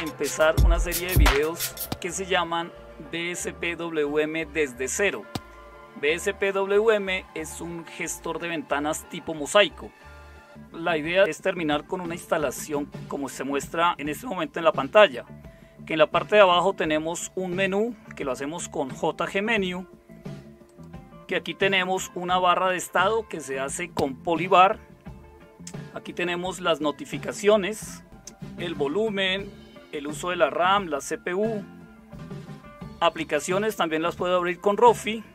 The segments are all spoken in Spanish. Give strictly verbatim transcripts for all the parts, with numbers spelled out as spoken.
empezar una serie de videos que se llaman B S P W M desde cero. B S P W M es un gestor de ventanas tipo mosaico. La idea es terminar con una instalación como se muestra en este momento en la pantalla, que en la parte de abajo tenemos un menú que lo hacemos con J G Menu, que aquí tenemos una barra de estado que se hace con Polybar. Aquí tenemos las notificaciones, el volumen, el uso de la RAM, la C P U, aplicaciones también las puedo abrir con Rofi.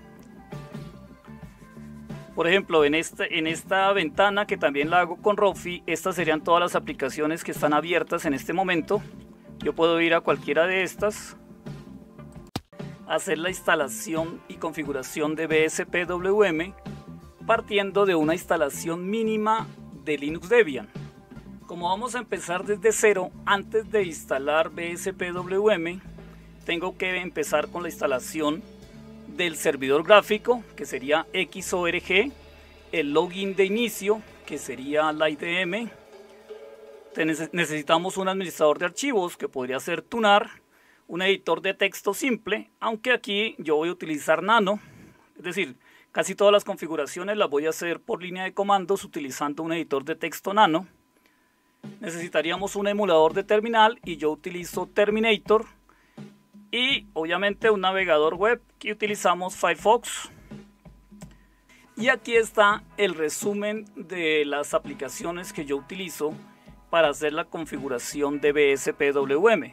Por ejemplo, en, este, en esta ventana que también la hago con Rofi, estas serían todas las aplicaciones que están abiertas en este momento. Yo puedo ir a cualquiera de estas, hacer la instalación y configuración de B S P W M partiendo de una instalación mínima de Linux Debian. Como vamos a empezar desde cero, antes de instalar B S P W M, tengo que empezar con la instalación del servidor gráfico, que sería X O R G, el login de inicio, que sería la I D M. Necesitamos un administrador de archivos, que podría ser Tunar, un editor de texto simple, aunque aquí yo voy a utilizar Nano, es decir, casi todas las configuraciones las voy a hacer por línea de comandos utilizando un editor de texto Nano. Necesitaríamos un emulador de terminal y yo utilizo Terminator. Y obviamente un navegador web que utilizamos Firefox. Y aquí está el resumen de las aplicaciones que yo utilizo para hacer la configuración de B S P W M.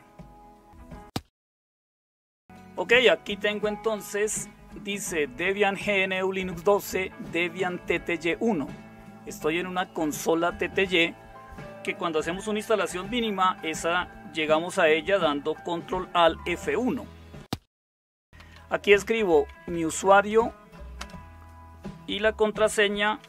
Ok, aquí tengo entonces, dice Debian G N U Linux doce, Debian T T Y uno. Estoy en una consola T T Y que cuando hacemos una instalación mínima, esa llegamos a ella dando control alt F uno. Aquí escribo mi usuario y la contraseña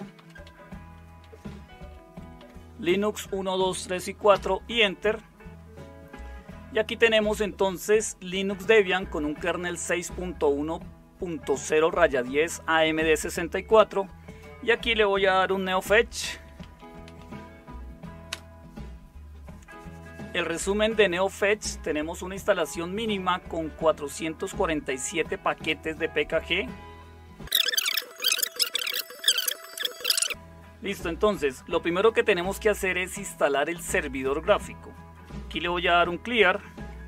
Linux uno, dos, tres y cuatro y Enter. Y aquí tenemos entonces Linux Debian con un kernel seis punto uno punto cero diez A M D sesenta y cuatro. Y aquí le voy a dar un NeoFetch. El resumen de NeoFetch: tenemos una instalación mínima con cuatrocientos cuarenta y siete paquetes de P K G. Listo, entonces lo primero que tenemos que hacer es instalar el servidor gráfico. Aquí le voy a dar un clear.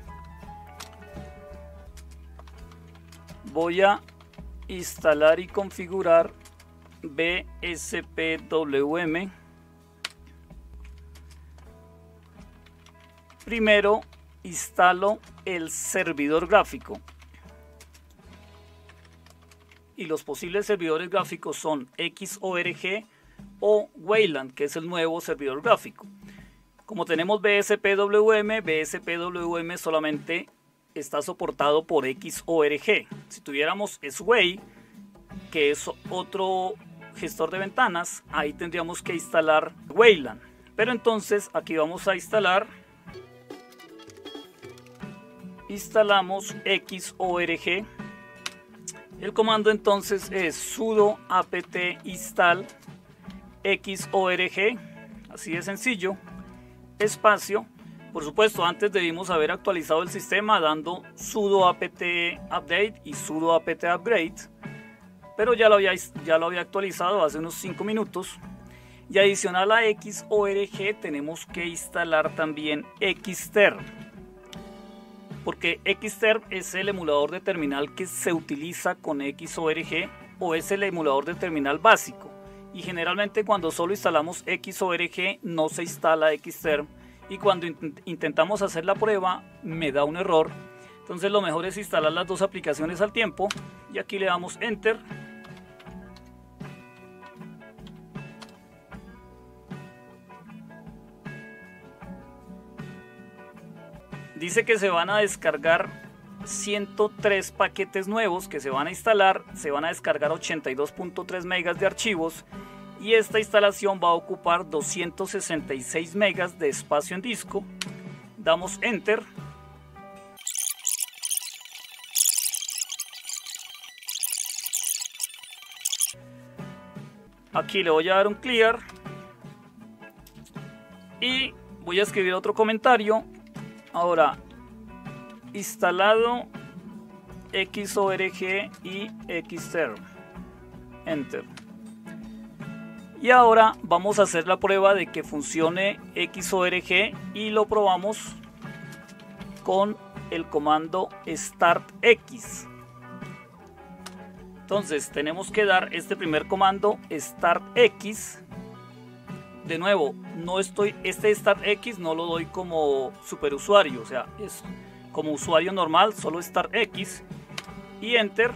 Voy a instalar y configurar B S P W M. Primero instalo el servidor gráfico. Y los posibles servidores gráficos son X O R G o Wayland, que es el nuevo servidor gráfico. Como tenemos B S P W M, B S P W M solamente está soportado por X O R G. Si tuviéramos Sway, que es otro gestor de ventanas, ahí tendríamos que instalar Wayland. Pero entonces aquí vamos a instalar, instalamos X O R G. El comando entonces es sudo apt install X O R G, así de sencillo, espacio. Por supuesto, antes debimos haber actualizado el sistema dando sudo apt update y sudo apt upgrade, pero ya lo había, ya lo había actualizado hace unos cinco minutos. Y adicional a X O R G tenemos que instalar también Xterm, porque Xterm es el emulador de terminal que se utiliza con X O R G o es el emulador de terminal básico. Y generalmente cuando solo instalamos X O R G no se instala Xterm, y cuando int intentamos hacer la prueba me da un error. Entonces lo mejor es instalar las dos aplicaciones al tiempo, y aquí le damos Enter. Dice que se van a descargar ciento tres paquetes nuevos que se van a instalar, se van a descargar ochenta y dos punto tres megas de archivos, y esta instalación va a ocupar doscientos sesenta y seis megas de espacio en disco. Damos Enter. Aquí le voy a dar un clear y voy a escribir otro comentario Ahora, instalado Xorg y Xterm. Enter. Y ahora vamos a hacer la prueba de que funcione Xorg y lo probamos con el comando startx. Entonces tenemos que dar este primer comando startx. De nuevo, no estoy, este startx no lo doy como superusuario, o sea, es como usuario normal, solo startx y enter.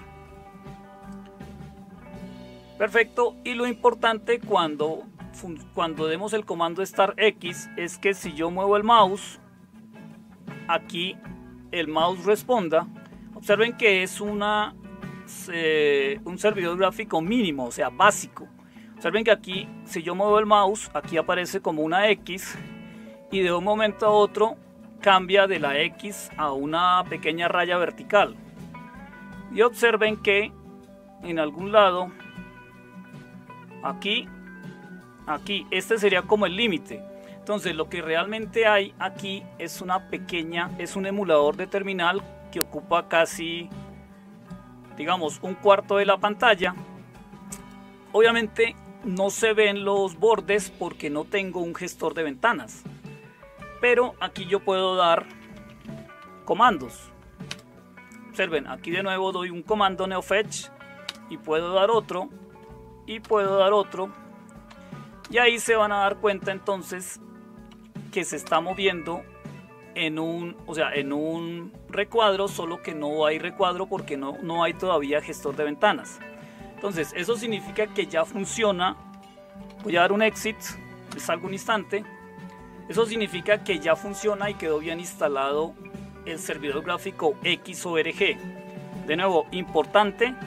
Perfecto, y lo importante cuando, cuando demos el comando startx es que si yo muevo el mouse, aquí el mouse responda. Observen que es una, eh, un servidor gráfico mínimo, o sea, básico. Observen que aquí, si yo muevo el mouse, aquí aparece como una X y de un momento a otro cambia de la X a una pequeña raya vertical. Y observen que en algún lado, aquí, aquí, este sería como el límite. Entonces lo que realmente hay aquí es una pequeña, es un emulador de terminal que ocupa casi, digamos, un cuarto de la pantalla. Obviamente no se ven los bordes porque no tengo un gestor de ventanas, pero aquí yo puedo dar comandos. Observen, aquí de nuevo doy un comando neofetch y puedo dar otro y puedo dar otro, y ahí se van a dar cuenta entonces que se está moviendo en un, o sea, en un recuadro, solo que no hay recuadro porque no, no hay todavía gestor de ventanas. Entonces eso significa que ya funciona. Voy a dar un exit, me salgo un instante. Eso significa que ya funciona y quedó bien instalado el servidor gráfico Xorg. De nuevo, importante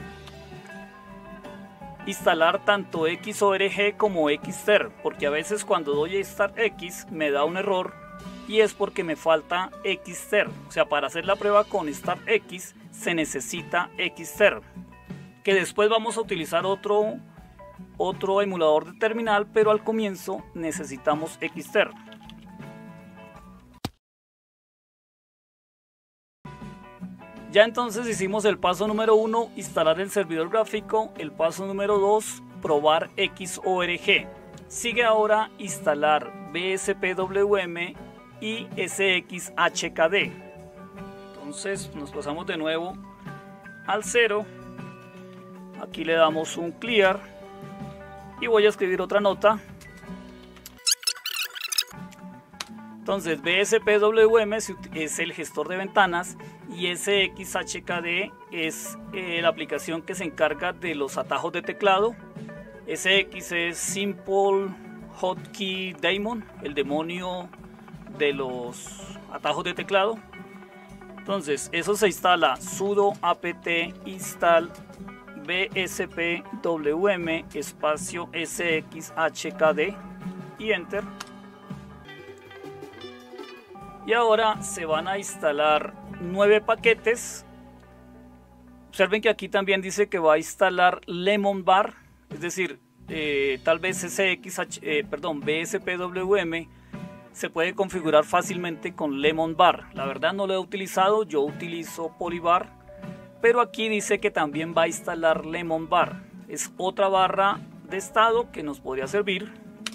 instalar tanto Xorg como Xterm, porque a veces cuando doy startx me da un error y es porque me falta Xterm. O sea, para hacer la prueba con startx se necesita Xterm, que después vamos a utilizar otro, otro emulador de terminal, pero al comienzo necesitamos Xterm. Ya entonces hicimos el paso número uno, instalar el servidor gráfico. El paso número dos, probar Xorg. Sigue ahora instalar B S P W M y S X H K D. Entonces nos pasamos de nuevo al cero. Aquí le damos un clear y voy a escribir otra nota. Entonces B S P W M es el gestor de ventanas y S X H K D es eh, la aplicación que se encarga de los atajos de teclado. S X es Simple Hotkey Daemon, el demonio de los atajos de teclado. Entonces eso se instala sudo apt install bspwm espacio sxhkd y enter. Y ahora se van a instalar nueve paquetes. Observen que aquí también dice que va a instalar Lemon Bar, es decir, eh, tal vez S X H, eh, perdón, B S P W M se puede configurar fácilmente con Lemon Bar. La verdad no lo he utilizado, yo utilizo Polybar, pero aquí dice que también va a instalar Lemon Bar. Es otra barra de estado que nos podría servir.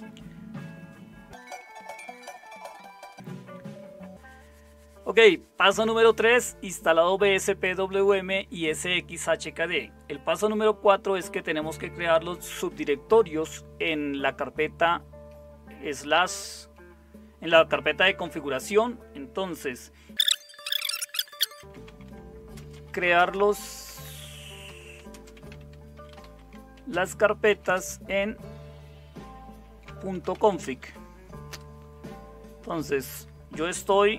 Ok, paso número tres, instalado B S P W M y S X H K D. El paso número cuatro es que tenemos que crear los subdirectorios en la carpeta slash, en la carpeta de configuración. Entonces, crear los, las carpetas en .config. Entonces, yo estoy...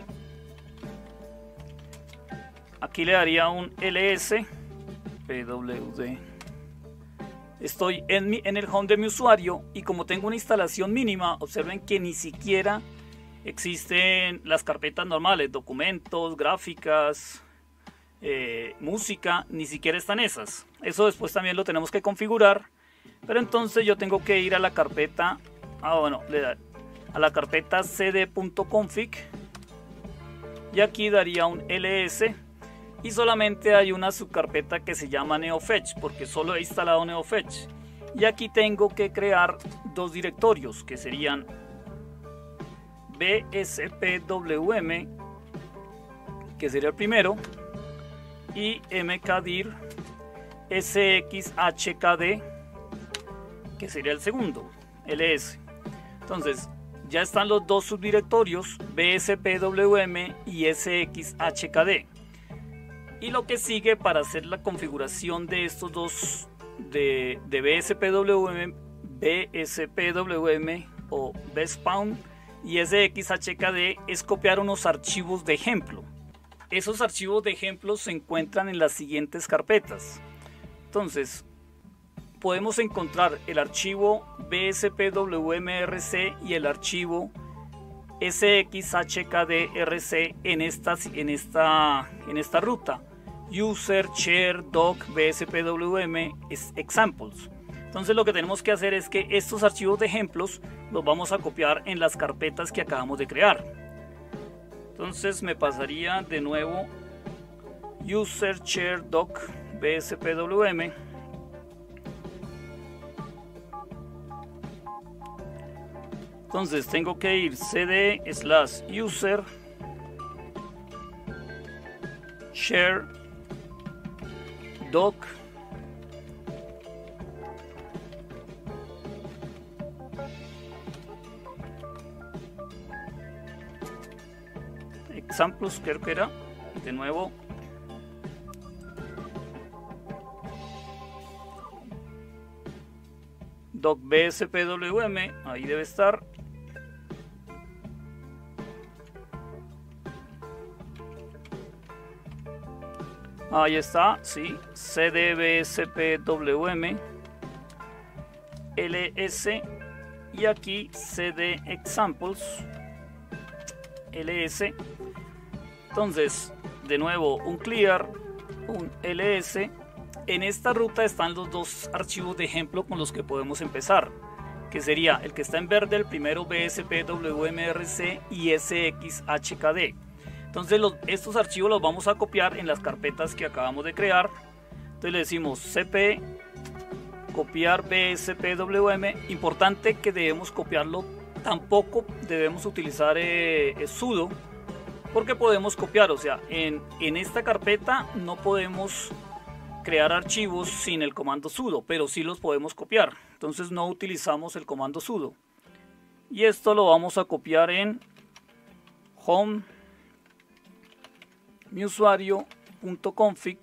Aquí le daría un ls pwd. Estoy en, mi, en el home de mi usuario y como tengo una instalación mínima, observen que ni siquiera existen las carpetas normales, documentos, gráficas, eh, música, ni siquiera están esas. Eso después también lo tenemos que configurar, pero entonces yo tengo que ir a la carpeta, ah, bueno, le da, a la carpeta cd.config. y aquí daría un ls, y solamente hay una subcarpeta que se llama NeoFetch porque solo he instalado NeoFetch, y aquí tengo que crear dos directorios que serían bspwm, que sería el primero, y mkdir sxhkd, que sería el segundo, ls. Entonces ya están los dos subdirectorios bspwm y sxhkd, y lo que sigue para hacer la configuración de estos dos de, de bspwm, bspwm o bspawn y sxhkd es copiar unos archivos de ejemplo. Esos archivos de ejemplo se encuentran en las siguientes carpetas. Entonces podemos encontrar el archivo bspwmrc y el archivo sxhkdrc en esta, en esta, en esta ruta user share doc bspwm examples. Entonces lo que tenemos que hacer es que estos archivos de ejemplos los vamos a copiar en las carpetas que acabamos de crear. Entonces me pasaría de nuevo user share doc bspwm, entonces tengo que ir cd slash user share doc examples, creo que era, de nuevo doc bspwm, ahí debe estar, ahí está, sí, cd bspwm ls, y aquí cd examples ls. Entonces de nuevo un clear, un ls. En esta ruta están los dos archivos de ejemplo con los que podemos empezar, que sería el que está en verde, el primero bspwmrc y sxhkd. Entonces los, estos archivos los vamos a copiar en las carpetas que acabamos de crear. Entonces le decimos cp copiar bspwm. Importante que debemos copiarlo, tampoco debemos utilizar eh, sudo, porque podemos copiar, o sea, en, en esta carpeta no podemos crear archivos sin el comando sudo, pero sí los podemos copiar. Entonces no utilizamos el comando sudo, y esto lo vamos a copiar en home mi usuario.config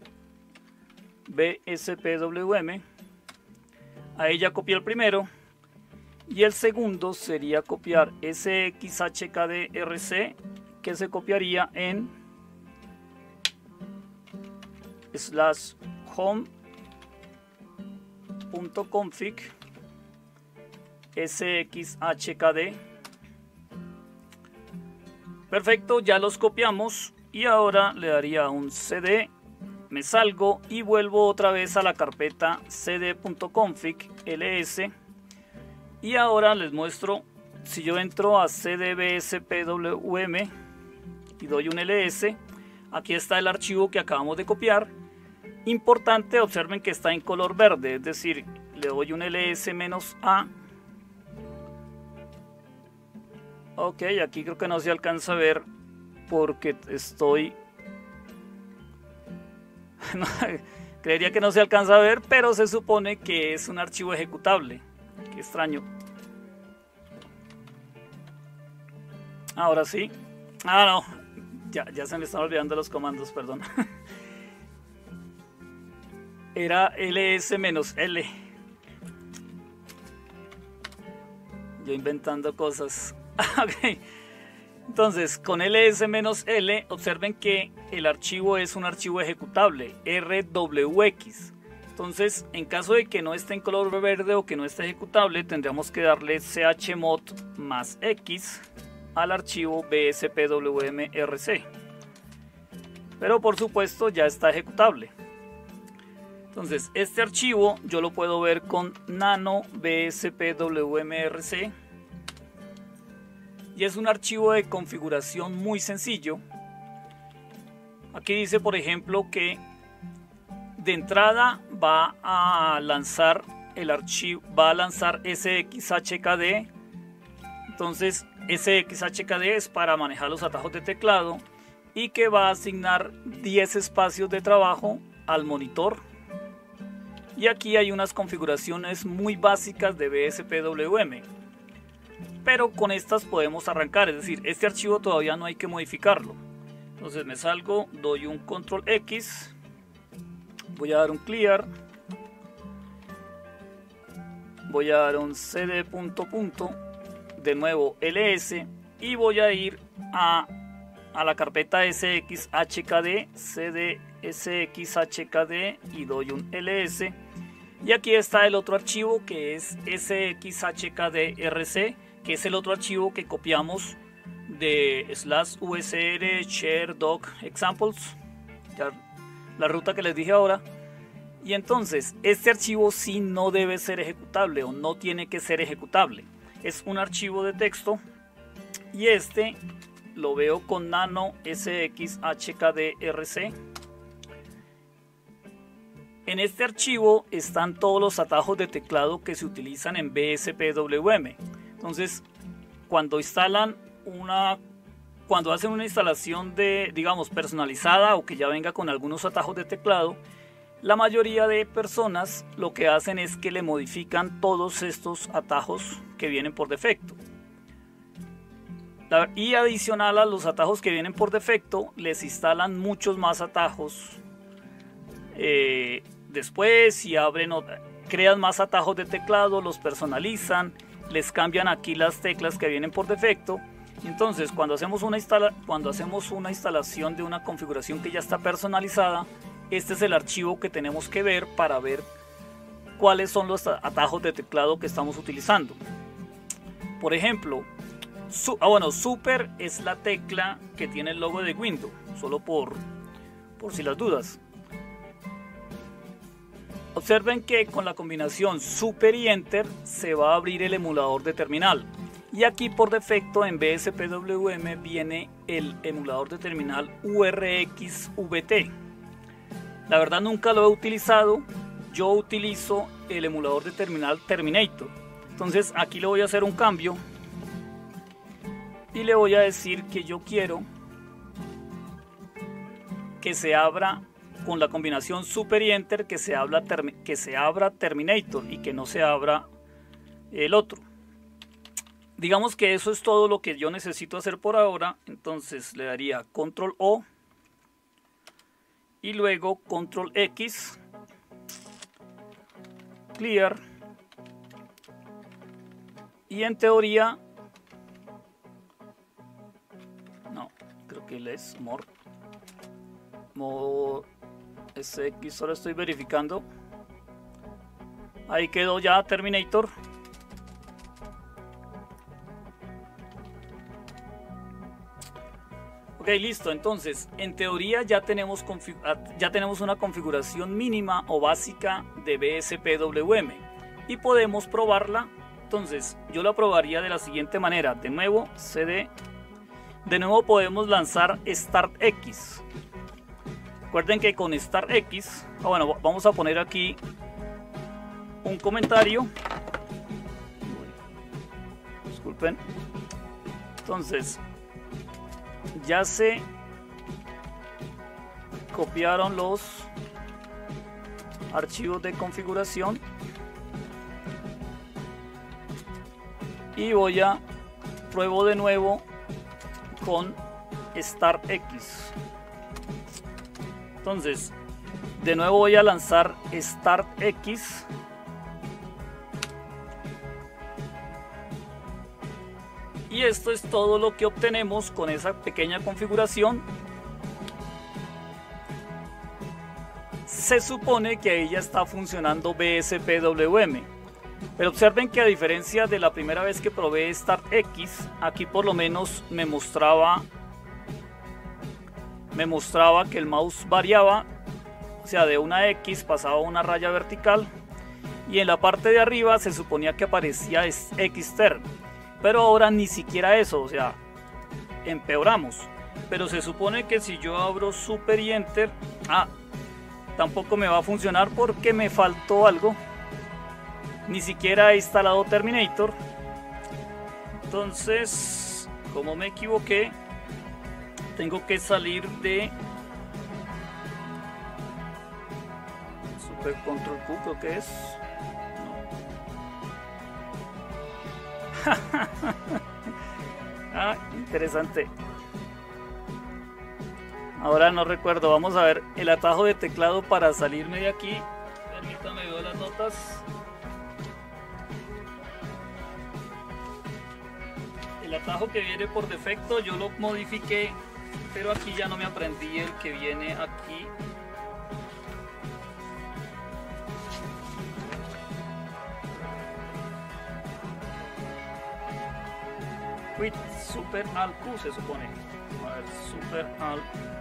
bspwm. Ahí ya copié el primero, y el segundo sería copiar sxhkdrc, que se copiaría en slash home.config sxhkd. Perfecto, ya los copiamos, y ahora le daría un cd, me salgo y vuelvo otra vez a la carpeta cd.config ls, y ahora les muestro. Si yo entro a cd bspwm y doy un ls, aquí está el archivo que acabamos de copiar. Importante, observen que está en color verde, es decir, le doy un ls-a. Ok, aquí creo que no se alcanza a ver porque estoy... no, creería que no se alcanza a ver, pero se supone que es un archivo ejecutable. Qué extraño. Ahora sí. Ah, no. Ya, ya se me están olvidando los comandos, perdón. Era ls-l. Yo inventando cosas. Ok. Entonces, con ls-l, observen que el archivo es un archivo ejecutable, rwx. Entonces, en caso de que no esté en color verde o que no esté ejecutable, tendríamos que darle chmod más x al archivo bspwmrc. Pero por supuesto ya está ejecutable. Entonces, este archivo yo lo puedo ver con nano bspwmrc. Y es un archivo de configuración muy sencillo. Aquí dice, por ejemplo, que de entrada va a lanzar el archivo, va a lanzar S X H K D. Entonces S X H K D es para manejar los atajos de teclado y que va a asignar diez espacios de trabajo al monitor. Y aquí hay unas configuraciones muy básicas de B S P W M, pero con estas podemos arrancar, es decir, este archivo todavía no hay que modificarlo. Entonces me salgo, doy un control X, voy a dar un clear, voy a dar un cd punto punto, de nuevo ls, y voy a ir a, a la carpeta sxhkd, cd sxhkd, y doy un ls, y aquí está el otro archivo que es sxhkdrc, que es el otro archivo que copiamos de slash usr share doc examples, ya, la ruta que les dije ahora. Y entonces este archivo sí no debe ser ejecutable o no tiene que ser ejecutable, es un archivo de texto, y este lo veo con nano sxhkdrc. En este archivo están todos los atajos de teclado que se utilizan en B S P W M. Entonces, cuando instalan una, cuando hacen una instalación de, digamos, personalizada o que ya venga con algunos atajos de teclado, la mayoría de personas lo que hacen es que le modifican todos estos atajos que vienen por defecto. Y adicional a los atajos que vienen por defecto, les instalan muchos más atajos. Eh, después, y abren, crean más atajos de teclado, los personalizan, les cambian aquí las teclas que vienen por defecto. Entonces, cuando hacemos una instala, cuando hacemos una instalación de una configuración que ya está personalizada, este es el archivo que tenemos que ver para ver cuáles son los atajos de teclado que estamos utilizando. Por ejemplo, su, ah, bueno, Super es la tecla que tiene el logo de Windows, solo por, por si las dudas. Observen que con la combinación Super y Enter se va a abrir el emulador de terminal. Y aquí por defecto en B S P W M viene el emulador de terminal U R X V T. La verdad nunca lo he utilizado, yo utilizo el emulador de terminal Terminator. Entonces aquí le voy a hacer un cambio y le voy a decir que yo quiero que se abra con la combinación Super y Enter, que se, habla, que se abra Terminator y que no se abra el otro. Digamos que eso es todo lo que yo necesito hacer por ahora. Entonces le daría control O y luego control X, clear, y en teoría no, creo que es more, more S X, solo estoy verificando. Ahí quedó ya Terminator. Ok, listo. Entonces, en teoría ya tenemos, ya tenemos una configuración mínima o básica de B S P W M y podemos probarla. Entonces, yo la probaría de la siguiente manera. De nuevo, C D. De nuevo podemos lanzar Start X. Recuerden que con Start X, ah, bueno, vamos a poner aquí un comentario. Disculpen. Entonces, ya se copiaron los archivos de configuración y voy a pruebo de nuevo con Start X. Entonces, de nuevo voy a lanzar Start X. Y esto es todo lo que obtenemos con esa pequeña configuración. Se supone que ahí ya está funcionando B S P W M. Pero observen que a diferencia de la primera vez que probé Start X, aquí por lo menos me mostraba me mostraba que el mouse variaba, o sea, de una X pasaba a una raya vertical, y en la parte de arriba se suponía que aparecía Xterm, pero ahora ni siquiera eso, o sea, empeoramos. pero se supone que si yo abro Super y Enter, ah, tampoco me va a funcionar porque me faltó algo. Ni siquiera he instalado Terminator. Entonces, como me equivoqué, tengo que salir de Super Control Q, creo que es. Ah, interesante. Ahora no recuerdo, vamos a ver el atajo de teclado para salirme de aquí. Permítame ver las notas. El atajo que viene por defecto yo lo modifiqué, pero aquí ya no me aprendí el que viene aquí. Quit Super al Q se supone. A ver, Super al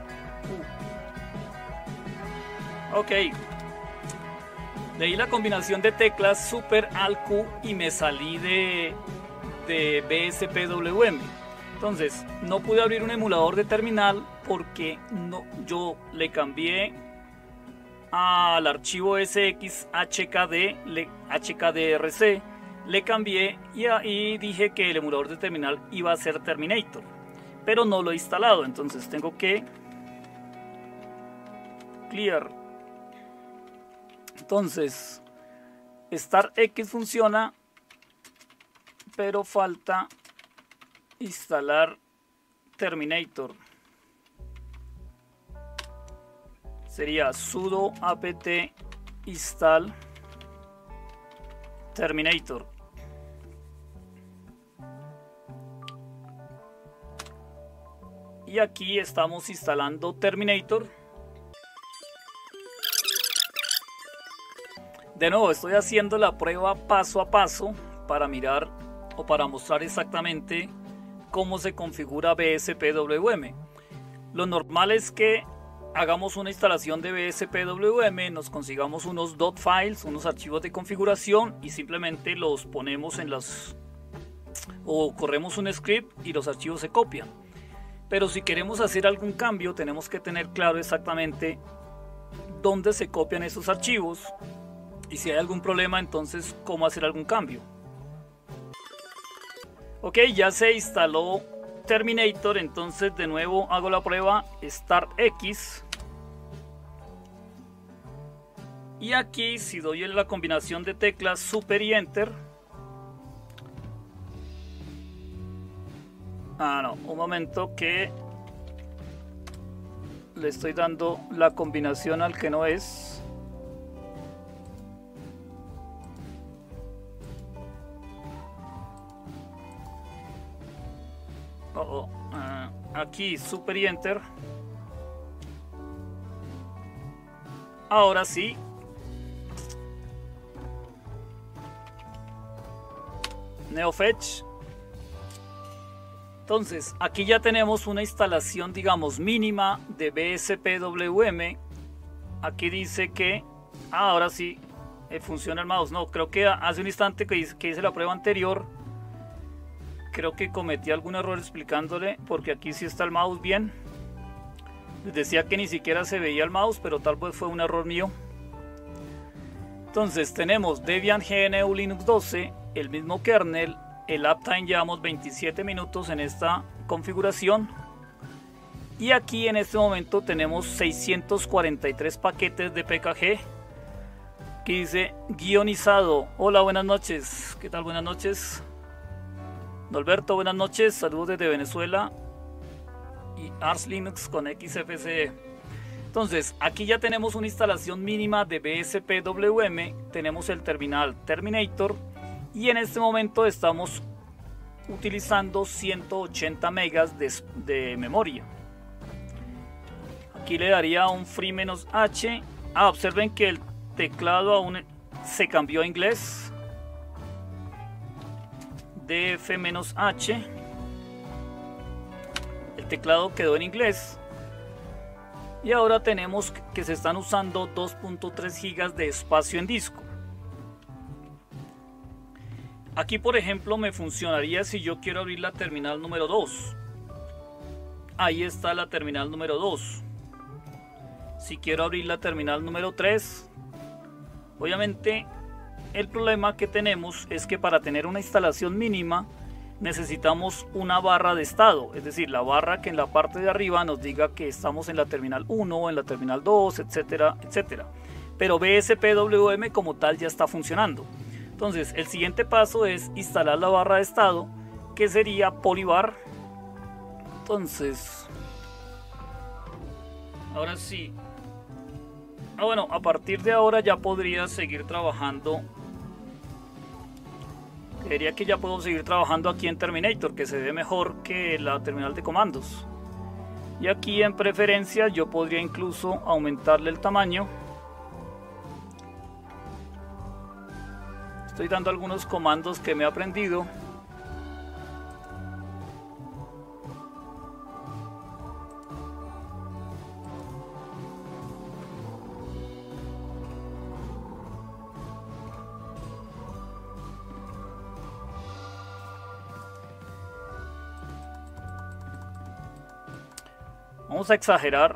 Q. Ok. Leí la combinación de teclas Super al Q y me salí de, de B S P W M. Entonces, no pude abrir un emulador de terminal porque no, yo le cambié al archivo S X H K D, le, H K D R C. Le cambié y ahí dije que el emulador de terminal iba a ser Terminator, pero no lo he instalado, entonces tengo que clear. Entonces Start X funciona, pero falta instalar Terminator. Sería sudo apt install Terminator. Y aquí estamos instalando Terminator. De nuevo, estoy haciendo la prueba paso a paso para mirar o para mostrar exactamente cómo se configura B S P W M. Lo normal es que hagamos una instalación de B S P W M, nos consigamos unos dot files, unos archivos de configuración y simplemente los ponemos en las o corremos un script y los archivos se copian. Pero si queremos hacer algún cambio, tenemos que tener claro exactamente dónde se copian esos archivos y si hay algún problema, entonces cómo hacer algún cambio. Ok, ya se instaló Terminator, entonces de nuevo hago la prueba Start X. Y aquí si doy en la combinación de teclas Super y Enter. Ah, no, un momento que le estoy dando la combinación al que no es. Oh, oh. Uh, aquí Super y Enter. Ahora sí. NeoFetch. Entonces, aquí ya tenemos una instalación, digamos, mínima de B S P W M. Aquí dice que, ah, ahora sí, eh, funciona el mouse. No, creo que hace un instante que hice, que hice la prueba anterior, creo que cometí algún error explicándole, porque aquí sí está el mouse bien. Les decía que ni siquiera se veía el mouse, pero tal vez fue un error mío. Entonces, tenemos Debian G N U Linux doce, el mismo kernel. El uptime llevamos veintisiete minutos en esta configuración y aquí en este momento tenemos seiscientos cuarenta y tres paquetes de P K G que dice guionizado. Hola, buenas noches. ¿Qué tal? Buenas noches. Norberto, buenas noches. Saludos desde Venezuela y Ars Linux con X F C E. Entonces aquí ya tenemos una instalación mínima de B S P W M, tenemos el terminal Terminator. Y en este momento estamos utilizando ciento ochenta megas de, de memoria. Aquí le daría un free menos H. Ah, observen que el teclado aún se cambió a inglés. Df menos H. El teclado quedó en inglés. Y ahora tenemos que se están usando dos punto tres gigas de espacio en disco. Aquí por ejemplo me funcionaría si yo quiero abrir la terminal número dos. ahí está la terminal número dos. Si quiero abrir la terminal número tres, obviamente el problema que tenemos es que para tener una instalación mínima necesitamos una barra de estado, es decir, la barra que en la parte de arriba nos diga que estamos en la terminal uno, en la terminal dos, etcétera, etcétera. Pero B S P W M como tal ya está funcionando. Entonces el siguiente paso es instalar la barra de estado, que sería Polybar. Entonces, ahora sí. Ah, bueno, a partir de ahora ya podría seguir trabajando. Creería que ya puedo seguir trabajando aquí en Terminator, que se ve mejor que la terminal de comandos. Y aquí en preferencias yo podría incluso aumentarle el tamaño. Estoy dando algunos comandos que me he aprendido. Vamos a exagerar.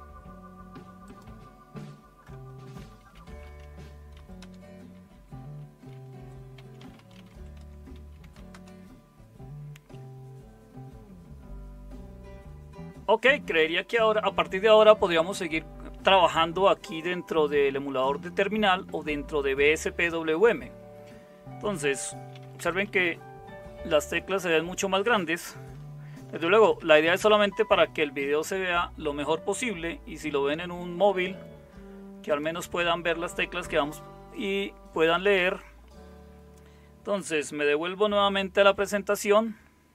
Ok, creería que ahora, a partir de ahora podríamos seguir trabajando aquí dentro del emulador de terminal o dentro de B S P W M. Entonces, observen que las teclas se ven mucho más grandes. Desde luego, la idea es solamente para que el video se vea lo mejor posible, y si lo ven en un móvil, que al menos puedan ver las teclas que vamos y puedan leer. Entonces me devuelvo nuevamente a la presentación.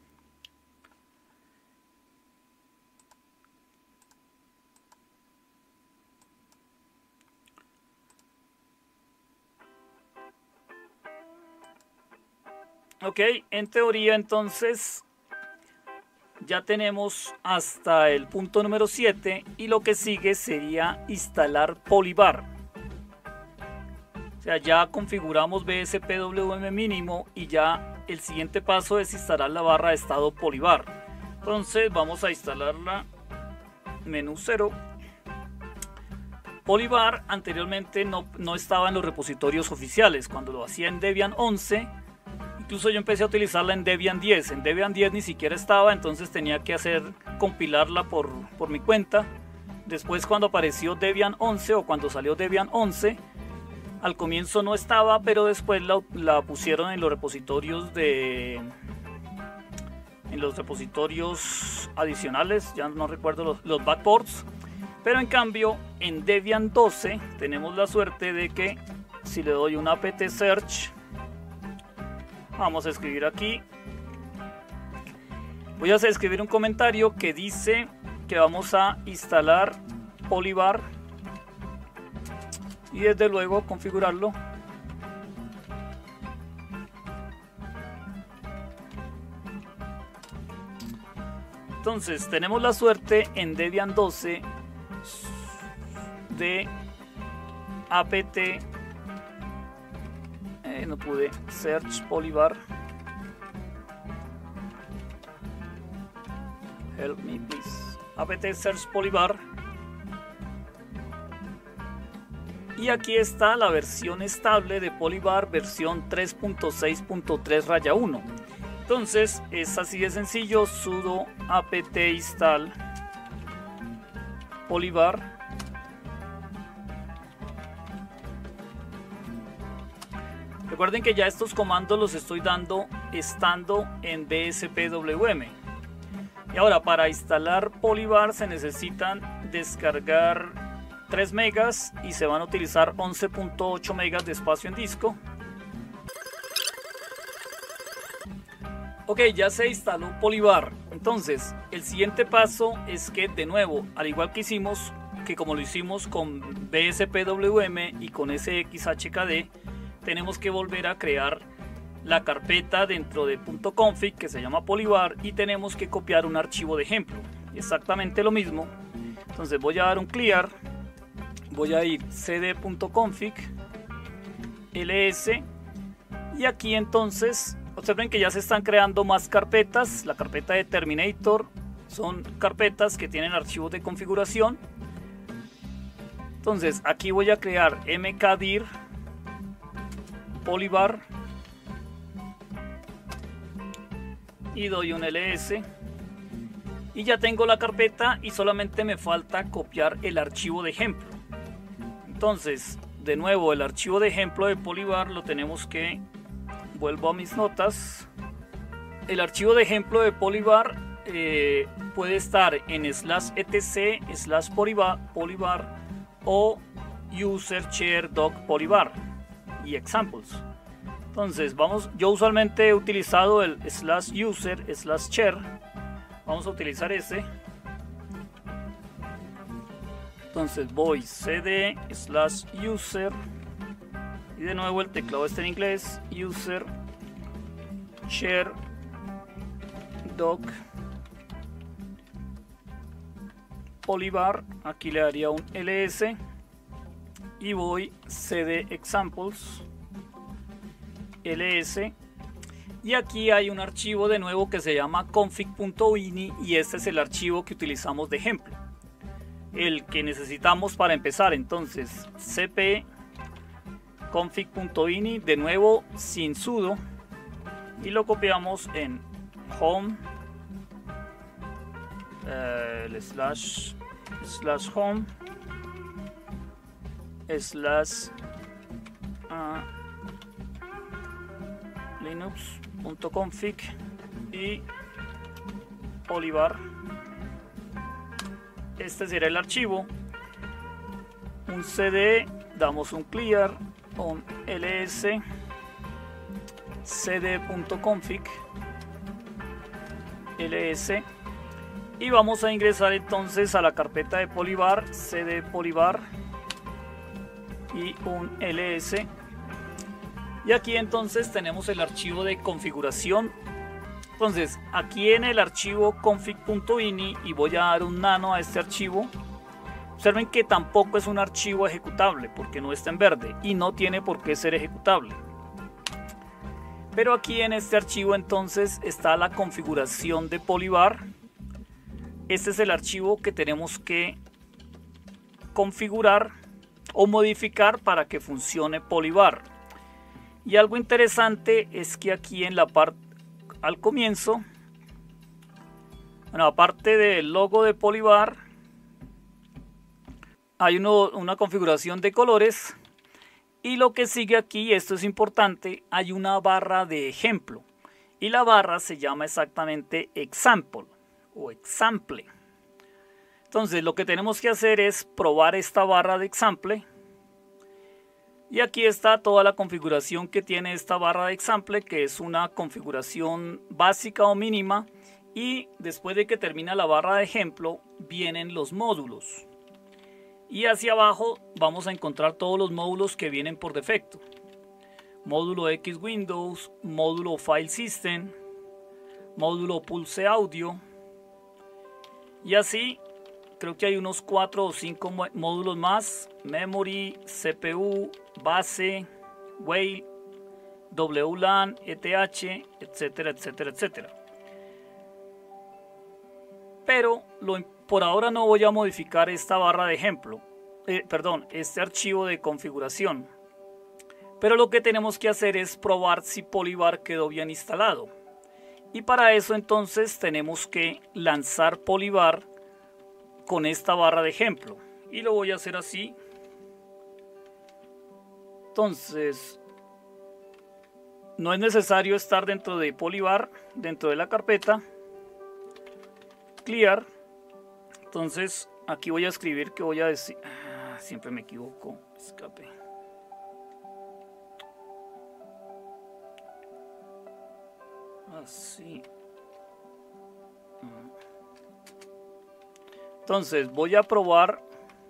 Ok, en teoría entonces ya tenemos hasta el punto número siete, y lo que sigue sería instalar Polybar. O sea, ya configuramos B S P W M mínimo y ya el siguiente paso es instalar la barra de estado Polybar. Entonces vamos a instalarla. Menú cero. Polybar anteriormente no, no estaba en los repositorios oficiales. Cuando lo hacía en Debian once, incluso yo empecé a utilizarla en Debian diez. En Debian diez ni siquiera estaba, entonces tenía que hacer compilarla por, por mi cuenta. Después, cuando apareció Debian once o cuando salió Debian once, al comienzo no estaba, pero después la, la pusieron en los repositorios de en los repositorios adicionales, ya no recuerdo los, los backports. Pero en cambio en Debian doce tenemos la suerte de que si le doy un apt search, vamos a escribir aquí, voy a escribir un comentario que dice que vamos a instalar Polybar y desde luego configurarlo. Entonces tenemos la suerte en Debian doce de apt, eh, no pude, search Polybar, help me please, apt search Polybar. Y aquí está la versión estable de Polybar, versión tres punto seis punto tres raya uno. Entonces es así de sencillo: sudo apt install Polybar. Recuerden que ya estos comandos los estoy dando estando en B S P W M. Y ahora, para instalar Polybar se necesitan descargar tres megas y se van a utilizar once punto ocho megas de espacio en disco. Ok, ya se instaló Polybar. Entonces el siguiente paso es que, de nuevo, al igual que hicimos que como lo hicimos con B S P W M y con S X H K D, tenemos que volver a crear la carpeta dentro de .config que se llama Polybar, y tenemos que copiar un archivo de ejemplo, exactamente lo mismo. Entonces voy a dar un clear, voy a ir cd.config ls, y aquí entonces observen que ya se están creando más carpetas. La carpeta de Terminator son carpetas que tienen archivos de configuración. Entonces aquí voy a crear mkdir polybar y doy un ls y ya tengo la carpeta y solamente me falta copiar el archivo de ejemplo. Entonces de nuevo el archivo de ejemplo de polybar lo tenemos que, vuelvo a mis notas, el archivo de ejemplo de polybar eh, puede estar en slash etc slash polybar, polybar o user share doc polybar y examples. Entonces vamos, yo usualmente he utilizado el slash user slash share, vamos a utilizar ese. Entonces voy cd slash user y de nuevo el teclado está en inglés, user share doc polybar, aquí le daría un ls y voy cd examples ls y aquí hay un archivo de nuevo que se llama config.ini y este es el archivo que utilizamos de ejemplo, el que necesitamos para empezar. Entonces cp config.ini, de nuevo sin sudo, y lo copiamos en home, eh, el slash slash home slash uh, linux.config y polybar. Este será el archivo, un cd, damos un clear, un ls cd.config ls y vamos a ingresar entonces a la carpeta de polybar, cd polybar y un ls y aquí entonces tenemos el archivo de configuración. Entonces aquí en el archivo config.ini, y voy a dar un nano a este archivo, observen que tampoco es un archivo ejecutable porque no está en verde y no tiene por qué ser ejecutable. Pero aquí en este archivo entonces está la configuración de polybar. Este es el archivo que tenemos que configurar o modificar para que funcione polybar. Y algo interesante es que aquí en la parte, al comienzo, bueno, aparte del logo de polybar, hay uno, una configuración de colores. Y lo que sigue aquí, esto es importante, hay una barra de ejemplo. Y la barra se llama exactamente example o example. Entonces lo que tenemos que hacer es probar esta barra de example. Y aquí está toda la configuración que tiene esta barra de example, que es una configuración básica o mínima. Y después de que termina la barra de ejemplo, vienen los módulos. Y hacia abajo vamos a encontrar todos los módulos que vienen por defecto. Módulo X Windows, módulo File System, módulo Pulse Audio. Y así, creo que hay unos cuatro o cinco módulos más. Memory, C P U, base, Whale, W LAN, E T H, etcétera, etcétera, etcétera. Pero lo por ahora no voy a modificar esta barra de ejemplo, eh, perdón, este archivo de configuración. Pero lo que tenemos que hacer es probar si polybar quedó bien instalado. Y para eso entonces tenemos que lanzar polybar con esta barra de ejemplo. Y lo voy a hacer así. Entonces, no es necesario estar dentro de polybar, dentro de la carpeta. Clear. Entonces aquí voy a escribir que voy a decir, ah, siempre me equivoco, escape. Así. Entonces voy a probar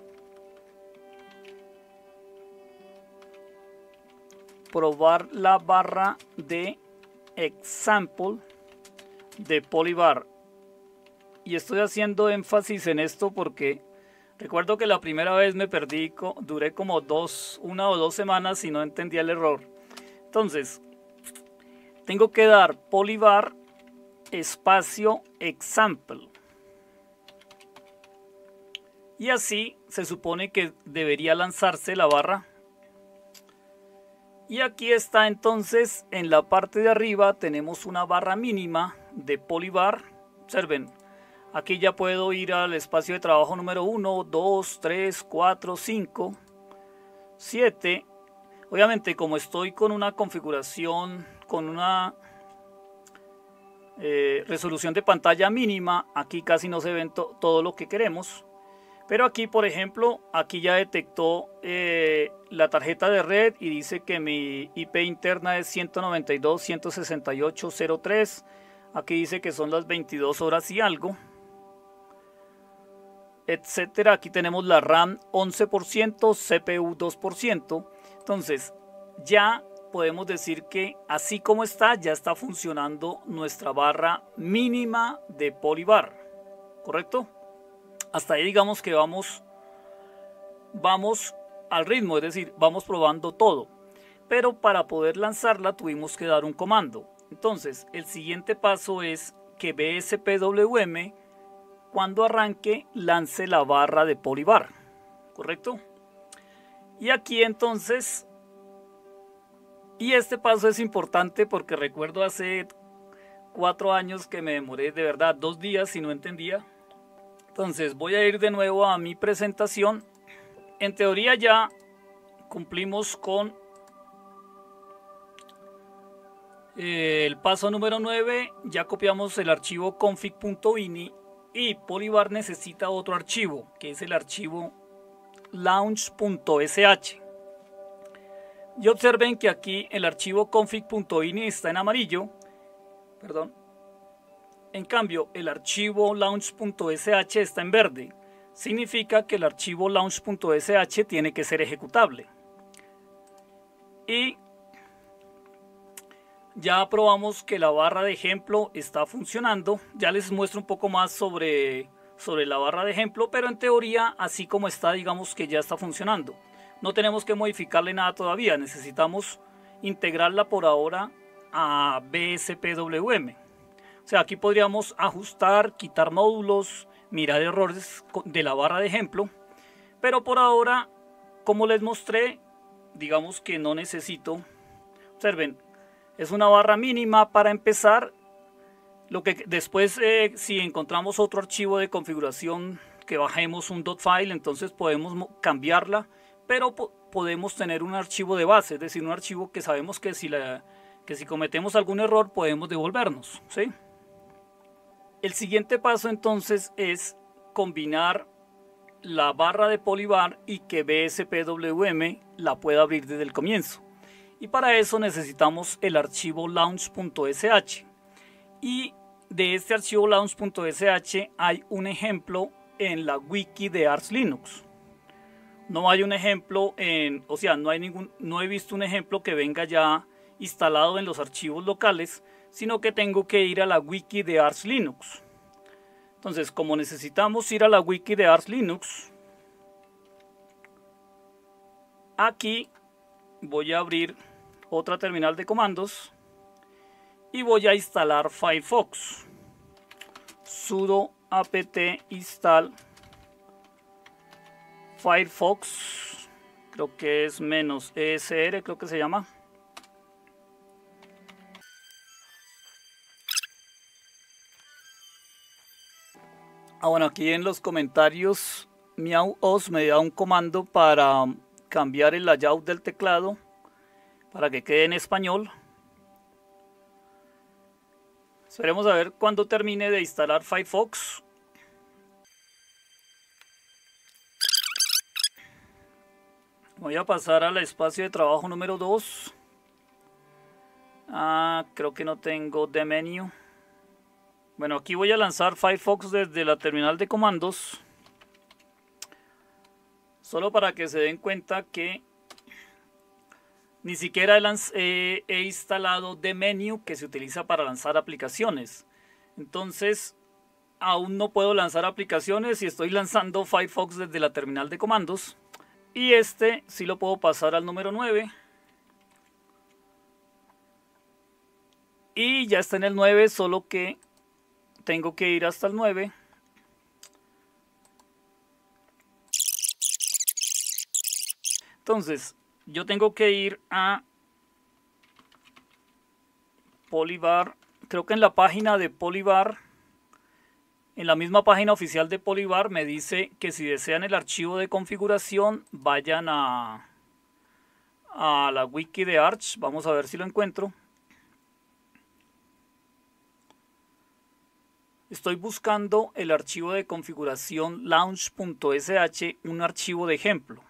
probar la barra de example de polybar. Y estoy haciendo énfasis en esto porque recuerdo que la primera vez me perdí, duré como dos, una o dos semanas y no entendía el error. Entonces, tengo que dar polybar espacio example. y así se supone que debería lanzarse la barra. Y aquí está entonces, en la parte de arriba tenemos una barra mínima de Polybar. Observen, aquí ya puedo ir al espacio de trabajo número uno, dos, tres, cuatro, cinco, siete. Obviamente, como estoy con una configuración, con una eh, resolución de pantalla mínima, aquí casi no se ven to todo lo que queremos. Pero aquí, por ejemplo, aquí ya detectó eh, la tarjeta de red y dice que mi I P interna es ciento noventa y dos punto ciento sesenta y ocho punto cero tres. Aquí dice que son las veintidós horas y algo, etcétera. Aquí tenemos la RAM once por ciento, C P U dos por ciento. Entonces, ya podemos decir que así como está, ya está funcionando nuestra barra mínima de Polybar, ¿correcto? Hasta ahí digamos que vamos, vamos al ritmo, es decir, vamos probando todo. Pero para poder lanzarla tuvimos que dar un comando. Entonces, el siguiente paso es que B S P W M, cuando arranque, lance la barra de Polybar, ¿correcto? Y aquí entonces, y este paso es importante porque recuerdo hace cuatro años que me demoré de verdad dos días y no entendía. Entonces voy a ir de nuevo a mi presentación. En teoría ya cumplimos con eh, el paso número nueve. Ya copiamos el archivo config.ini y Polybar necesita otro archivo, que es el archivo launch.sh. Y observen que aquí el archivo config.ini está en amarillo. Perdón. En cambio, el archivo launch.sh está en verde. Significa que el archivo launch.sh tiene que ser ejecutable. Y ya probamos que la barra de ejemplo está funcionando. Ya les muestro un poco más sobre, sobre la barra de ejemplo, pero en teoría, así como está, digamos que ya está funcionando. No tenemos que modificarle nada todavía. Necesitamos integrarla por ahora a B S P W M. O sea, aquí podríamos ajustar, quitar módulos, mirar errores de la barra de ejemplo. Pero por ahora, como les mostré, digamos que no necesito. Observen, es una barra mínima para empezar. Lo que después, eh, si encontramos otro archivo de configuración que bajemos un .file, entonces podemos cambiarla. Pero po podemos tener un archivo de base, es decir, un archivo que sabemos que si, la, que si cometemos algún error podemos devolvernos, ¿sí? El siguiente paso entonces es combinar la barra de Polybar y que B S P W M la pueda abrir desde el comienzo. Y para eso necesitamos el archivo launch.sh. Y de este archivo launch.sh hay un ejemplo en la wiki de Arch Linux. No hay un ejemplo en, o sea, no hay ningún, no he visto un ejemplo que venga ya instalado en los archivos locales, sino que tengo que ir a la wiki de Arch Linux. Entonces, como necesitamos ir a la wiki de Arch Linux, aquí voy a abrir otra terminal de comandos y voy a instalar Firefox. Sudo apt install Firefox, creo que es menos esr, creo que se llama. Ah, bueno, aquí en los comentarios MiauOS me da un comando para cambiar el layout del teclado para que quede en español. Esperemos a ver cuando termine de instalar Firefox. Voy a pasar al espacio de trabajo número dos. Ah, creo que no tengo de menú. Bueno, aquí voy a lanzar Firefox desde la terminal de comandos. Solo para que se den cuenta que ni siquiera he, eh, he instalado de menú, que se utiliza para lanzar aplicaciones. Entonces, aún no puedo lanzar aplicaciones y estoy lanzando Firefox desde la terminal de comandos. Y este sí lo puedo pasar al número nueve. Y ya está en el nueve, solo que tengo que ir hasta el nueve. Entonces, yo tengo que ir a Polybar. Creo que en la página de Polybar, en la misma página oficial de Polybar, me dice que si desean el archivo de configuración, vayan a, a la wiki de Arch. Vamos a ver si lo encuentro. Estoy buscando el archivo de configuración launch.sh, un archivo de ejemplo.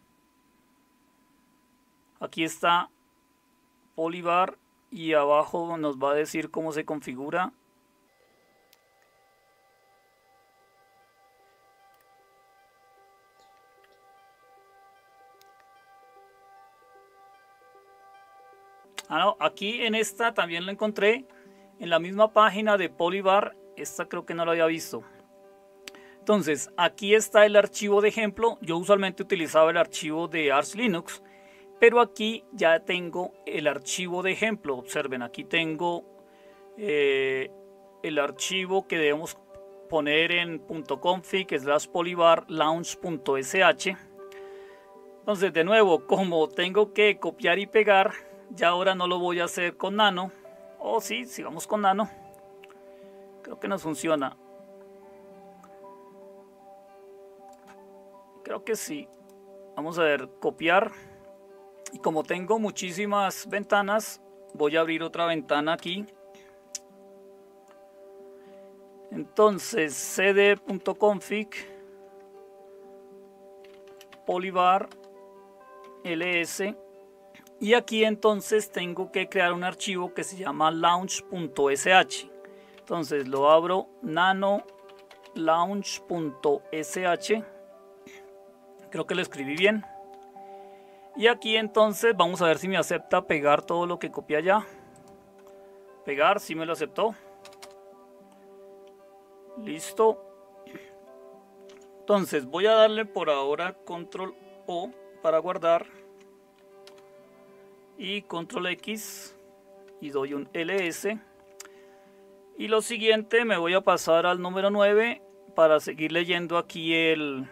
Aquí está Polybar y abajo nos va a decir cómo se configura. Ah, no, aquí en esta también lo encontré, en la misma página de Polybar. Esta creo que no lo había visto. Entonces, aquí está el archivo de ejemplo. Yo usualmente utilizaba el archivo de Arch Linux, pero aquí ya tengo el archivo de ejemplo. Observen, aquí tengo eh, el archivo que debemos poner en .config slash polybar launch.sh. Entonces, de nuevo, como tengo que copiar y pegar, ya ahora no lo voy a hacer con nano. O oh, sí, sigamos con nano. Creo que nos funciona. Creo que sí. Vamos a ver, copiar. Y como tengo muchísimas ventanas, voy a abrir otra ventana aquí. Entonces, cd.config polybar ls. Y aquí entonces tengo que crear un archivo que se llama launch.sh. Entonces lo abro, nano launch.sh. Creo que lo escribí bien. Y aquí entonces vamos a ver si me acepta pegar todo lo que copié allá. Pegar, sí me lo aceptó. Listo. Entonces voy a darle por ahora control O para guardar. Y control X. Y doy un ls. Y lo siguiente, me voy a pasar al número nueve para seguir leyendo aquí el,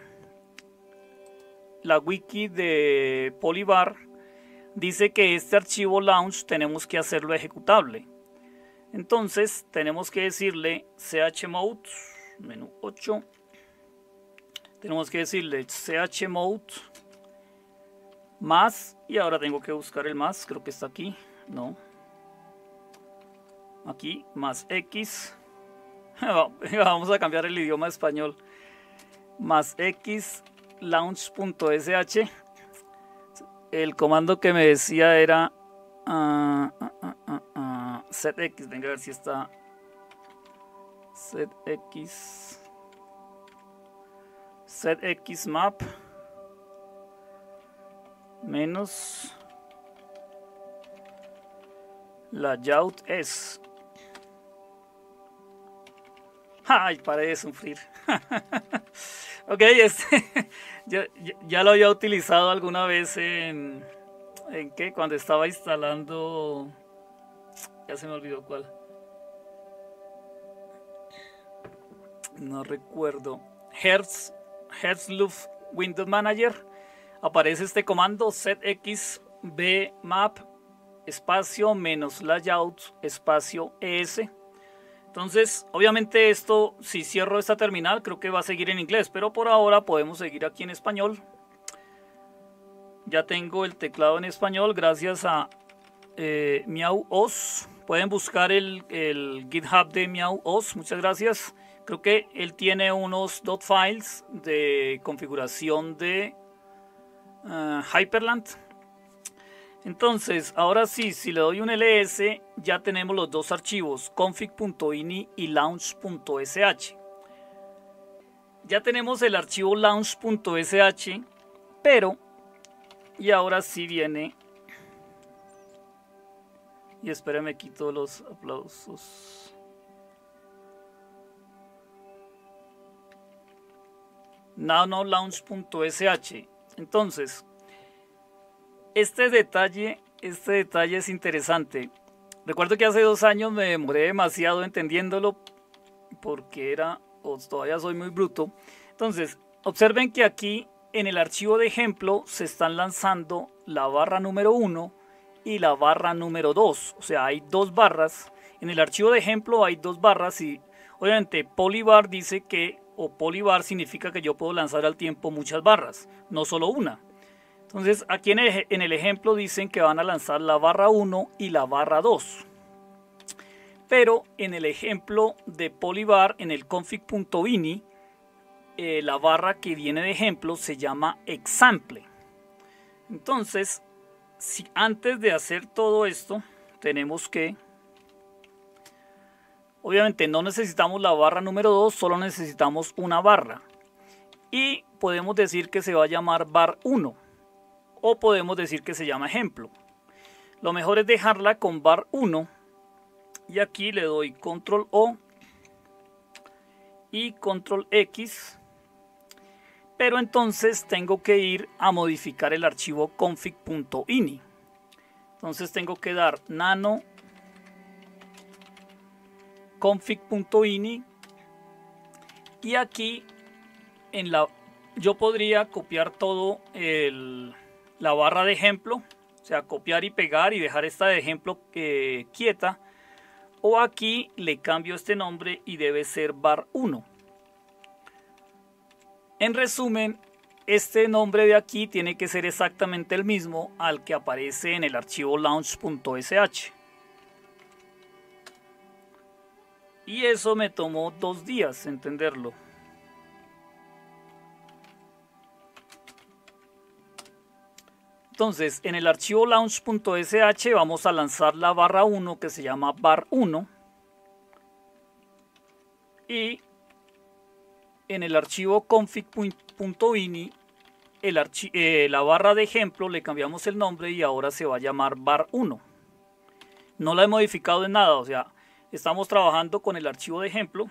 la wiki de Polybar. Dice que este archivo launch tenemos que hacerlo ejecutable. Entonces tenemos que decirle chmod, menú ocho. Tenemos que decirle chmod más, y ahora tengo que buscar el más, creo que está aquí, no. Aquí, más X. Vamos a cambiar el idioma a español. Más X launch.sh. El comando que me decía era uh, uh, uh, uh, uh, setx. Venga a ver si está. Setx. Setx map. Menos. Layout es. Ay, paré de sufrir. Ok, este ya, ya lo había utilizado alguna vez en, ¿en qué? Cuando estaba instalando, ya se me olvidó cuál. No recuerdo. Hertz, Herzluft Windows Manager. Aparece este comando setx bmap espacio menos layout espacio es. Entonces, obviamente esto, si cierro esta terminal, creo que va a seguir en inglés, pero por ahora podemos seguir aquí en español. Ya tengo el teclado en español gracias a eh, MiauOS. Pueden buscar el, el GitHub de MiauOS, muchas gracias. Creo que él tiene unos dot files de configuración de uh, Hyperland. Entonces, ahora sí, si le doy un ls, ya tenemos los dos archivos, config.ini y launch.sh. Ya tenemos el archivo launch.sh, pero, y ahora sí viene, y espérenme, quito los aplausos. nano launch.sh. Entonces, Este detalle, este detalle es interesante. Recuerdo que hace dos años me demoré demasiado entendiéndolo porque era, o todavía soy muy bruto. Entonces, observen que aquí en el archivo de ejemplo se están lanzando la barra número uno y la barra número dos. O sea, hay dos barras. En el archivo de ejemplo hay dos barras y obviamente polybar dice que, o polybar significa que yo puedo lanzar al tiempo muchas barras, no solo una. Entonces aquí en el, en el ejemplo dicen que van a lanzar la barra uno y la barra dos. Pero en el ejemplo de polybar, en el config.ini, eh, la barra que viene de ejemplo se llama example. Entonces, si antes de hacer todo esto, tenemos que... Obviamente no necesitamos la barra número dos, solo necesitamos una barra. Y podemos decir que se va a llamar bar uno. O podemos decir que se llama ejemplo. Lo mejor es dejarla con bar uno. Y aquí le doy control O y control X. Pero entonces tengo que ir a modificar el archivo config.ini. Entonces tengo que dar nano config.ini y aquí en la yo podría copiar todo el, la barra de ejemplo, o sea, copiar y pegar y dejar esta de ejemplo eh, quieta, o aquí le cambio este nombre y debe ser bar uno. En resumen, este nombre de aquí tiene que ser exactamente el mismo al que aparece en el archivo launch.sh. Y eso me tomó dos días entenderlo. Entonces, en el archivo launch.sh vamos a lanzar la barra uno que se llama bar uno. Y en el archivo config.ini, el archi eh, la barra de ejemplo le cambiamos el nombre y ahora se va a llamar bar uno. No la he modificado en nada, o sea, estamos trabajando con el archivo de ejemplo.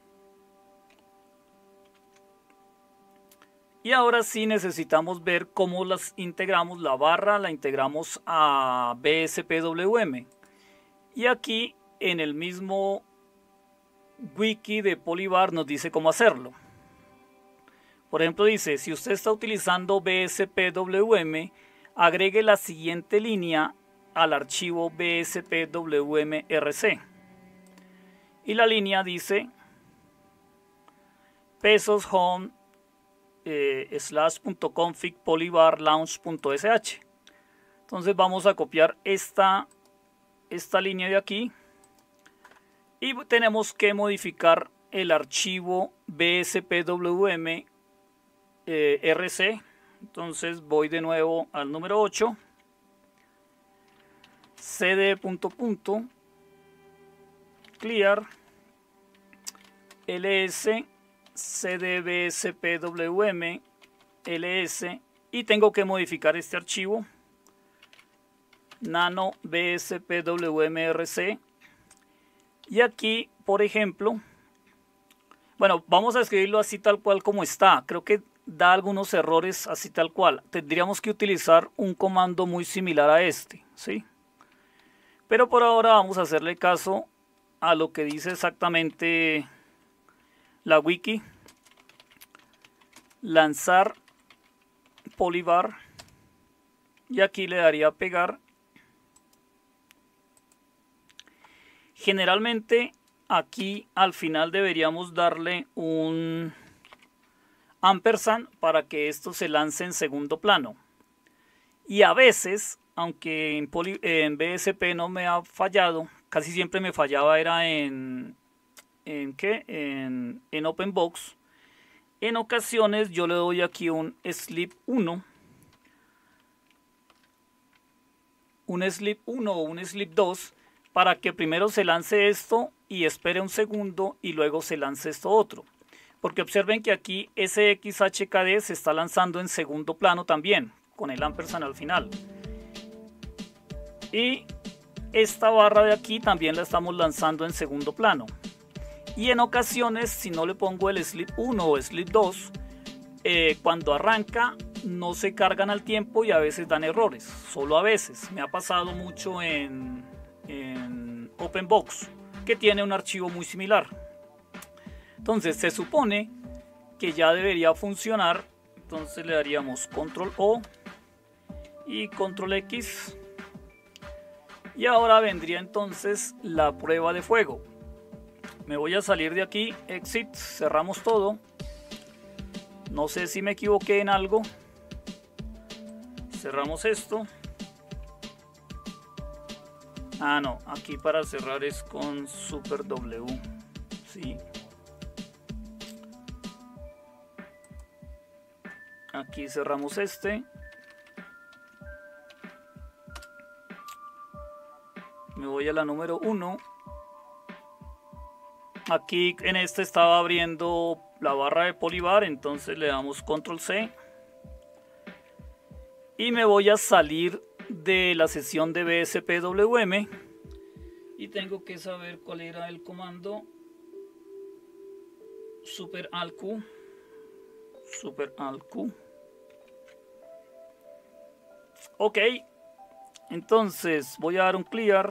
Y ahora sí necesitamos ver cómo las integramos. La barra la integramos a B S P W M. Y aquí en el mismo wiki de Polybar nos dice cómo hacerlo. Por ejemplo dice, si usted está utilizando B S P W M, agregue la siguiente línea al archivo B S P W M R C. Y la línea dice pesos home eh, slash punto config polybar launch punto sh. Entonces vamos a copiar esta, esta línea de aquí y tenemos que modificar el archivo B S P W M eh, R C. Entonces voy de nuevo al número ocho, cd punto punto clear ls cdbspwm ls y tengo que modificar este archivo nano bspwmrc. Y aquí, por ejemplo, bueno, vamos a escribirlo así tal cual como está. Creo que da algunos errores así tal cual. Tendríamos que utilizar un comando muy similar a este, ¿sí? Pero por ahora vamos a hacerle caso a lo que dice exactamente la wiki. Lanzar polybar. Y aquí le daría pegar. Generalmente aquí al final deberíamos darle un ampersand para que esto se lance en segundo plano. Y a veces, aunque en, Poly, en B S P no me ha fallado, casi siempre me fallaba era en, en, ¿qué? en, en OpenBox. En ocasiones yo le doy aquí un sleep uno. Un sleep uno o un sleep dos. Para que primero se lance esto y espere un segundo y luego se lance esto otro. Porque observen que aquí S X H K D se está lanzando en segundo plano también, con el ampersand al final. Y esta barra de aquí también la estamos lanzando en segundo plano. Y en ocasiones, si no le pongo el sleep uno o sleep dos, eh, cuando arranca no se cargan al tiempo y a veces dan errores. Solo a veces. Me ha pasado mucho en... en OpenBox, que tiene un archivo muy similar. Entonces se supone que ya debería funcionar, entonces le daríamos control O y control X. Y ahora vendría entonces la prueba de fuego. Me voy a salir de aquí, exit, cerramos todo. No sé si me equivoqué en algo. Cerramos esto. Ah, no, aquí para cerrar es con Super W. Sí. Aquí cerramos este. Me voy a la número uno. Aquí en este estaba abriendo la barra de Polybar, entonces le damos control C. Y me voy a salir de la sesión de B S P W M. Y tengo que saber cuál era el comando. Super alq. Super alq. Ok. Entonces voy a dar un clear.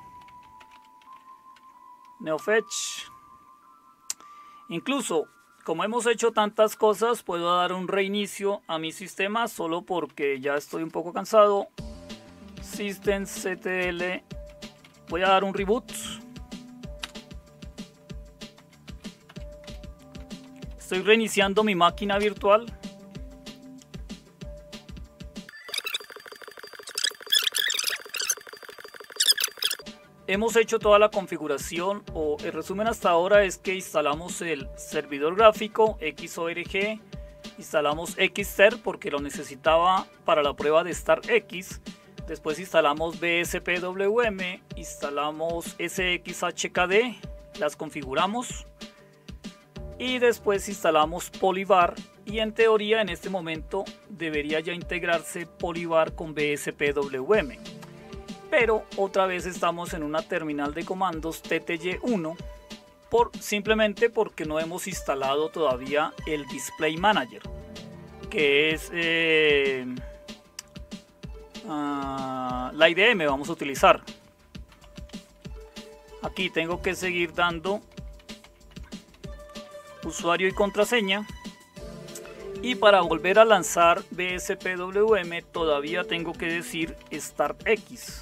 Neofetch. Incluso, como hemos hecho tantas cosas, puedo dar un reinicio a mi sistema solo porque ya estoy un poco cansado. Systemctl. Voy a dar un reboot. Estoy reiniciando mi máquina virtual. Hemos hecho toda la configuración, o el resumen hasta ahora es que instalamos el servidor gráfico Xorg, instalamos Xter porque lo necesitaba para la prueba de StartX, después instalamos B S P W M, instalamos S X H K D, las configuramos y después instalamos Polybar, y en teoría en este momento debería ya integrarse Polybar con B S P W M. Pero otra vez estamos en una terminal de comandos T T Y uno por, simplemente porque no hemos instalado todavía el Display Manager, que es eh, uh, la I D M vamos a utilizar. Aquí tengo que seguir dando usuario y contraseña, y para volver a lanzar B S P W M todavía tengo que decir StartX.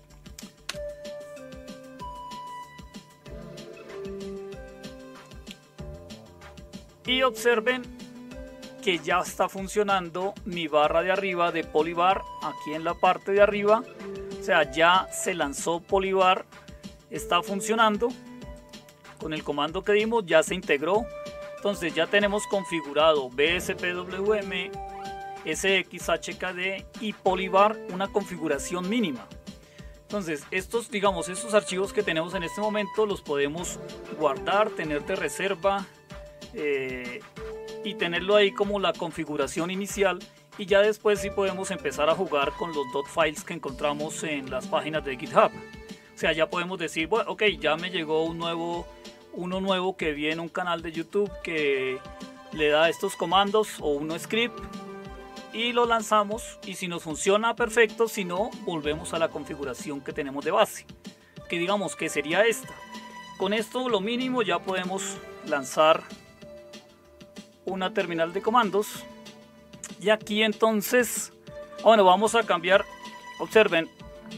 Y observen que ya está funcionando mi barra de arriba de Polybar aquí en la parte de arriba. O sea, ya se lanzó Polybar, está funcionando. Con el comando que dimos ya se integró. Entonces ya tenemos configurado B S P W M, S X H K D y Polybar, una configuración mínima. Entonces estos, digamos, estos archivos que tenemos en este momento los podemos guardar, tener de reserva. Eh, y tenerlo ahí como la configuración inicial, y ya después sí podemos empezar a jugar con los dot files que encontramos en las páginas de GitHub. O sea, ya podemos decir, bueno, ok, ya me llegó un nuevo, uno nuevo que viene un canal de YouTube que le da estos comandos o uno script, y lo lanzamos, y si nos funciona, perfecto. Si no, volvemos a la configuración que tenemos de base, que digamos que sería esta. Con esto, lo mínimo, ya podemos lanzar una terminal de comandos. Y aquí entonces, bueno, vamos a cambiar. Observen,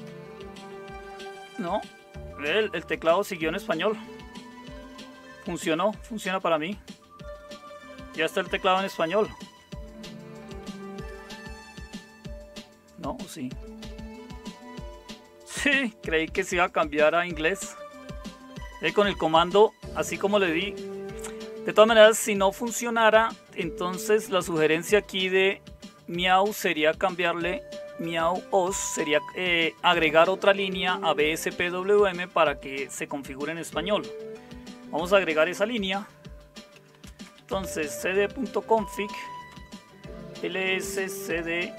no, el, el teclado siguió en español. Funcionó, funciona para mí. Ya está el teclado en español. No, sí. Sí, creí que se iba a cambiar a inglés. Eh, con el comando, así como le di. De todas maneras, si no funcionara, entonces la sugerencia aquí de miau sería cambiarle miau os, sería eh, agregar otra línea a B S P W M para que se configure en español. Vamos a agregar esa línea. Entonces cd.config ls cd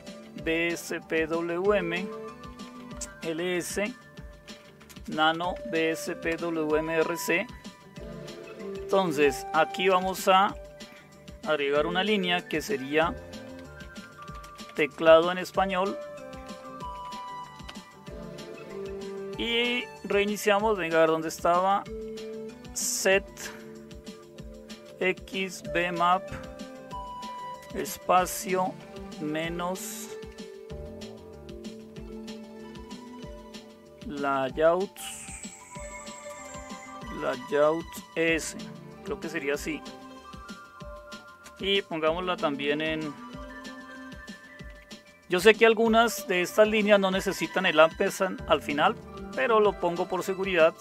bspwm ls nano bspwmrc. Entonces aquí vamos a agregar una línea que sería teclado en español, y reiniciamos. Venga, a ver dónde estaba. Set xbmap espacio menos layout layout S, creo que sería así, y pongámosla también en... Yo sé que algunas de estas líneas no necesitan el ampersand al final, pero lo pongo por seguridad.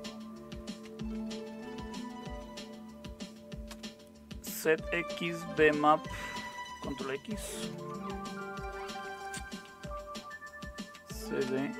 Set X bmap, control X, cd.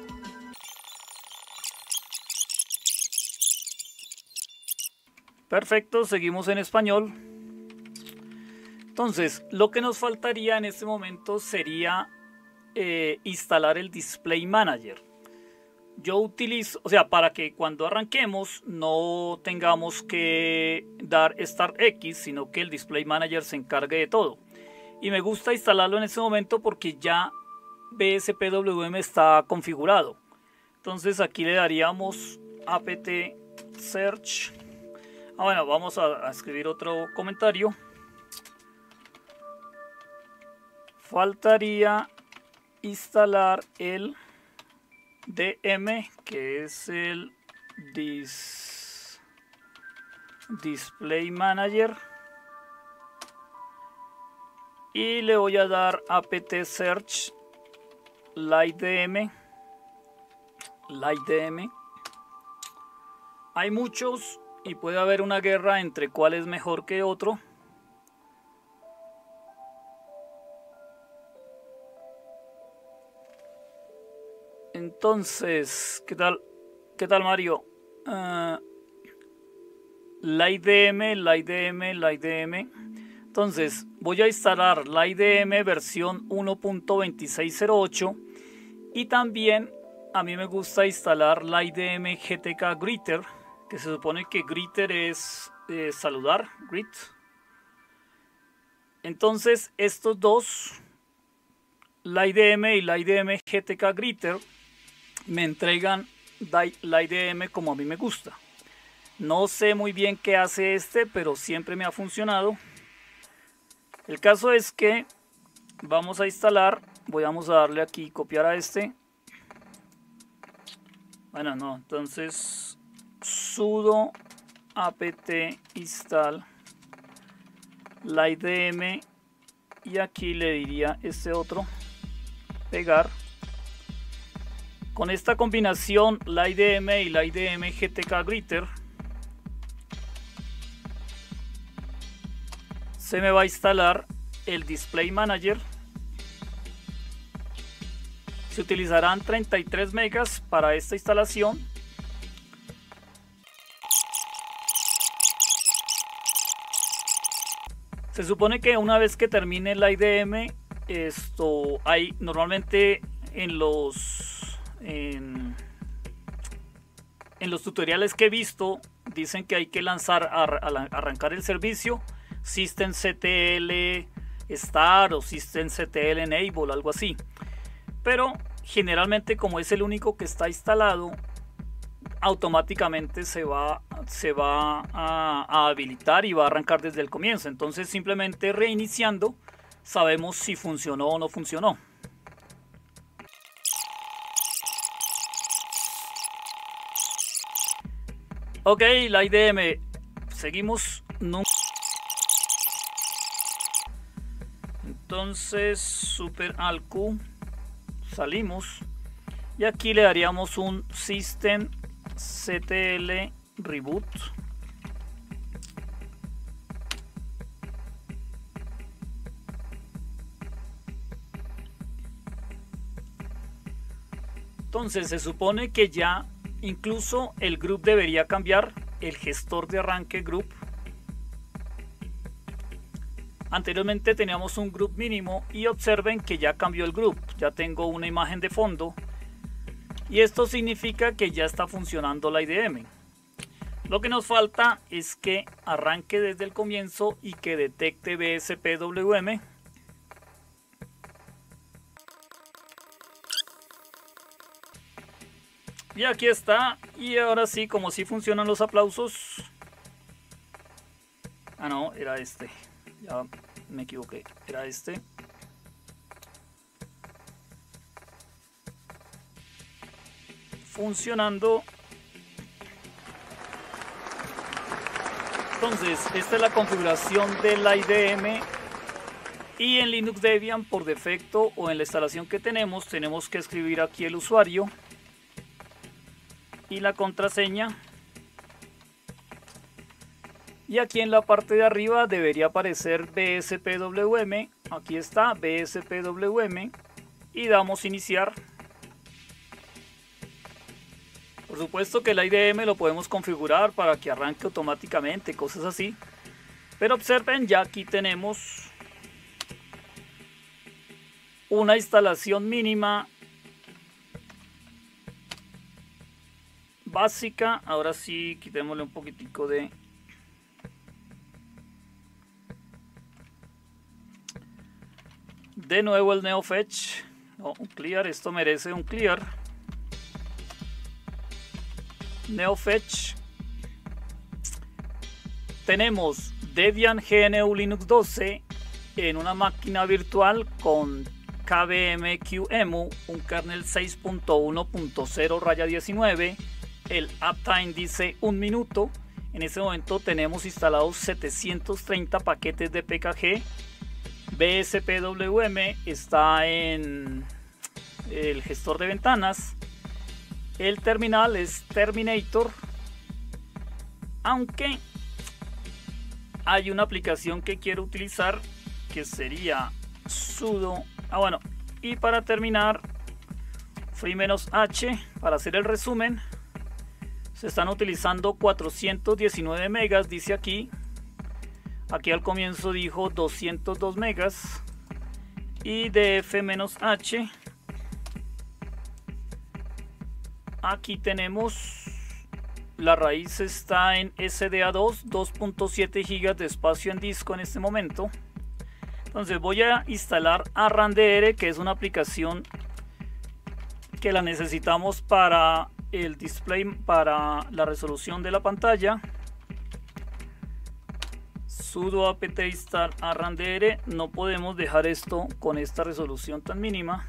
Perfecto, seguimos en español. Entonces, lo que nos faltaría en este momento sería eh, instalar el Display Manager. Yo utilizo, o sea, para que cuando arranquemos no tengamos que dar Start X, sino que el Display Manager se encargue de todo. Y me gusta instalarlo en este momento porque ya B S P W M está configurado. Entonces aquí le daríamos apt search. Ah, bueno, vamos a, a escribir otro comentario. Faltaría instalar el D M, que es el dis, Display Manager, y le voy a dar apt search lightdm. lightdm. Hay muchos y puede haber una guerra entre cuál es mejor que otro. Entonces, ¿qué tal? ¿Qué tal, Mario? Uh, lightdm, lightdm, lightdm. Entonces, voy a instalar lightdm versión uno punto veintiséis cero ocho y también a mí me gusta instalar lightdm gtk greeter, que se supone que greeter es eh, saludar, greet. Entonces, estos dos, lightdm y lightdm gtk greeter, me entregan lightdm como a mí me gusta. No sé muy bien qué hace este, pero siempre me ha funcionado. El caso es que vamos a instalar, voy a darle aquí copiar a este. Bueno, no, entonces sudo apt install lightdm y aquí le diría este otro, pegar. Con esta combinación lightdm y lightdm gtk greeter se me va a instalar el Display Manager. Se utilizarán treinta y tres megas para esta instalación. Se supone que una vez que termine el lightdm, esto hay normalmente en los En, en los tutoriales que he visto dicen que hay que lanzar a, a, arrancar el servicio systemctl start o systemctl enable, algo así, pero generalmente como es el único que está instalado, automáticamente se va, se va a, a habilitar y va a arrancar desde el comienzo. Entonces simplemente reiniciando sabemos si funcionó o no funcionó. Ok, lightdm, seguimos. Entonces, super alq, salimos y aquí le daríamos un systemctl reboot. Entonces se supone que ya incluso el group debería cambiar, el gestor de arranque group. Anteriormente teníamos un group mínimo y observen que ya cambió el group. Ya tengo una imagen de fondo y esto significa que ya está funcionando lightdm. Lo que nos falta es que arranque desde el comienzo y que detecte B S P W M. Y aquí está. Y ahora sí, como si funcionan los aplausos. Ah, no, era este. Ya me equivoqué, era este. Funcionando. Entonces, esta es la configuración de la I D M. Y en Linux Debian, por defecto o en la instalación que tenemos, tenemos que escribir aquí el usuario y la contraseña. Y aquí en la parte de arriba debería aparecer B S P W M. Aquí está B S P W M. Y damos iniciar. Por supuesto que el I D M lo podemos configurar para que arranque automáticamente, cosas así. Pero observen, ya aquí tenemos una instalación mínima básica. Ahora sí, quitémosle un poquitico de... De nuevo el NeoFetch. No, un clear, esto merece un clear. NeoFetch. Tenemos Debian G N U Linux doce en una máquina virtual con K V M Q E M U, un kernel seis punto uno punto cero raya diecinueve. El uptime dice un minuto. En este momento tenemos instalados setecientos treinta paquetes de P K G. B S P W M está en el gestor de ventanas. El terminal es Terminator, aunque hay una aplicación que quiero utilizar que sería sudo. Ah, bueno, y para terminar, free-h para hacer el resumen. Se están utilizando cuatrocientos diecinueve megas, dice aquí. Aquí al comienzo dijo doscientos dos megas. Y df-h. Aquí tenemos, la raíz está en S D A dos, dos punto siete gigas de espacio en disco en este momento. Entonces voy a instalar ArranDR, que es una aplicación que la necesitamos para el display, para la resolución de la pantalla. Sudo apt install ArranDR. No podemos dejar esto con esta resolución tan mínima.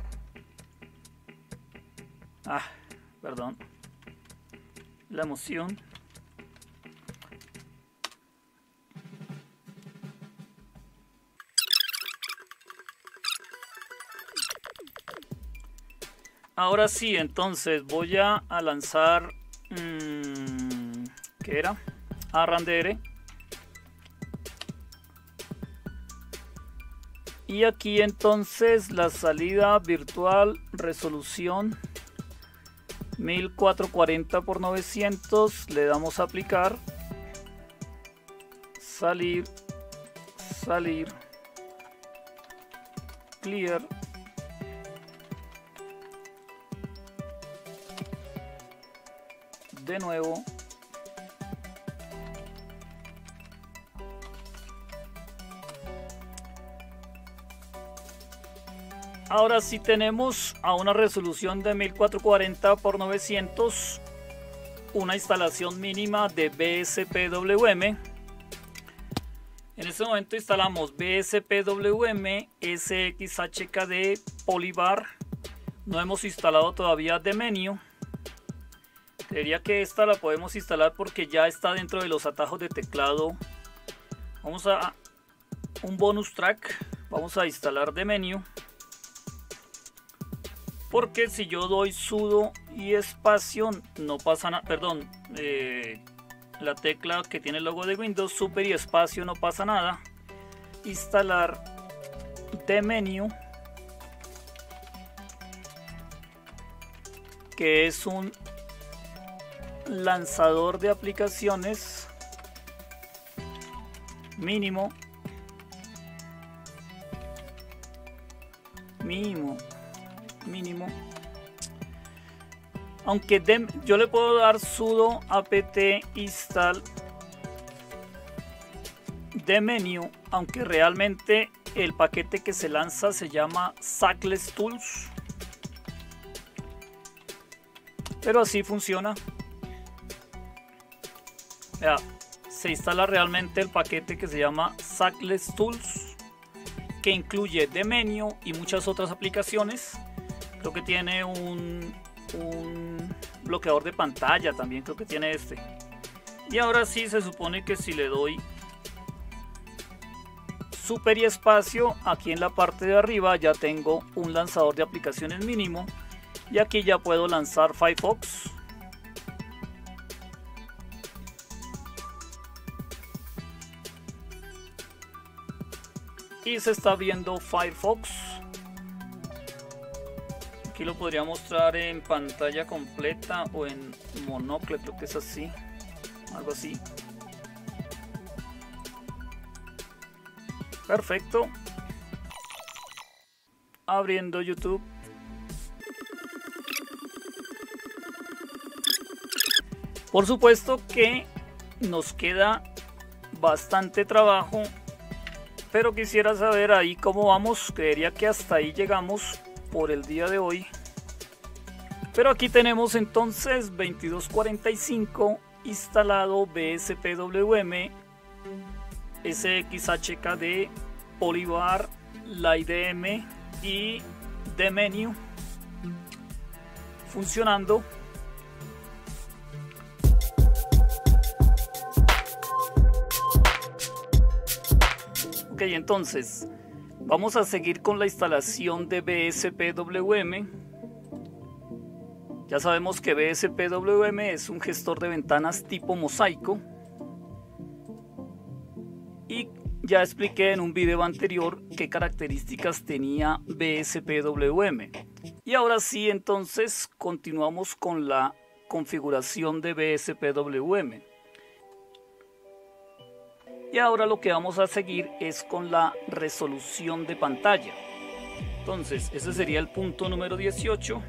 Ah, perdón, la emoción. Ahora sí, entonces voy a, a lanzar mmm, ¿qué era? ArranDR. Y aquí entonces la salida virtual, resolución mil cuatrocientos cuarenta por novecientos, le damos a aplicar, salir, salir, clear, de nuevo, ahora sí tenemos a una resolución de mil cuatrocientos cuarenta por novecientos, una instalación mínima de B S P W M. En este momento instalamos B S P W M, S X H K D, Polybar. No hemos instalado todavía dmenu. Creería que esta la podemos instalar porque ya está dentro de los atajos de teclado. Vamos a un bonus track. Vamos a instalar dmenu. Porque si yo doy sudo y espacio, no pasa nada. Perdón, eh, la tecla que tiene el logo de Windows, super y espacio, no pasa nada. Instalar dmenu, que es un lanzador de aplicaciones mínimo. Mínimo. mínimo aunque de, yo le puedo dar sudo apt install dmenu, aunque realmente el paquete que se lanza se llama Sackless Tools, pero así funciona. Vea, se instala realmente el paquete que se llama Sackless Tools. que incluye Dmenyu y muchas otras aplicaciones. Creo que tiene un, un bloqueador de pantalla, también creo que tiene este. Y ahora sí se supone que si le doy super y espacio, aquí en la parte de arriba ya tengo un lanzador de aplicaciones mínimo. Y aquí ya puedo lanzar Firefox. Y se está viendo Firefox. Aquí lo podría mostrar en pantalla completa o en monocle, creo que es así, algo así. Perfecto. Abriendo YouTube. Por supuesto que nos queda bastante trabajo, pero quisiera saber ahí cómo vamos. Creería que hasta ahí llegamos por el día de hoy. Pero aquí tenemos entonces veintidós cuarenta y cinco instalado, B S P W M, S X H K D, Polybar, LightDM y Dmenyu funcionando. Ok, entonces vamos a seguir con la instalación de B S P W M. Ya sabemos que B S P W M es un gestor de ventanas tipo mosaico. Y ya expliqué en un video anterior qué características tenía B S P W M. Y ahora sí, entonces continuamos con la configuración de B S P W M. Y ahora lo que vamos a seguir es con la resolución de pantalla. Entonces, ese sería el punto número dieciocho.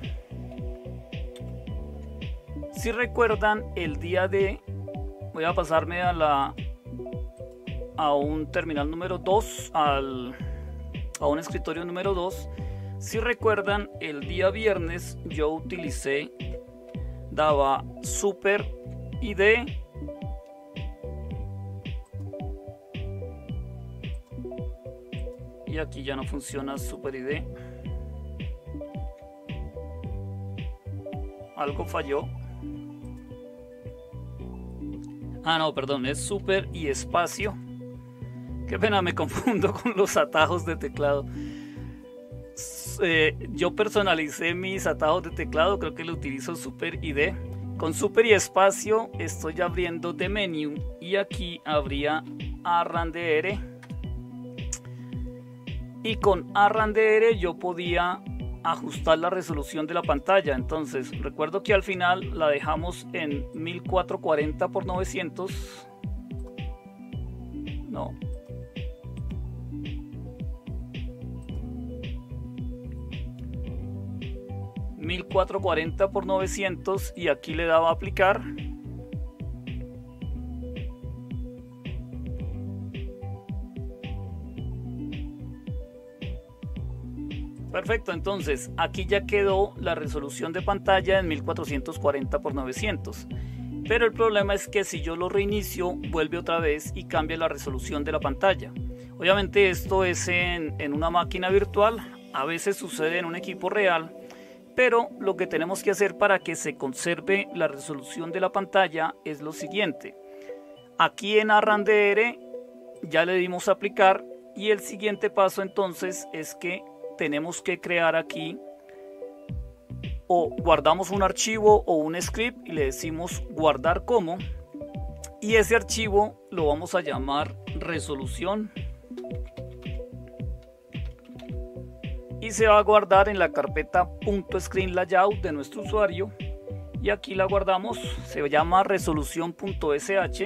Si recuerdan, el día de... Voy a pasarme a la... a un terminal número dos, al, a un escritorio número dos. Si recuerdan, el día viernes yo utilicé, daba Super I D y aquí ya no funciona Super I D. Algo falló. Ah, no, perdón, es Super y espacio. Qué pena, me confundo con los atajos de teclado. Eh, yo personalicé mis atajos de teclado, creo que lo utilizo Super I D. Con Super y espacio estoy abriendo Dmenyu y aquí habría ARrandR. Y con ARrandR yo podía ajustar la resolución de la pantalla. Entonces recuerdo que al final la dejamos en mil cuatrocientos cuarenta por novecientos. No. mil cuatrocientos cuarenta por novecientos y aquí le daba a aplicar. Perfecto, entonces aquí ya quedó la resolución de pantalla en mil cuatrocientos cuarenta por novecientos. Pero el problema es que si yo lo reinicio, vuelve otra vez y cambia la resolución de la pantalla. Obviamente esto es en, en una máquina virtual, a veces sucede en un equipo real, pero lo que tenemos que hacer para que se conserve la resolución de la pantalla es lo siguiente. Aquí en ARrandR ya le dimos a aplicar y el siguiente paso entonces es que tenemos que crear aquí o guardamos un archivo o un script y le decimos guardar como, y ese archivo lo vamos a llamar resolución y se va a guardar en la carpeta .screenlayout de nuestro usuario y aquí la guardamos, se llama resolución.sh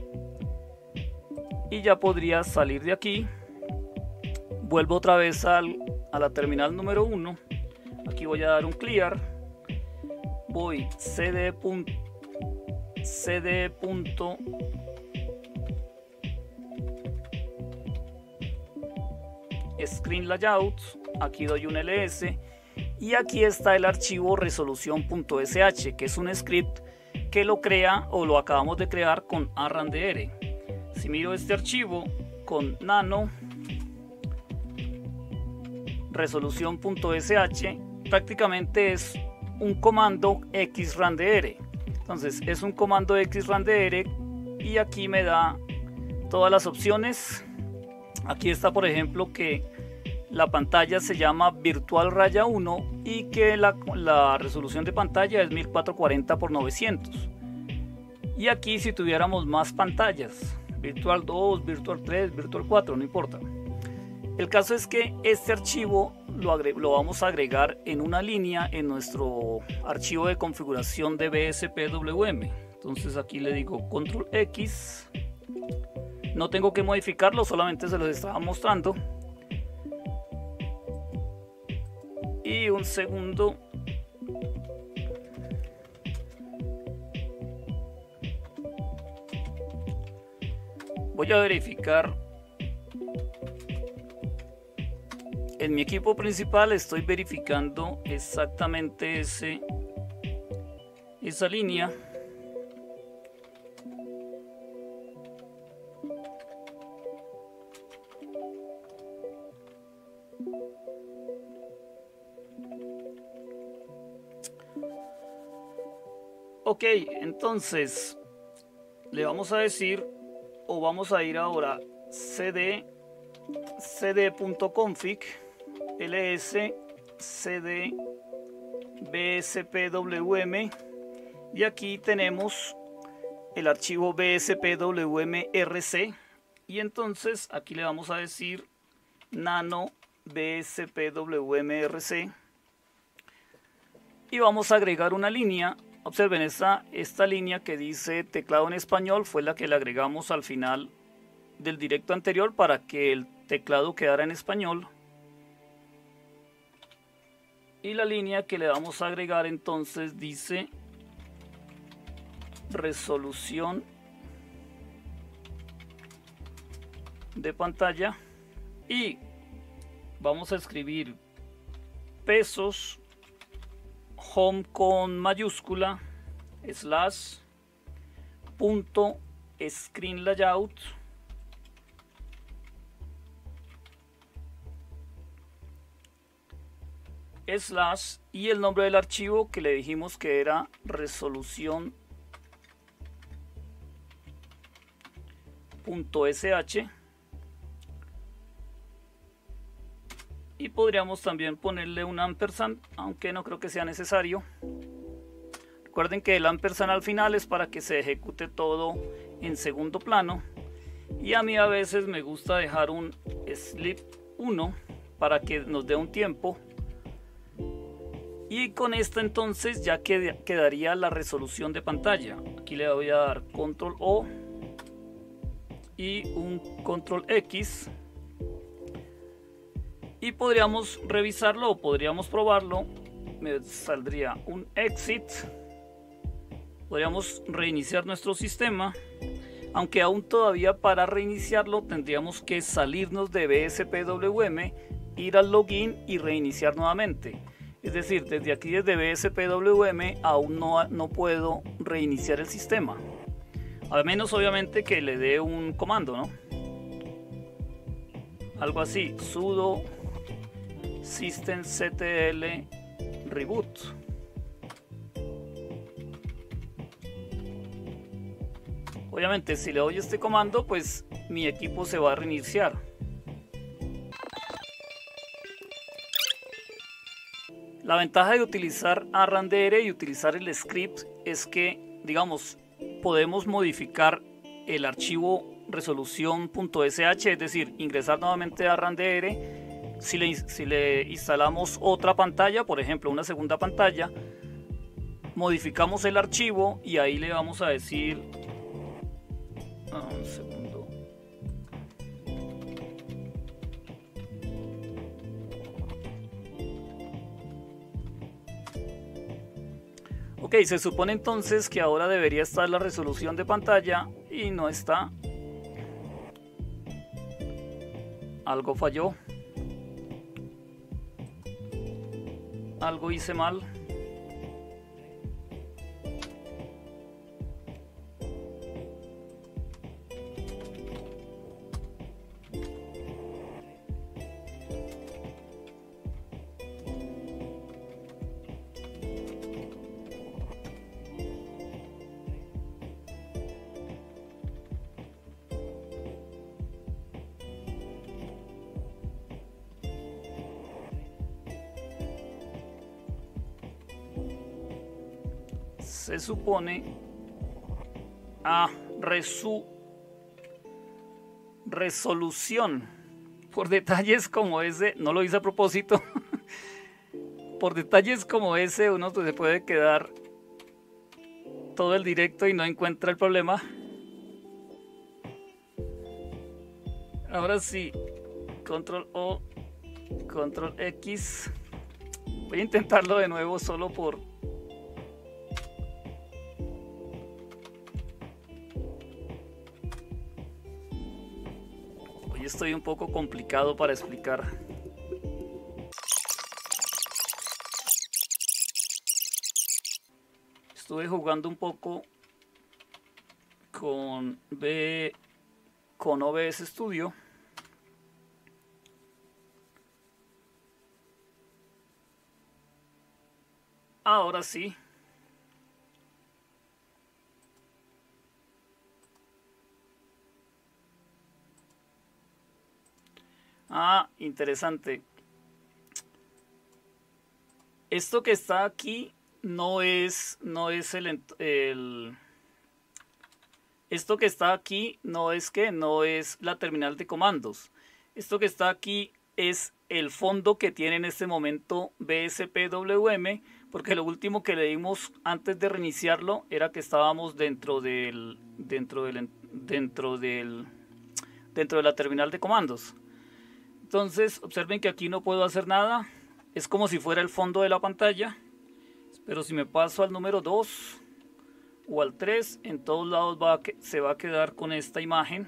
y ya podría salir de aquí. Vuelvo otra vez al, a la terminal número uno. Aquí voy a dar un clear. Voy cd. cd. Screen layout. Aquí doy un ls. Y aquí está el archivo resolución.sh, que es un script que lo crea o lo acabamos de crear con ARrandR. Si miro este archivo con nano, resolución.sh prácticamente es un comando xrandr. Entonces es un comando xrandr y aquí me da todas las opciones. Aquí está, por ejemplo, que la pantalla se llama virtual raya uno y que la, la resolución de pantalla es mil cuatrocientos cuarenta por novecientos. Y aquí si tuviéramos más pantallas, virtual dos, virtual tres, virtual cuatro, no importa. El caso es que este archivo lo, lo vamos a agregar en una línea en nuestro archivo de configuración de B S P W M. Entonces aquí le digo control X. No tengo que modificarlo, solamente se los estaba mostrando. Y un segundo. Voy a verificar. En mi equipo principal estoy verificando exactamente ese, esa línea. Ok, entonces le vamos a decir, o vamos a ir ahora cd cd.config ls cd bspwm y aquí tenemos el archivo bspwmrc y entonces aquí le vamos a decir nano bspwmrc y vamos a agregar una línea. Observen, esta, esta línea que dice teclado en español fue la que le agregamos al final del directo anterior para que el teclado quedara en español. Y la línea que le vamos a agregar entonces dice resolución de pantalla y vamos a escribir pesos home con mayúscula slash punto screen layout slash y el nombre del archivo que le dijimos que era resolución punto sh y podríamos también ponerle un ampersand, aunque no creo que sea necesario. Recuerden que el ampersand al final es para que se ejecute todo en segundo plano y a mí a veces me gusta dejar un sleep uno para que nos dé un tiempo. Y con esto entonces ya qued quedaría la resolución de pantalla. Aquí le voy a dar control O y un control X. Y podríamos revisarlo o podríamos probarlo. Me saldría un exit. Podríamos reiniciar nuestro sistema. Aunque aún todavía para reiniciarlo tendríamos que salirnos de B S P W M, ir al login y reiniciar nuevamente. Es decir, desde aquí, desde B S P W M, aún no, no puedo reiniciar el sistema. A menos, obviamente, que le dé un comando, ¿no? Algo así, sudo systemctl reboot. Obviamente, si le doy este comando, pues mi equipo se va a reiniciar. La ventaja de utilizar arrandr y utilizar el script es que, digamos, podemos modificar el archivo resolución.sh, es decir, ingresar nuevamente a arrandr. Si le, si le instalamos otra pantalla, por ejemplo una segunda pantalla, modificamos el archivo y ahí le vamos a decir, ah, un segundo. Ok, se supone entonces que ahora debería estar la resolución de pantalla y no está. Algo falló. Algo hice mal. se supone a resu, resolución. Por detalles como ese, no lo hice a propósito, por detalles como ese uno se puede quedar todo el directo y no encuentra el problema. Ahora sí, control O, control X. Voy a intentarlo de nuevo solo por... Hoy estoy un poco complicado para explicar. Estuve jugando un poco con, B, con O B S Studio. Ahora sí. Ah, interesante. Esto que está aquí no es, no es el, el... Esto que está aquí no es que, no es la terminal de comandos. Esto que está aquí es el fondo que tiene en este momento B S P W M, porque lo último que le dimos antes de reiniciarlo era que estábamos dentro del dentro del dentro del dentro de la terminal de comandos. Entonces observen que aquí no puedo hacer nada, es como si fuera el fondo de la pantalla, pero si me paso al número dos o al tres, en todos lados va a que, se va a quedar con esta imagen.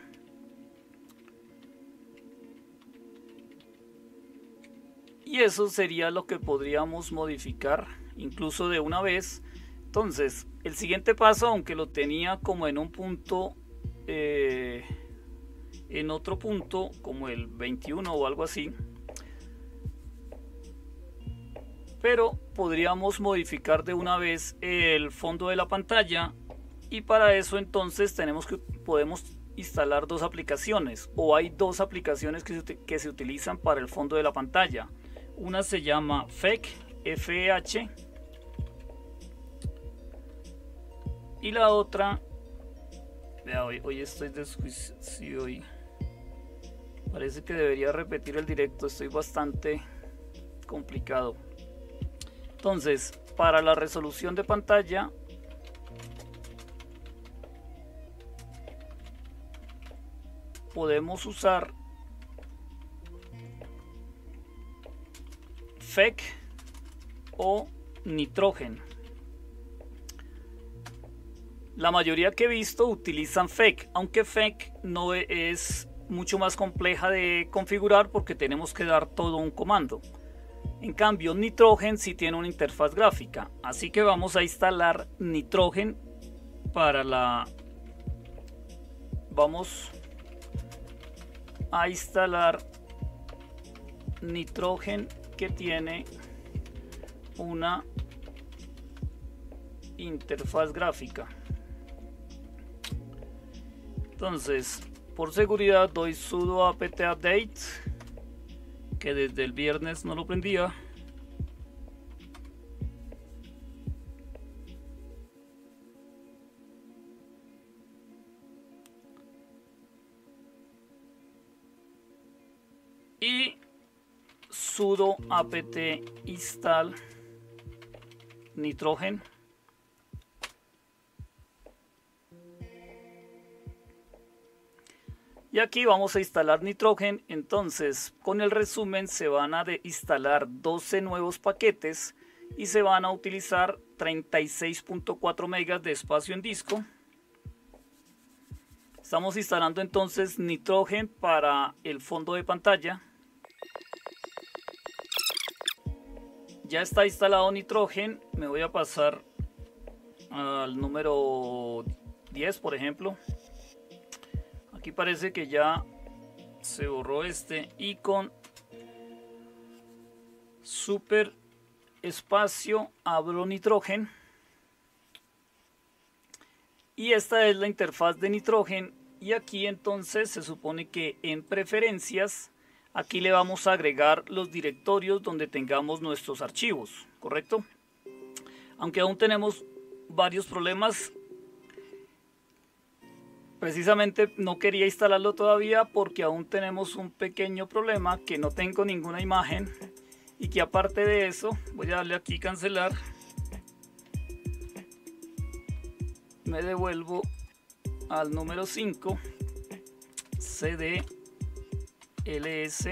Y eso sería lo que podríamos modificar incluso de una vez. Entonces el siguiente paso, aunque lo tenía como en un punto, eh, en otro punto como el veintiuno o algo así, pero podríamos modificar de una vez el fondo de la pantalla, y para eso entonces tenemos que podemos instalar dos aplicaciones, o hay dos aplicaciones que se, que se utilizan para el fondo de la pantalla. Una se llama Fech, F E H, y la otra, vea, hoy, hoy estoy desjuiciado, hoy parece que debería repetir el directo, estoy bastante complicado. Entonces, para la resolución de pantalla, podemos usar Fech o Nitrogen. La mayoría que he visto utilizan Fech, aunque Fech no es mucho más compleja de configurar porque tenemos que dar todo un comando. En cambio, Nitrogen sí tiene una interfaz gráfica, así que vamos a instalar Nitrogen para la... Vamos a instalar Nitrogen, que tiene una interfaz gráfica. Entonces, por seguridad doy sudo apt update, que desde el viernes no lo prendía. Y sudo apt install Nitrogen. Y aquí vamos a instalar Nitrogen. Entonces, con el resumen se van a instalar doce nuevos paquetes y se van a utilizar treinta y seis punto cuatro megas de espacio en disco. Estamos instalando entonces Nitrogen para el fondo de pantalla. Ya está instalado Nitrogen. Me voy a pasar al número diez, por ejemplo. Aquí parece que ya se borró este, y con super espacio abro Nitrogen. Y esta es la interfaz de Nitrogen. Y aquí entonces se supone que en preferencias, aquí le vamos a agregar los directorios donde tengamos nuestros archivos, ¿correcto? Aunque aún tenemos varios problemas. Precisamente no quería instalarlo todavía porque aún tenemos un pequeño problema, que no tengo ninguna imagen y que aparte de eso, voy a darle aquí cancelar, me devuelvo al número cinco, cd ls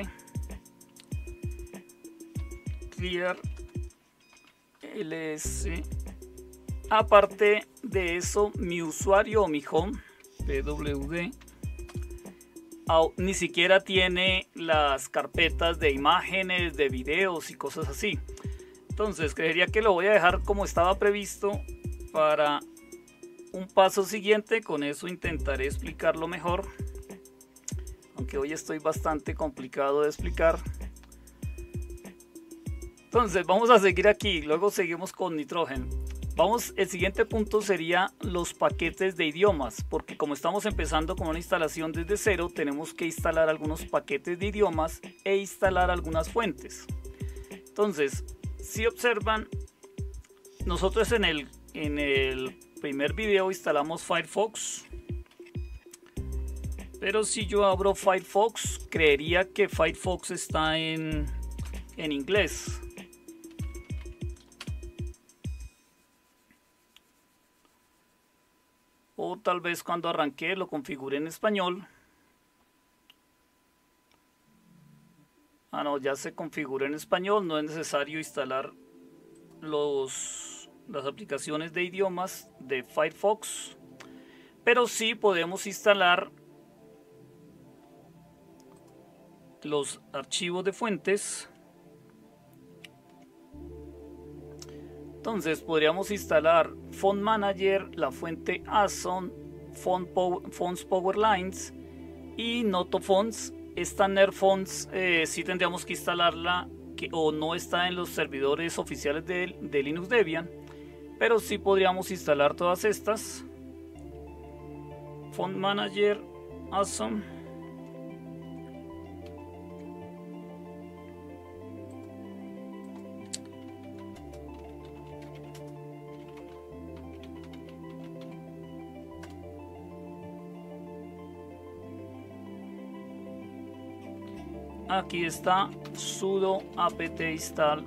clear ls. Aparte de eso, mi usuario o mi home pwd ni siquiera tiene las carpetas de imágenes, de videos y cosas así. Entonces creería que lo voy a dejar como estaba previsto para un paso siguiente. Con eso intentaré explicarlo mejor, aunque hoy estoy bastante complicado de explicar. Entonces vamos a seguir aquí, luego seguimos con Nitrogen. Vamos, el siguiente punto sería los paquetes de idiomas, porque como estamos empezando con una instalación desde cero, tenemos que instalar algunos paquetes de idiomas e instalar algunas fuentes. Entonces, si observan, nosotros en el, en el primer video instalamos Firefox, pero si yo abro Firefox, creería que Firefox está en, en inglés. O tal vez cuando arranqué lo configure en español. Ah, no, ya se configura en español. No es necesario instalar los, las aplicaciones de idiomas de Firefox. Pero sí podemos instalar los archivos de fuentes. Entonces podríamos instalar Font Manager, la fuente Asom, Font Power, Fonts Powerlines y Noto Fonts. Esta Nerf Fonts eh, sí tendríamos que instalarla, que o no está en los servidores oficiales de, de Linux Debian, pero sí podríamos instalar todas estas. Font Manager, Asom. Aquí está sudo apt install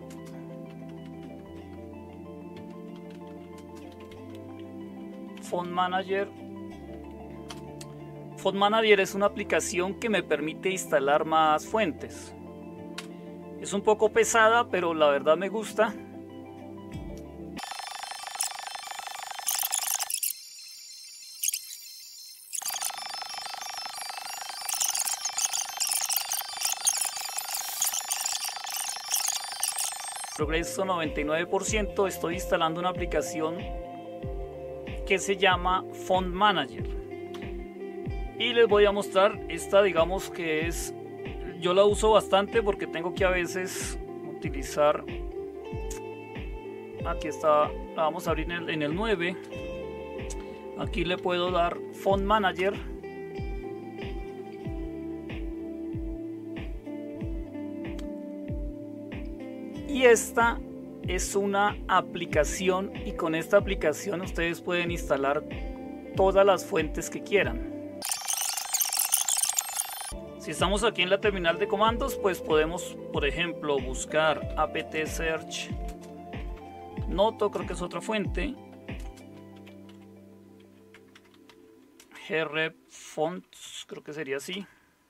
Font Manager. Font Manager es una aplicación que me permite instalar más fuentes. Es un poco pesada, pero la verdad me gusta. Progreso noventa y nueve por ciento. Estoy instalando una aplicación que se llama Font Manager y les voy a mostrar esta, digamos que es, yo la uso bastante porque tengo que a veces utilizar, aquí está, la vamos a abrir en el, en el nueve. Aquí le puedo dar Font Manager y esta es una aplicación, y con esta aplicación ustedes pueden instalar todas las fuentes que quieran. Si estamos aquí en la terminal de comandos, pues podemos, por ejemplo, buscar apt search Noto, creo que es otra fuente, grep fonts, creo que sería así.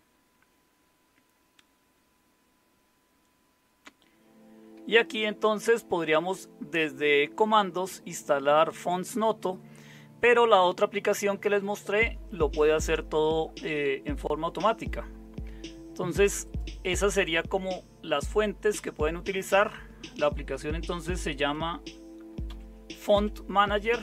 Y aquí entonces podríamos desde comandos instalar Fonts Noto, pero la otra aplicación que les mostré lo puede hacer todo eh, en forma automática. Entonces esas sería como las fuentes que pueden utilizar. La aplicación entonces se llama Font Manager.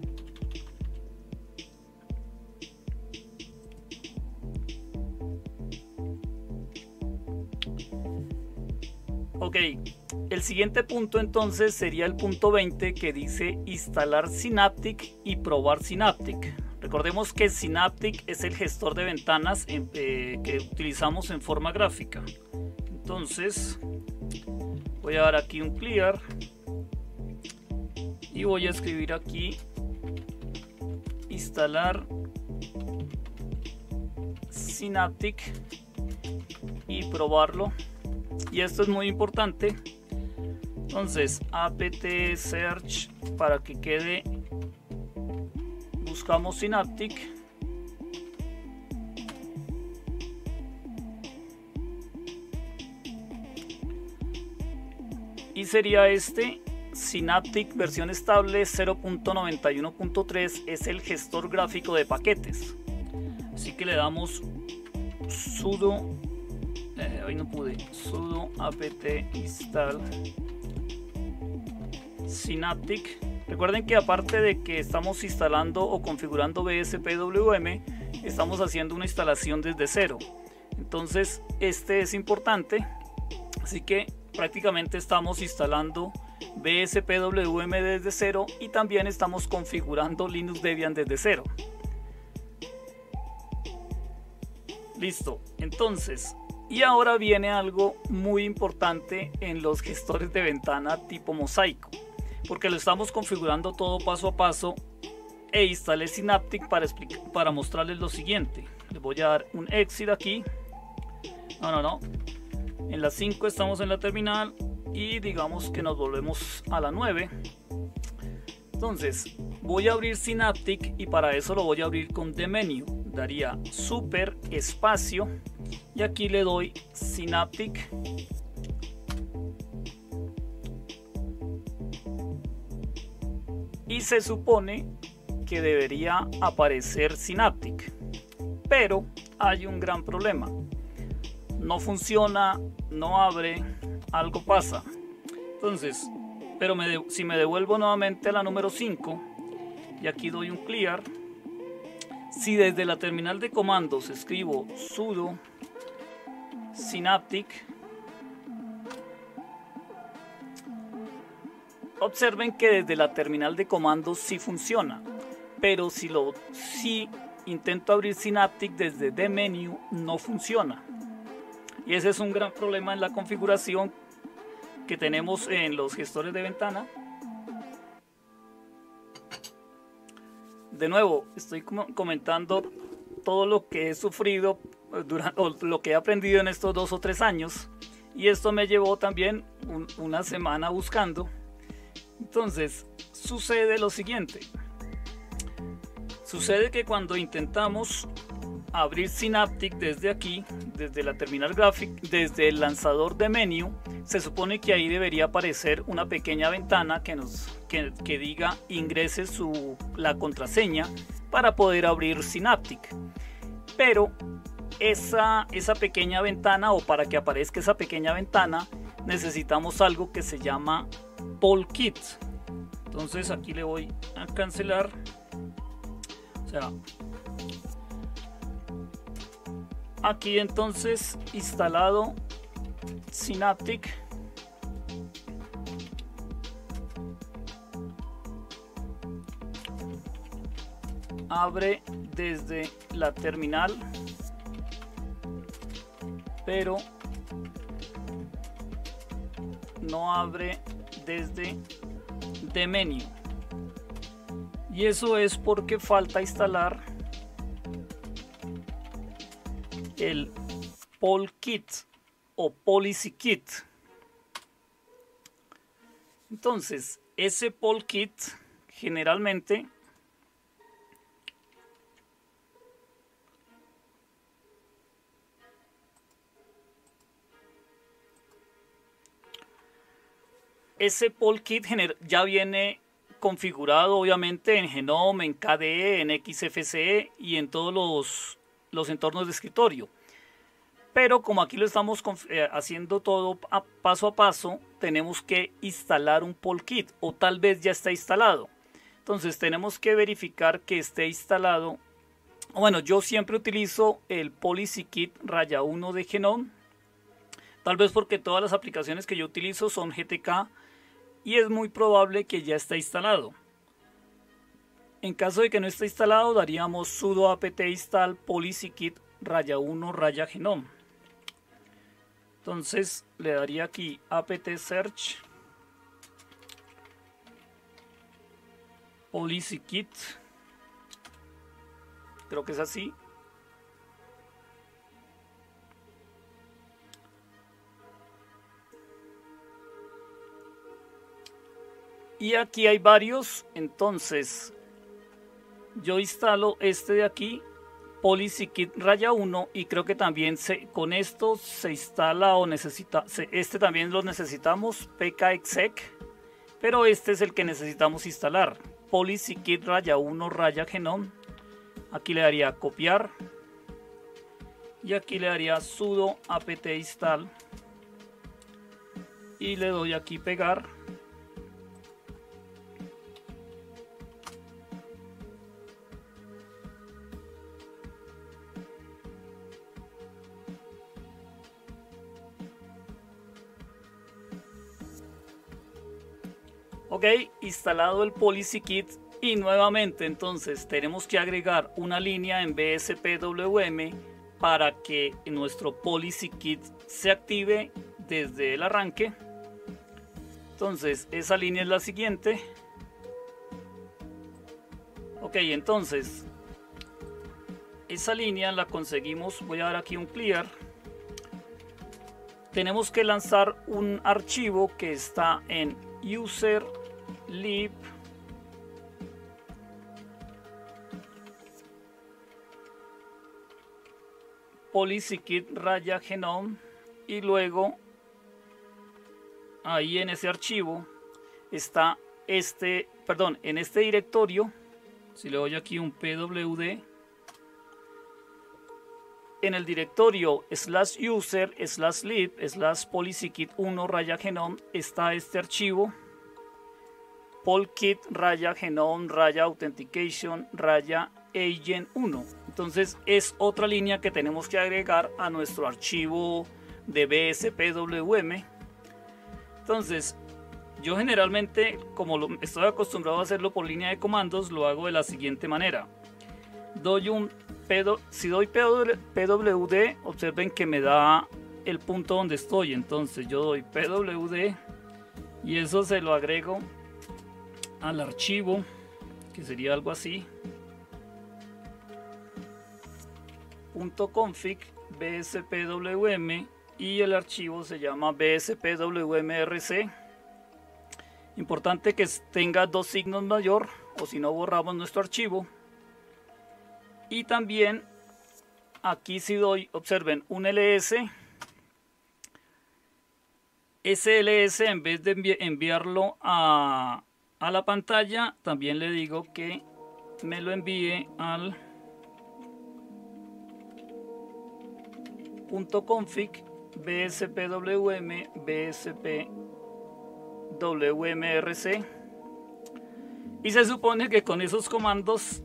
Ok, el siguiente punto entonces sería el punto veinte, que dice instalar Synaptic y probar Synaptic. Recordemos que Synaptic es el gestor de ventanas en, eh, que utilizamos en forma gráfica. Entonces voy a dar aquí un clear y voy a escribir aquí instalar Synaptic y probarlo. Y esto es muy importante. Entonces apt search para que quede, buscamos Synaptic y sería este. Synaptic versión estable cero punto noventa y uno punto tres es el gestor gráfico de paquetes, así que le damos sudo eh, hoy no pude sudo apt install Synaptic. Recuerden que aparte de que estamos instalando o configurando B S P W M, estamos haciendo una instalación desde cero, entonces este es importante, así que prácticamente estamos instalando B S P W M desde cero y también estamos configurando Linux Debian desde cero. Listo, entonces, y ahora viene algo muy importante en los gestores de ventana tipo mosaico, porque lo estamos configurando todo paso a paso, e instalé Synaptic para, para mostrarles lo siguiente. Les voy a dar un exit aquí. No, no, no. En la cinco estamos en la terminal y digamos que nos volvemos a la nueve. Entonces voy a abrir Synaptic y para eso lo voy a abrir con dmenu. Daría super espacio y aquí le doy Synaptic y se supone que debería aparecer Synaptic, pero hay un gran problema. No funciona, no abre, algo pasa. Entonces, pero me de, si me devuelvo nuevamente a la número cinco y aquí doy un clear, si desde la terminal de comandos escribo sudo Synaptic, observen que desde la terminal de comandos sí funciona, pero si, lo, si intento abrir Synaptic desde dmenu no funciona. Y ese es un gran problema en la configuración que tenemos en los gestores de ventana. De nuevo, estoy comentando todo lo que he sufrido durante, o lo que he aprendido en estos dos o tres años. Y esto me llevó también un, una semana buscando. Entonces, sucede lo siguiente. Sucede que cuando intentamos abrir Synaptic desde aquí, desde la terminal gráfica, desde el lanzador de menú, se supone que ahí debería aparecer una pequeña ventana que nos que, que diga ingrese su, la contraseña para poder abrir Synaptic. Pero esa, esa pequeña ventana, o para que aparezca esa pequeña ventana, necesitamos algo que se llama Polkit. Entonces aquí le voy a cancelar. O sea, aquí entonces instalado Synaptic, abre desde la terminal, pero no abre desde dmenu, y eso es porque falta instalar el Polkit o Policy Kit. Entonces ese Polkit generalmente ese Polkit ya viene configurado obviamente en Gnome, en K D E, en X F C E y en todos los los entornos de escritorio, pero como aquí lo estamos eh, haciendo todo a paso a paso, tenemos que instalar un Polkit, o tal vez ya está instalado. Entonces tenemos que verificar que esté instalado. Bueno, yo siempre utilizo el Policy Kit raya uno de Gnome, tal vez porque todas las aplicaciones que yo utilizo son G T K y es muy probable que ya está instalado. En caso de que no esté instalado, daríamos sudo apt install policykit raya uno raya gnome. Entonces le daría aquí apt search Policy Kit, creo que es así. Y aquí hay varios, entonces yo instalo este de aquí, Policy Kit raya uno, y creo que también se, con esto se instala o necesita, se, este también lo necesitamos, pkexec, pero este es el que necesitamos instalar, Policy Kit raya uno raya genome. Aquí le daría copiar y aquí le daría sudo apt install y le doy aquí pegar. Ok, instalado el Policy Kit, y nuevamente entonces tenemos que agregar una línea en B S P W M para que nuestro Policy Kit se active desde el arranque. Entonces esa línea es la siguiente. Ok, entonces esa línea la conseguimos, voy a dar aquí un clear. Tenemos que lanzar un archivo que está en user lib Policy Kit raya genome, y luego ahí en ese archivo está este, perdón, en este directorio, si le doy aquí un pwd, en el directorio slash user slash lib slash policykit uno raya genome está este archivo polkit raya genome raya authentication raya agent uno. Entonces es otra línea que tenemos que agregar a nuestro archivo de B S P W M. Entonces yo generalmente, como lo, estoy acostumbrado a hacerlo por línea de comandos, lo hago de la siguiente manera. Doy un si doy pwd, observen que me da el punto donde estoy. Entonces yo doy pwd y eso se lo agrego al archivo, que sería algo así, .config bspwm, y el archivo se llama bspwmrc. Importante que tenga dos signos mayor, o si no borramos nuestro archivo. Y también aquí si doy, observen, un ls, ese ls en vez de envi enviarlo a, a la pantalla, también le digo que me lo envíe al .config bspwm bspwmrc, y se supone que con esos comandos,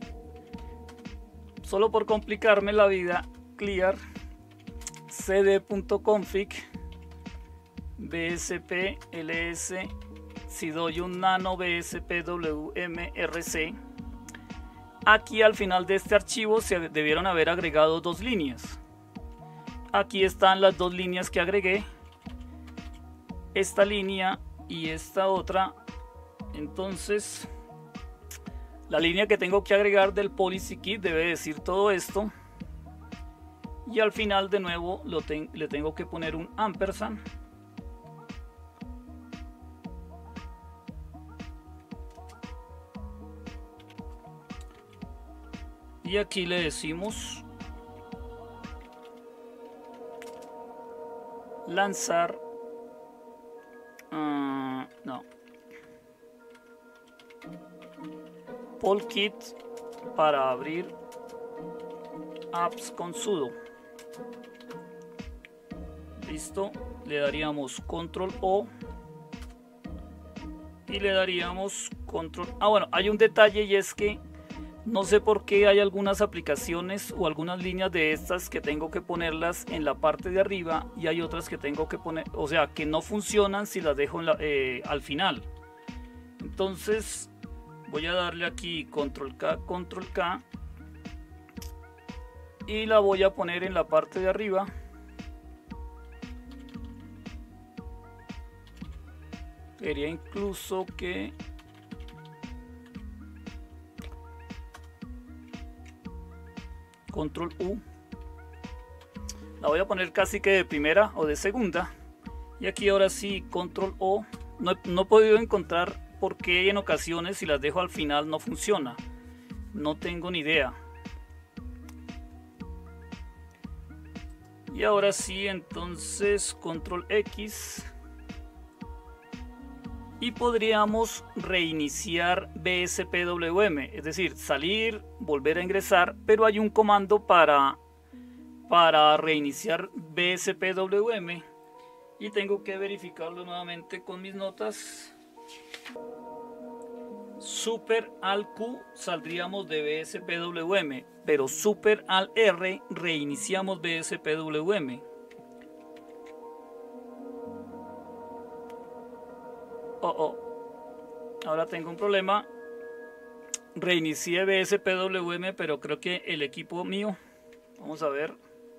solo por complicarme la vida, clear cd.config bspls, si doy un nano bspwmrc, aquí al final de este archivo se debieron haber agregado dos líneas. Aquí están las dos líneas que agregué, esta línea y esta otra. Entonces la línea que tengo que agregar del Policy Kit debe decir todo esto, y al final de nuevo lo ten, le tengo que poner un ampersand, y aquí le decimos lanzar uh, no polkit para abrir apps con sudo. Listo, le daríamos control O y le daríamos control. Ah, bueno, hay un detalle, y es que no sé por qué hay algunas aplicaciones o algunas líneas de estas que tengo que ponerlas en la parte de arriba, y hay otras que tengo que poner, o sea, que no funcionan si las dejo en la, eh, al final. Entonces voy a darle aquí control K, control K, y la voy a poner en la parte de arriba. Quería incluso que control U. La voy a poner casi que de primera o de segunda. Y aquí ahora sí, control O. No he, no he podido encontrar por qué en ocasiones si las dejo al final no funciona. No tengo ni idea. Y ahora sí, entonces control X. Y podríamos reiniciar B S P W M. Es decir, salir, volver a ingresar. Pero hay un comando para, para reiniciar B S P W M. Y tengo que verificarlo nuevamente con mis notas. Super al Q saldríamos de B S P W M, pero super al R reiniciamos B S P W M. Oh, oh. Ahora tengo un problema. Reinicié B S P W M, pero creo que el equipo mío. Vamos a ver.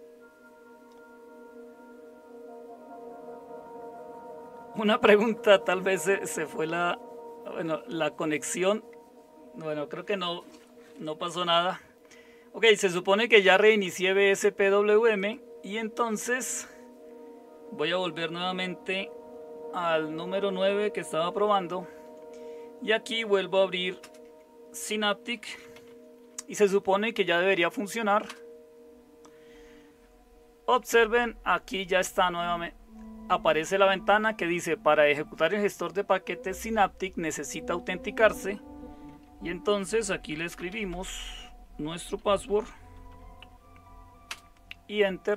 Una pregunta, tal vez se, se fue la, bueno, la conexión. Bueno, creo que no, no pasó nada. Ok, se supone que ya reinicié B S P W M y entonces voy a volver nuevamente al número nueve que estaba probando. Y aquí vuelvo a abrir Synaptic y se supone que ya debería funcionar. Observen, aquí ya está nuevamente. Aparece la ventana que dice: para ejecutar el gestor de paquetes Synaptic necesita autenticarse. Y entonces aquí le escribimos nuestro password y enter.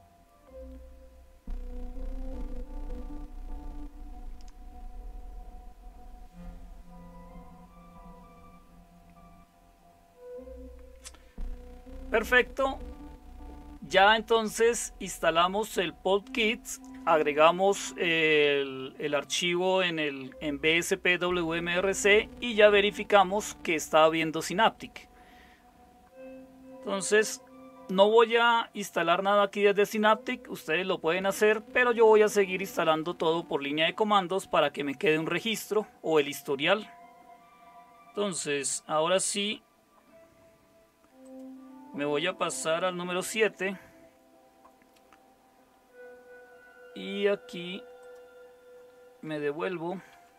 Perfecto. Ya entonces instalamos el PodKit, agregamos el, el archivo en, el, en B S P W M R C y ya verificamos que está habiendo Synaptic. Entonces no voy a instalar nada aquí desde Synaptic, ustedes lo pueden hacer, pero yo voy a seguir instalando todo por línea de comandos para que me quede un registro o el historial. Entonces ahora sí me voy a pasar al número siete. Y aquí me devuelvo.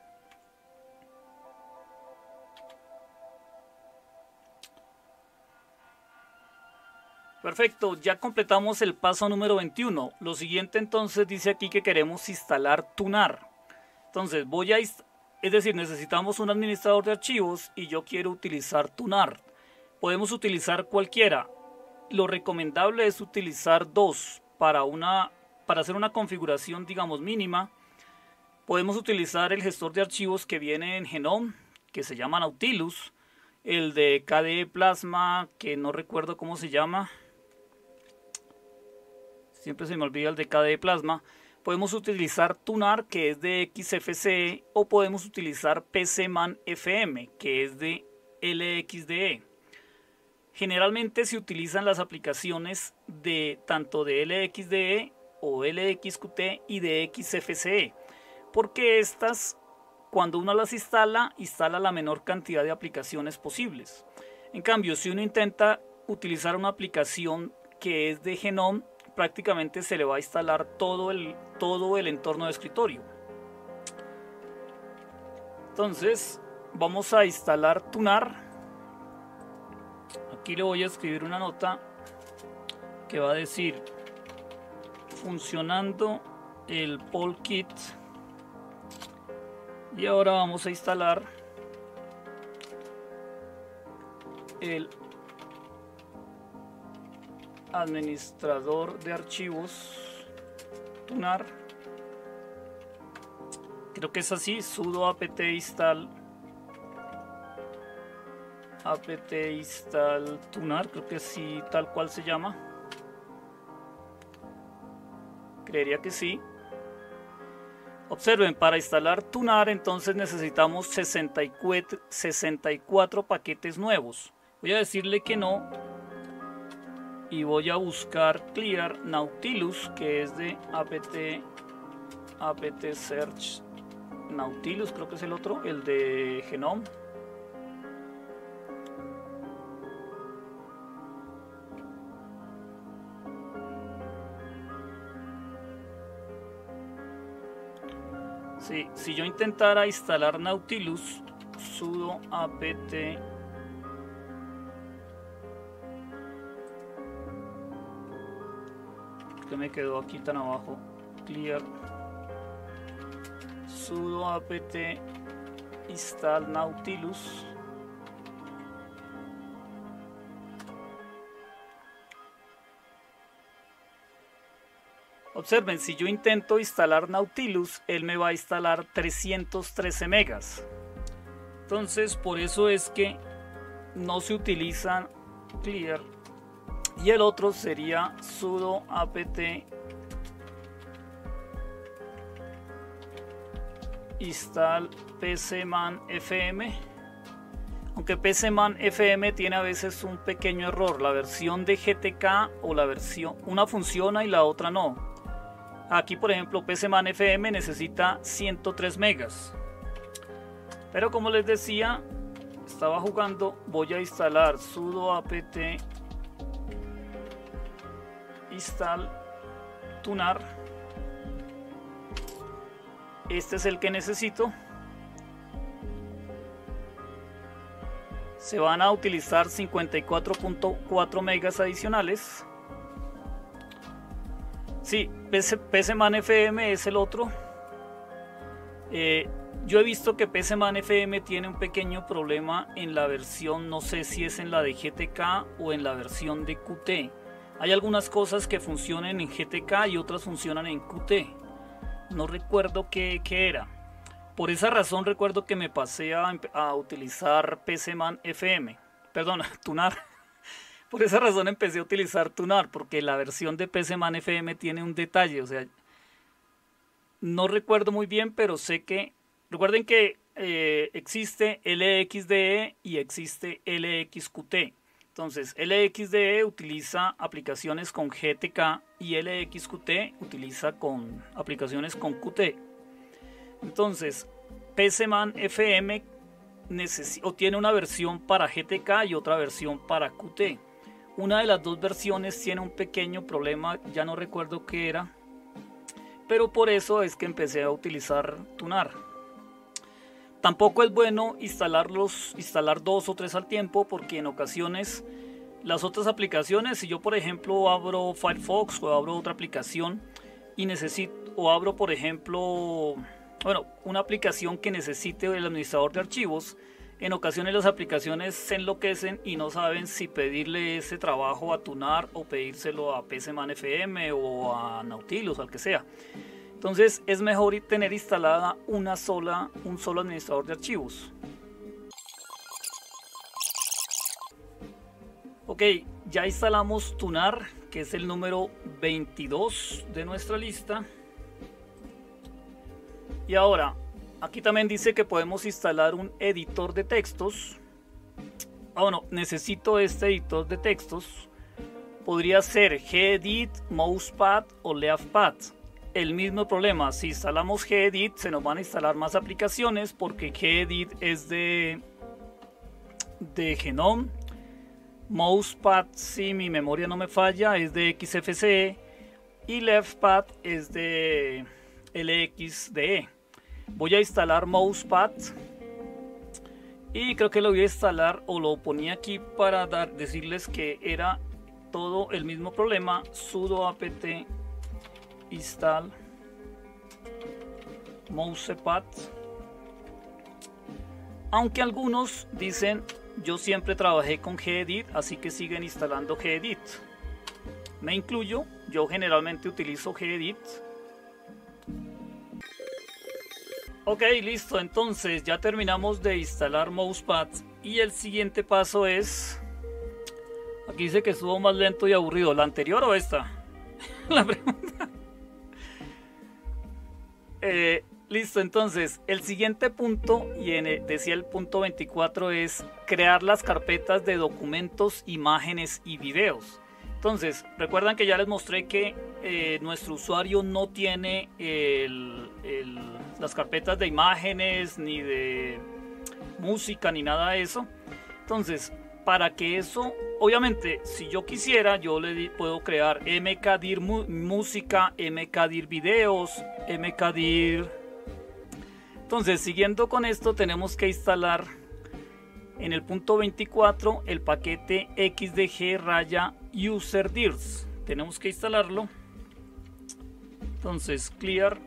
Perfecto, ya completamos el paso número veintiuno. Lo siguiente entonces dice aquí que queremos instalar Tunar. Entonces voy a, es decir, necesitamos un administrador de archivos y yo quiero utilizar Tunar. Podemos utilizar cualquiera. Lo recomendable es utilizar dos para, una, para hacer una configuración, digamos, mínima. Podemos utilizar el gestor de archivos que viene en Genome, que se llama Nautilus. El de K D E Plasma, que no recuerdo cómo se llama. Siempre se me olvida el de K D E Plasma. Podemos utilizar Tunar, que es de X F C E, o podemos utilizar PCman F M, que es de L X D E. Generalmente se utilizan las aplicaciones de tanto de L X D E o L X Q T y de X F C E, porque estas, cuando uno las instala, instala la menor cantidad de aplicaciones posibles. En cambio, si uno intenta utilizar una aplicación que es de Genome, prácticamente se le va a instalar todo el, todo el entorno de escritorio. Entonces, vamos a instalar Tunar. Aquí le voy a escribir una nota que va a decir: funcionando el PodKit. Y ahora vamos a instalar el administrador de archivos Tunar. Creo que es así: sudo apt install apt install Tunar, creo que sí, tal cual se llama. Creería que sí. Observen, para instalar Tunar entonces necesitamos sesenta y cuatro, sesenta y cuatro paquetes nuevos. Voy a decirle que no y voy a buscar clear Nautilus, que es de apt apt search Nautilus, creo que es el otro, el de Genome. Sí, si yo intentara instalar Nautilus, sudo apt, que me quedó aquí tan abajo, clear, sudo apt install Nautilus. Observen, si yo intento instalar Nautilus, él me va a instalar trescientos trece megas. Entonces, por eso es que no se utiliza clear. Y el otro sería sudo apt install pcman fm. Aunque pcman fm tiene a veces un pequeño error, la versión de G T K o la versión, una funciona y la otra no. Aquí por ejemplo pcman fm necesita ciento tres megas, pero como les decía, estaba jugando, voy a instalar sudo apt install tunar. Este es el que necesito. Se van a utilizar cincuenta y cuatro punto cuatro megas adicionales. Sí, pcman fm es el otro. Eh, yo he visto que pcman fm tiene un pequeño problema en la versión, no sé si es en la de G T K o en la versión de Qt. Hay algunas cosas que funcionan en G T K y otras funcionan en Qt. No recuerdo qué, qué era. Por esa razón recuerdo que me pasé a, a utilizar pcman fm. Perdón, tunar. Por esa razón empecé a utilizar tunar, porque la versión de pcman fm tiene un detalle. O sea, no recuerdo muy bien, pero sé que... Recuerden que eh, existe L X D E y existe L X Q T. Entonces, L X D E utiliza aplicaciones con G T K y L X Q T utiliza con aplicaciones con Qt. Entonces, pcman fm o tiene una versión para G T K y otra versión para Qt. Una de las dos versiones tiene un pequeño problema, ya no recuerdo qué era, pero por eso es que empecé a utilizar tunar. Tampoco es bueno instalarlos, instalar dos o tres al tiempo, porque en ocasiones las otras aplicaciones, si yo por ejemplo abro Firefox o abro otra aplicación y necesito, o abro por ejemplo, bueno, una aplicación que necesite el administrador de archivos, en ocasiones las aplicaciones se enloquecen y no saben si pedirle ese trabajo a tunar o pedírselo a pcman fm o a Nautilus, al que sea. Entonces es mejor tener instalada una sola, un solo administrador de archivos. Ok, ya instalamos tunar, que es el número veintidós de nuestra lista. Y ahora, aquí también dice que podemos instalar un editor de textos. Ah, bueno, necesito este editor de textos. Podría ser Gedit, Mousepad o Leafpad. El mismo problema, si instalamos Gedit se nos van a instalar más aplicaciones, porque Gedit es de, de Gnome. Mousepad, si mi memoria no me falla, es de X F C E. Y Leafpad es de L X D E. Voy a instalar Mousepad. Y creo que lo voy a instalar, o lo ponía aquí para dar, decirles que era todo el mismo problema. Sudo apt install Mousepad. Aunque algunos dicen, yo siempre trabajé con Gedit, así que siguen instalando Gedit. Me incluyo, yo generalmente utilizo Gedit. Ok, listo, entonces ya terminamos de instalar Mousepad y el siguiente paso es... Aquí dice que estuvo más lento y aburrido. ¿La anterior o esta? La pregunta. Eh, listo, entonces el siguiente punto, y en el, decía el punto veinticuatro, es crear las carpetas de documentos, imágenes y videos. Entonces, recuerdan que ya les mostré que eh, nuestro usuario no tiene el, el, las carpetas de imágenes, ni de música, ni nada de eso. Entonces, para que eso, obviamente, si yo quisiera, yo le puedo crear mkdir música, mkdir videos, mkdir Entonces, siguiendo con esto, tenemos que instalar en el punto veinticuatro el paquete xdg raya userdirs. Tenemos que instalarlo. Entonces, clear,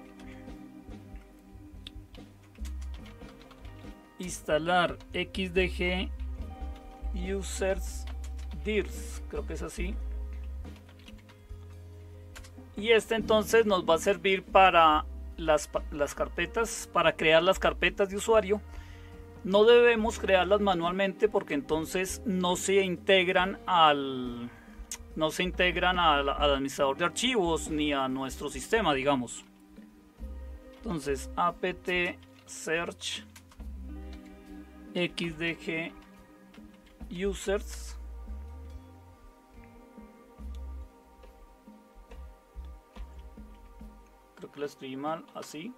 instalar xdg userdirs, creo que es así. Y este entonces nos va a servir para las, las carpetas, para crear las carpetas de usuario. No debemos crearlas manualmente porque entonces no se integran al no se integran al, al administrador de archivos ni a nuestro sistema, digamos. Entonces apt search xdg users, creo que lo escribí mal, así.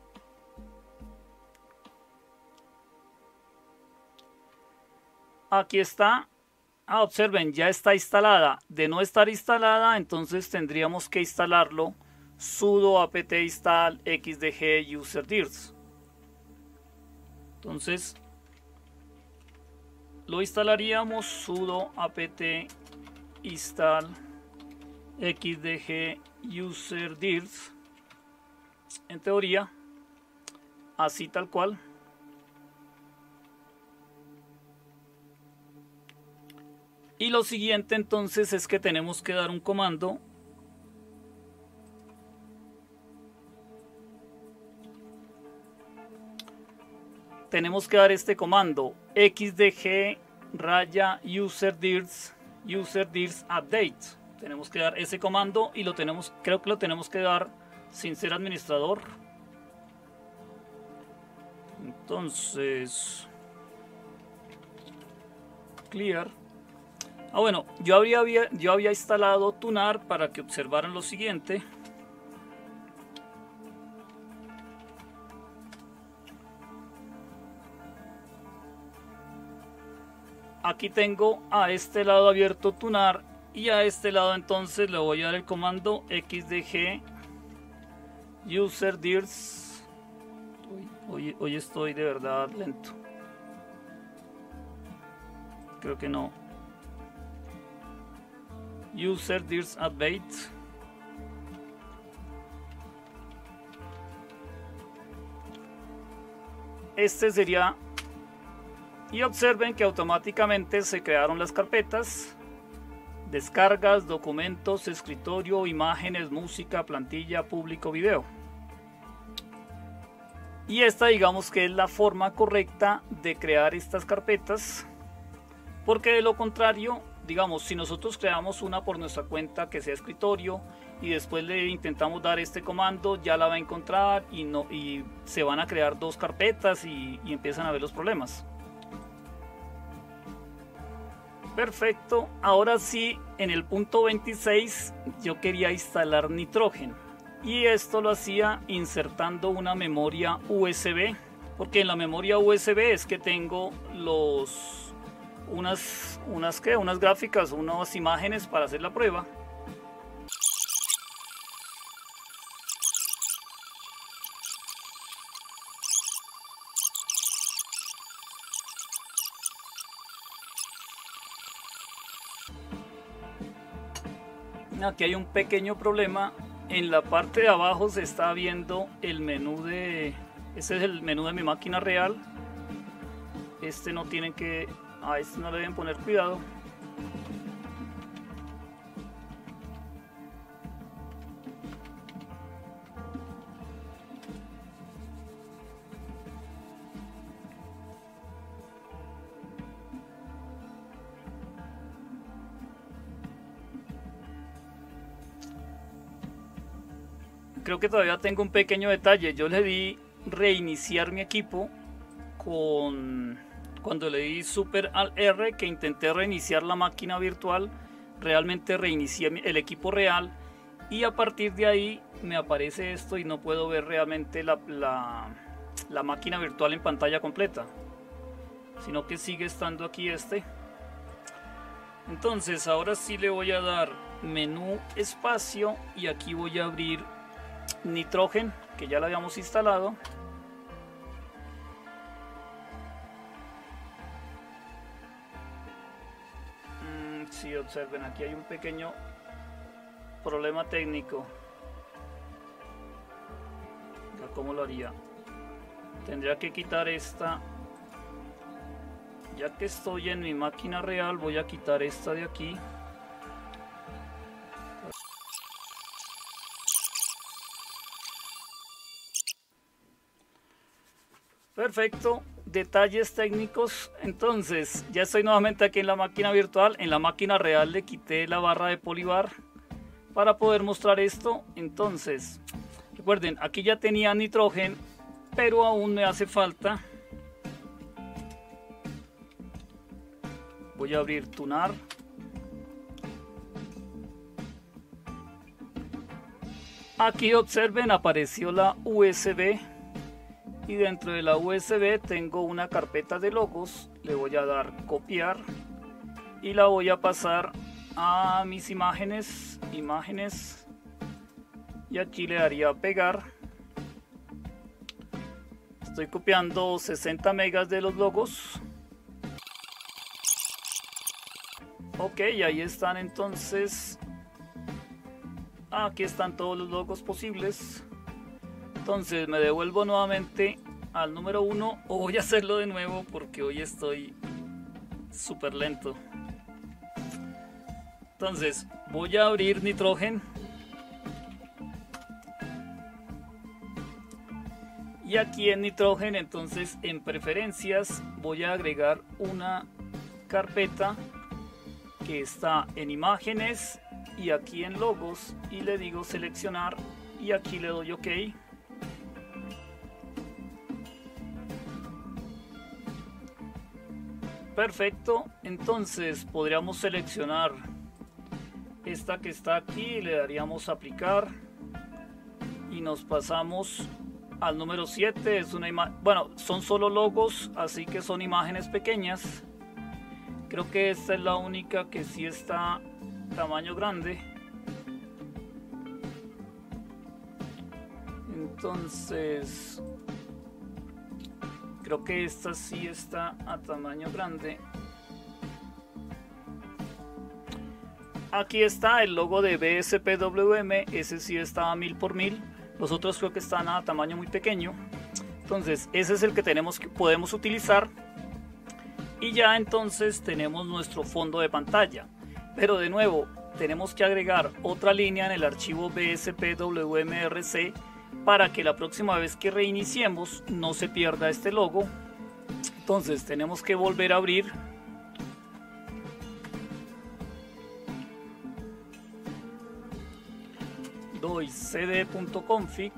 Aquí está. Ah, observen, ya está instalada. De no estar instalada, entonces tendríamos que instalarlo sudo apt install xdg userdirs. Entonces lo instalaríamos sudo apt install xdg userdirs. En teoría, así tal cual. Y lo siguiente entonces es que tenemos que dar un comando tenemos que dar este comando xdg raya userdirs userdirs update. Tenemos que dar ese comando y lo tenemos, creo que lo tenemos que dar sin ser administrador. Entonces clear. Ah, bueno, yo habría, yo había instalado Tunar para que observaran lo siguiente. Aquí tengo a este lado abierto Tunar y a este lado entonces le voy a dar el comando xdg userdirs. Hoy, hoy estoy de verdad lento. Creo que no. Userdirs update. Este sería, y observen que automáticamente se crearon las carpetas: descargas, documentos, escritorio, imágenes, música, plantilla, público, video. Y esta, digamos que es la forma correcta de crear estas carpetas, porque de lo contrario, digamos, si nosotros creamos una por nuestra cuenta que sea escritorio y después le intentamos dar este comando, ya la va a encontrar y, no, y se van a crear dos carpetas y, y empiezan a ver los problemas. Perfecto, ahora sí, en el punto veintiséis yo quería instalar Nitrogen y esto lo hacía insertando una memoria U S B, porque en la memoria U S B es que tengo los unas unas ¿qué? unas gráficas, unas imágenes para hacer la prueba. Aquí hay un pequeño problema. En la parte de abajo se está viendo el menú de, ese es el menú de mi máquina real. Este no tienen que, a este no le deben poner cuidado. Creo que todavía tengo un pequeño detalle. Yo le di reiniciar mi equipo con cuando le di Super Alt R, que intenté reiniciar la máquina virtual. Realmente reinicié el equipo real y a partir de ahí me aparece esto y no puedo ver realmente la, la, la máquina virtual en pantalla completa, sino que sigue estando aquí este. Entonces ahora sí le voy a dar menú espacio y aquí voy a abrir Nitrogen, que ya lo habíamos instalado. Sí, observen, aquí hay un pequeño problema técnico. ¿Cómo lo haría? Tendría que quitar esta. Ya que estoy en mi máquina real, voy a quitar esta de aquí. Perfecto, detalles técnicos. Entonces, ya estoy nuevamente aquí en la máquina virtual. En la máquina real le quité la barra de Polybar para poder mostrar esto. Entonces, recuerden, aquí ya tenía nitrógeno, pero aún me hace falta. Voy a abrir tunar. Aquí observen, apareció la U S B. Y dentro de la U S B tengo una carpeta de logos. Le voy a dar copiar. Y la voy a pasar a mis imágenes. Imágenes. Y aquí le daría pegar. Estoy copiando sesenta megas de los logos. Ok, ahí están entonces. Aquí están todos los logos posibles. Entonces me devuelvo nuevamente al número uno, o voy a hacerlo de nuevo porque hoy estoy súper lento. Entonces voy a abrir nitrógeno. Y aquí en nitrógeno, entonces en preferencias voy a agregar una carpeta que está en imágenes y aquí en logos, y le digo seleccionar y aquí le doy OK. Perfecto, entonces podríamos seleccionar esta que está aquí, le daríamos aplicar y nos pasamos al número siete. Es una imagen, bueno, son solo logos, así que son imágenes pequeñas. Creo que esta es la única que sí está tamaño grande. Entonces creo que esta sí está a tamaño grande. Aquí está el logo de B S P W M, ese sí está a mil por mil. Los otros creo que están a tamaño muy pequeño. Entonces ese es el que tenemos, que podemos utilizar. Y ya entonces tenemos nuestro fondo de pantalla. Pero de nuevo tenemos que agregar otra línea en el archivo B S P W M R C para que la próxima vez que reiniciemos no se pierda este logo. Entonces tenemos que volver a abrir. Doy cd.config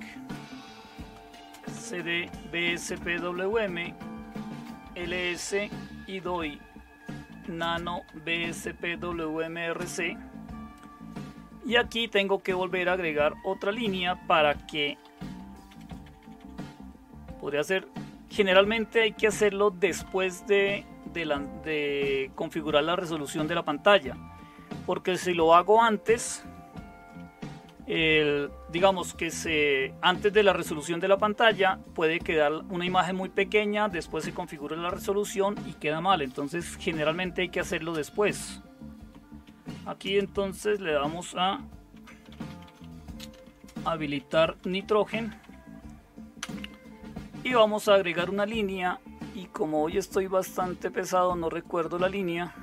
cd bspwm ls y doy nano bspwmrc, y aquí tengo que volver a agregar otra línea para que podría hacer. Generalmente hay que hacerlo después de, de, la, de configurar la resolución de la pantalla, porque si lo hago antes, el, digamos que se, antes de la resolución de la pantalla puede quedar una imagen muy pequeña, después se configura la resolución y queda mal. Entonces generalmente hay que hacerlo después. Aquí entonces le damos a habilitar nitrógeno y vamos a agregar una línea, y como hoy estoy bastante pesado no recuerdo la línea.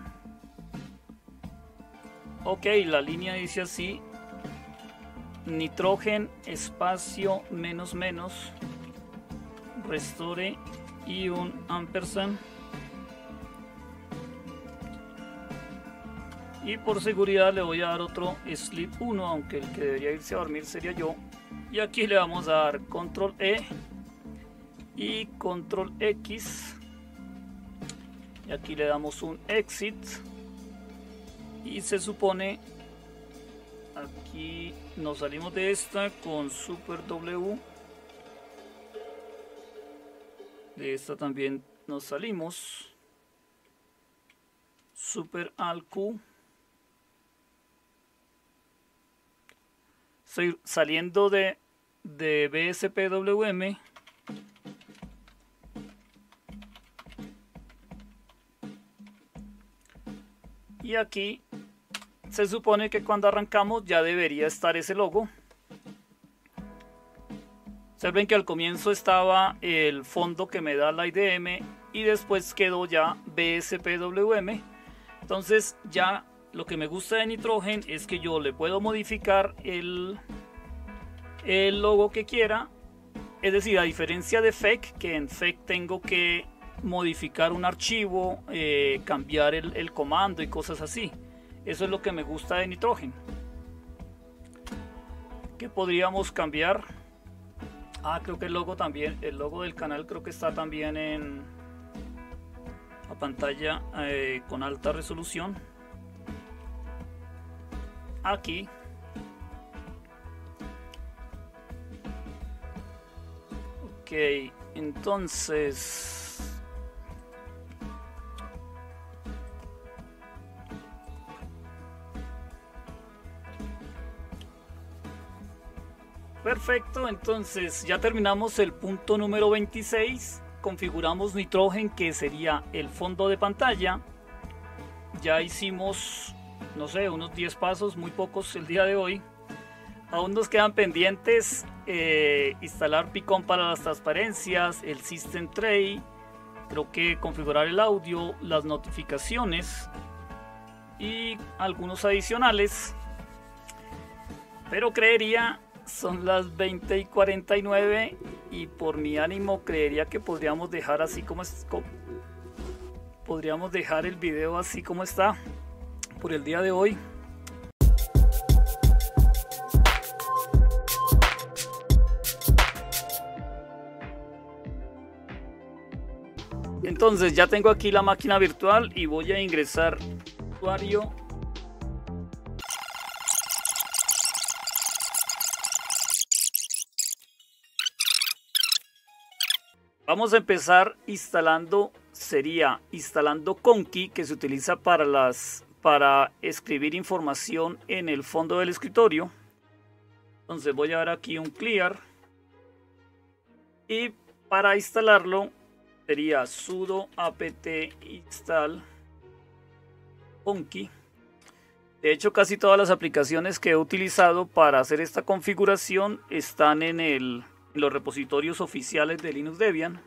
Ok, la línea dice así: nitrógeno espacio menos menos restore y un ampersand, y por seguridad le voy a dar otro sleep uno, aunque el que debería irse a dormir sería yo. Y aquí le vamos a dar control E y control X, y aquí le damos un exit, y se supone aquí nos salimos de esta con super W, de esta también nos salimos, super al Q. Estoy saliendo de, de B S P W M. Y aquí se supone que cuando arrancamos ya debería estar ese logo. Observen que al comienzo estaba el fondo que me da la I D M y después quedó ya B S P W M. Entonces ya lo que me gusta de Nitrogen es que yo le puedo modificar el, el logo que quiera. Es decir, a diferencia de F E C, que en F E C tengo que modificar un archivo, eh, cambiar el, el comando y cosas así. Eso es lo que me gusta de Nitrogen. ¿Qué podríamos cambiar? Ah, creo que el logo también, el logo del canal creo que está también en la pantalla eh, con alta resolución. Aquí. Ok, entonces... Perfecto, entonces ya terminamos el punto número veintiséis. Configuramos Nitrogen, que sería el fondo de pantalla. Ya hicimos, no sé, unos diez pasos, muy pocos el día de hoy. Aún nos quedan pendientes eh, instalar Picon para las transparencias, el System Tray, creo que configurar el audio, las notificaciones y algunos adicionales. Pero creería, son las veinte y cuarenta y nueve y por mi ánimo creería que podríamos dejar así como es, podríamos dejar el video así como está por el día de hoy. Entonces ya tengo aquí la máquina virtual y voy a ingresar usuario. Vamos a empezar instalando, sería instalando Conky, que se utiliza para, las, para escribir información en el fondo del escritorio. Entonces voy a dar aquí un clear. Y para instalarlo sería sudo apt install Conky. De hecho, casi todas las aplicaciones que he utilizado para hacer esta configuración están en el... los repositorios oficiales de Linux Debian,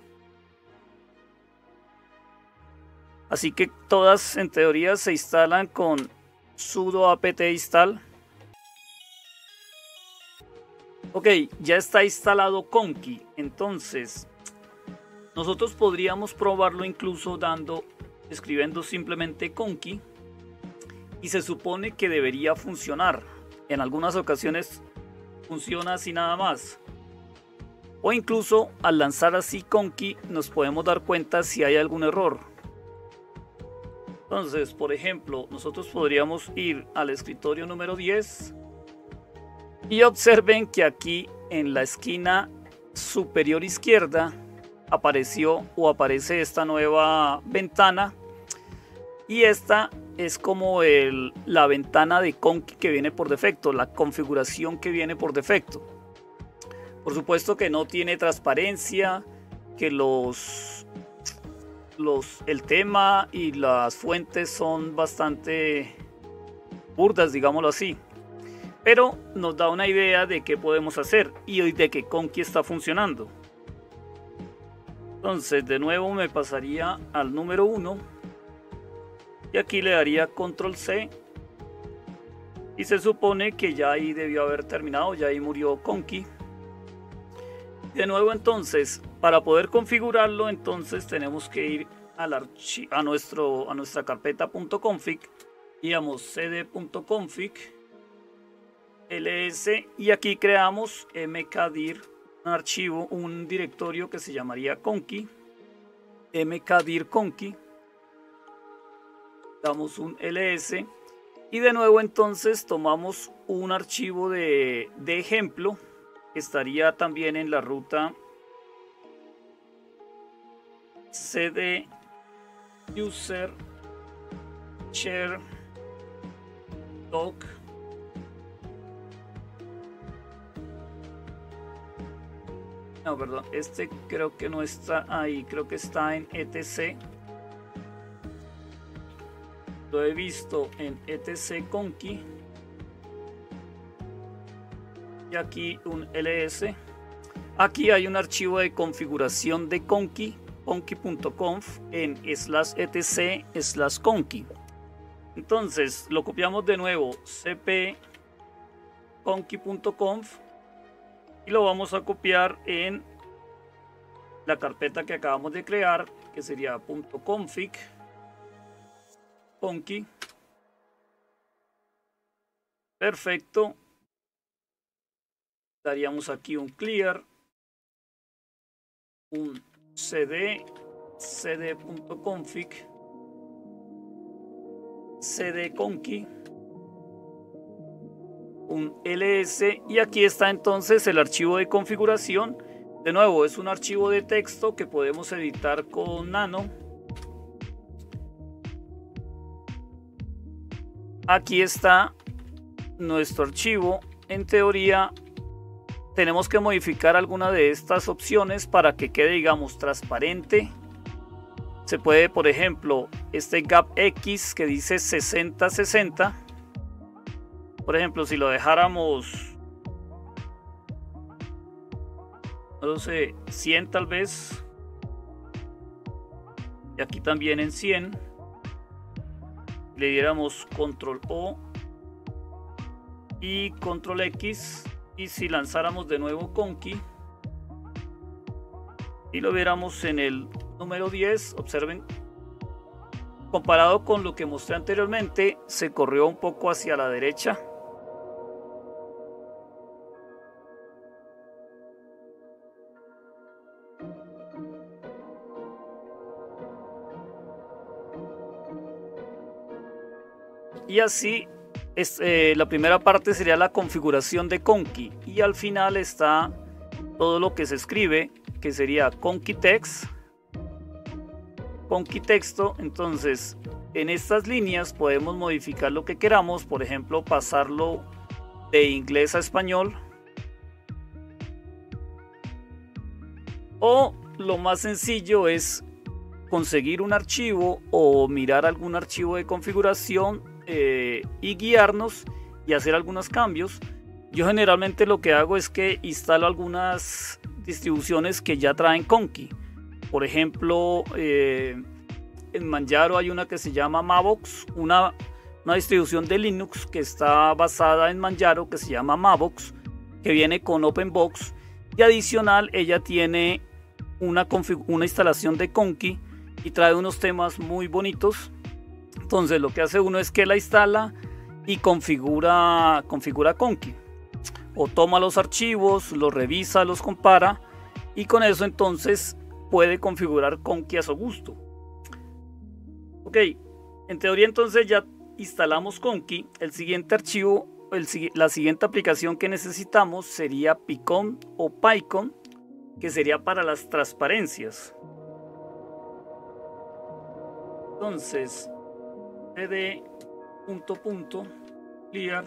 así que todas en teoría se instalan con sudo apt install. Ok, ya está instalado Conky. Entonces nosotros podríamos probarlo incluso dando escribiendo simplemente Conky y se supone que debería funcionar. En algunas ocasiones funciona así nada más. O incluso al lanzar así Conky nos podemos dar cuenta si hay algún error. Entonces, por ejemplo, nosotros podríamos ir al escritorio número diez y observen que aquí en la esquina superior izquierda apareció o aparece esta nueva ventana, y esta es como el, la ventana de Conky que viene por defecto, la configuración que viene por defecto. Por supuesto que no tiene transparencia, que los, los, el tema y las fuentes son bastante burdas, digámoslo así. Pero nos da una idea de qué podemos hacer y de que Conky está funcionando. Entonces de nuevo me pasaría al número uno y aquí le daría control C. Y se supone que ya ahí debió haber terminado, ya ahí murió Conky. De nuevo entonces, para poder configurarlo, entonces tenemos que ir al archivo, a, nuestro, a nuestra carpeta .config, digamos cd.config, ls, y aquí creamos mkdir, un archivo, un directorio que se llamaría Conky, mkdir Conky, damos un ls, y de nuevo entonces tomamos un archivo de, de ejemplo, que estaría también en la ruta cd user share doc no perdón este creo que no está ahí, creo que está en etc. lo he visto en etc conky y aquí un ls. Aquí hay un archivo de configuración de conky, conky punto conf en slash etc slash conky. Entonces lo copiamos de nuevo, cp conky punto conf, y lo vamos a copiar en la carpeta que acabamos de crear, que sería .config conky. Perfecto. Daríamos aquí un clear, un cd, cd.config, cd conky, un ls, y aquí está entonces el archivo de configuración. De nuevo, es un archivo de texto que podemos editar con Nano. Aquí está nuestro archivo. En teoría tenemos que modificar alguna de estas opciones para que quede, digamos, transparente. Se puede, por ejemplo, este gap X que dice sesenta sesenta, por ejemplo, si lo dejáramos, no sé, cien tal vez, y aquí también en cien, le diéramos control O y control X, y si lanzáramos de nuevo conky y lo viéramos en el número diez, observen, comparado con lo que mostré anteriormente, se corrió un poco hacia la derecha. Y así es, eh, la primera parte sería la configuración de conky, y al final está todo lo que se escribe, que sería conky text, conky texto. Entonces en estas líneas podemos modificar lo que queramos, por ejemplo pasarlo de inglés a español, o lo más sencillo es conseguir un archivo o mirar algún archivo de configuración eh, y guiarnos y hacer algunos cambios. Yo generalmente lo que hago es que instalo algunas distribuciones que ya traen conky. Por ejemplo, eh, en Manjaro hay una que se llama Mavox, una, una distribución de Linux que está basada en Manjaro, que se llama Mavox, que viene con OpenBox, y adicional ella tiene una, una instalación de conky y trae unos temas muy bonitos. Entonces lo que hace uno es que la instala y configura, configura conky, o toma los archivos, los revisa, los compara, y con eso entonces puede configurar conky a su gusto. Ok, en teoría entonces ya instalamos conky. El siguiente archivo, el, la siguiente aplicación que necesitamos sería Picom o Pycom, que sería para las transparencias. Entonces cd punto punto clear,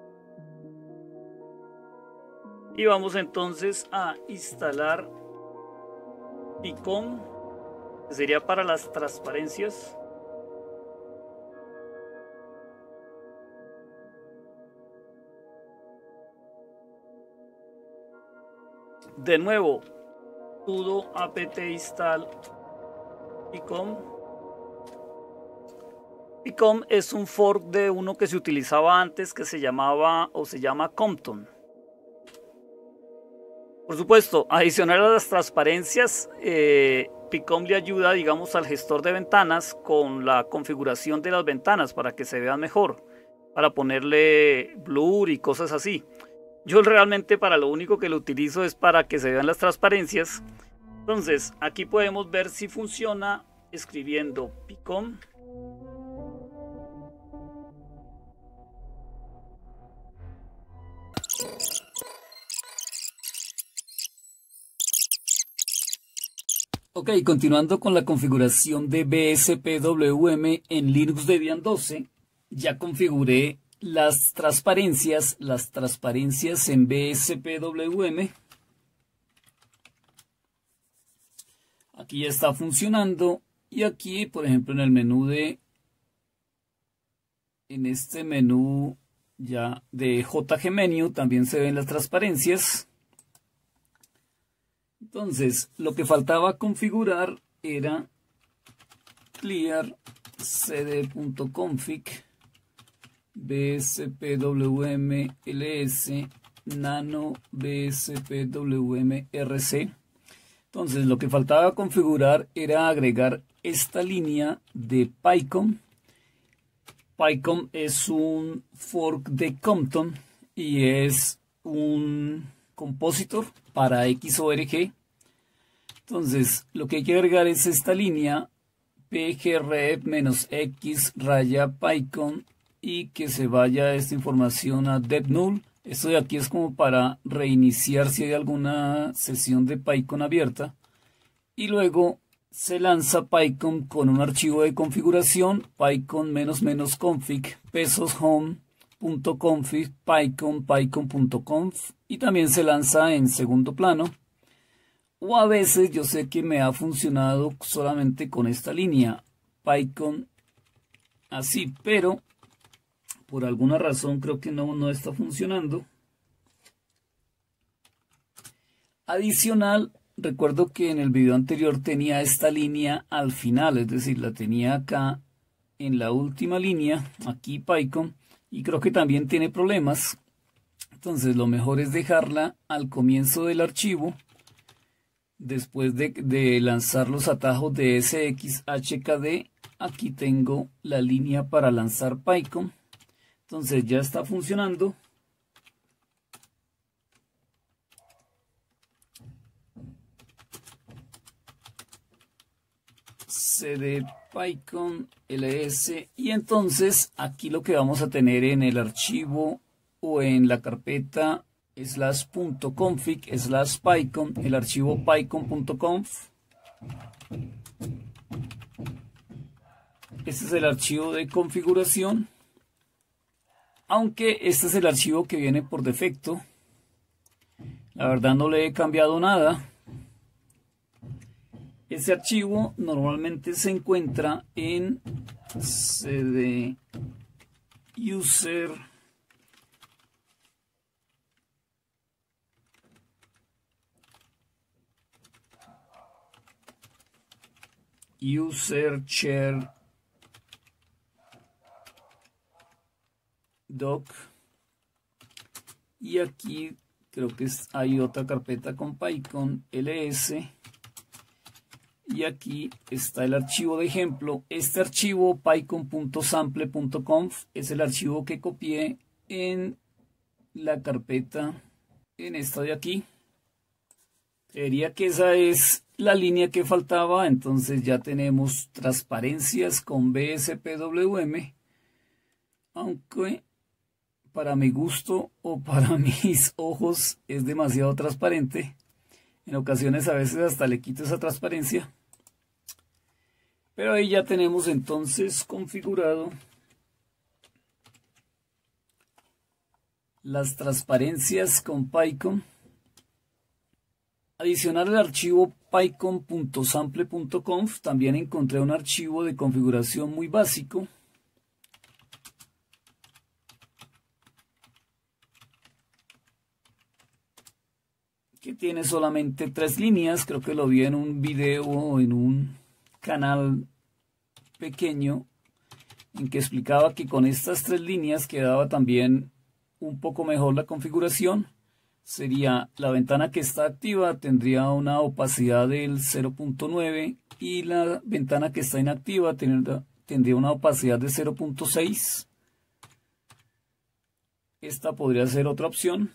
y vamos entonces a instalar Picom, que sería para las transparencias. De nuevo, sudo apt install Picom. Picom es un fork de uno que se utilizaba antes, que se llamaba o se llama Compton. Por supuesto, adicional a las transparencias, eh, Picom le ayuda, digamos, al gestor de ventanas con la configuración de las ventanas para que se vean mejor, para ponerle blur y cosas así. Yo realmente para lo único que lo utilizo es para que se vean las transparencias. Entonces aquí podemos ver si funciona escribiendo Picom. Ok, continuando con la configuración de B S P W M en Linux Debian doce, ya configuré las transparencias, las transparencias en B S P W M. Aquí ya está funcionando, y aquí, por ejemplo, en el menú de en este menú ya de J G Menu también se ven las transparencias. Entonces, lo que faltaba configurar era clear cd.config bspwmls nano bspwmrc. Entonces, lo que faltaba configurar era agregar esta línea de PyCom. PyCom es un fork de Compton y es un compositor para X O R G. Entonces, lo que hay que agregar es esta línea pgrep-x raya PyCom y que se vaya esta información a devnull. Esto de aquí es como para reiniciar si hay alguna sesión de PyCom abierta. Y luego se lanza PyCom con un archivo de configuración, pycom-config, pesos home.config, pycom, pycom.conf, y también se lanza en segundo plano. O a veces yo sé que me ha funcionado solamente con esta línea, PyCom así, pero por alguna razón creo que no, no está funcionando. Adicional, recuerdo que en el video anterior tenía esta línea al final, es decir, la tenía acá en la última línea, aquí PyCom, y creo que también tiene problemas. Entonces lo mejor es dejarla al comienzo del archivo, después de, de lanzar los atajos de sxhkd. Aquí tengo la línea para lanzar PyCom. Entonces ya está funcionando. Cd pycom ls, y entonces aquí lo que vamos a tener en el archivo o en la carpeta slash punto config slash pycom, el archivo pycom.conf. Este es el archivo de configuración, aunque este es el archivo que viene por defecto. La verdad no le he cambiado nada. Ese archivo normalmente se encuentra en cd user user share doc, y aquí creo que es, hay otra carpeta con pycom ls. Y aquí está el archivo de ejemplo. Este archivo pycom.sample.conf es el archivo que copié en la carpeta, en esta de aquí. Creería que esa es la línea que faltaba. Entonces ya tenemos transparencias con B S P W M. Aunque para mi gusto o para mis ojos es demasiado transparente. En ocasiones a veces hasta le quito esa transparencia. Pero ahí ya tenemos entonces configurado las transparencias con PyCom. Adicional al archivo pycom.sample.conf, también encontré un archivo de configuración muy básico. Que tiene solamente tres líneas. Creo que lo vi en un video o en un canal pequeño en que explicaba que con estas tres líneas quedaba también un poco mejor la configuración. Sería la ventana que está activa tendría una opacidad del cero punto nueve y la ventana que está inactiva tendría, tendría una opacidad de cero punto seis. Esta podría ser otra opción.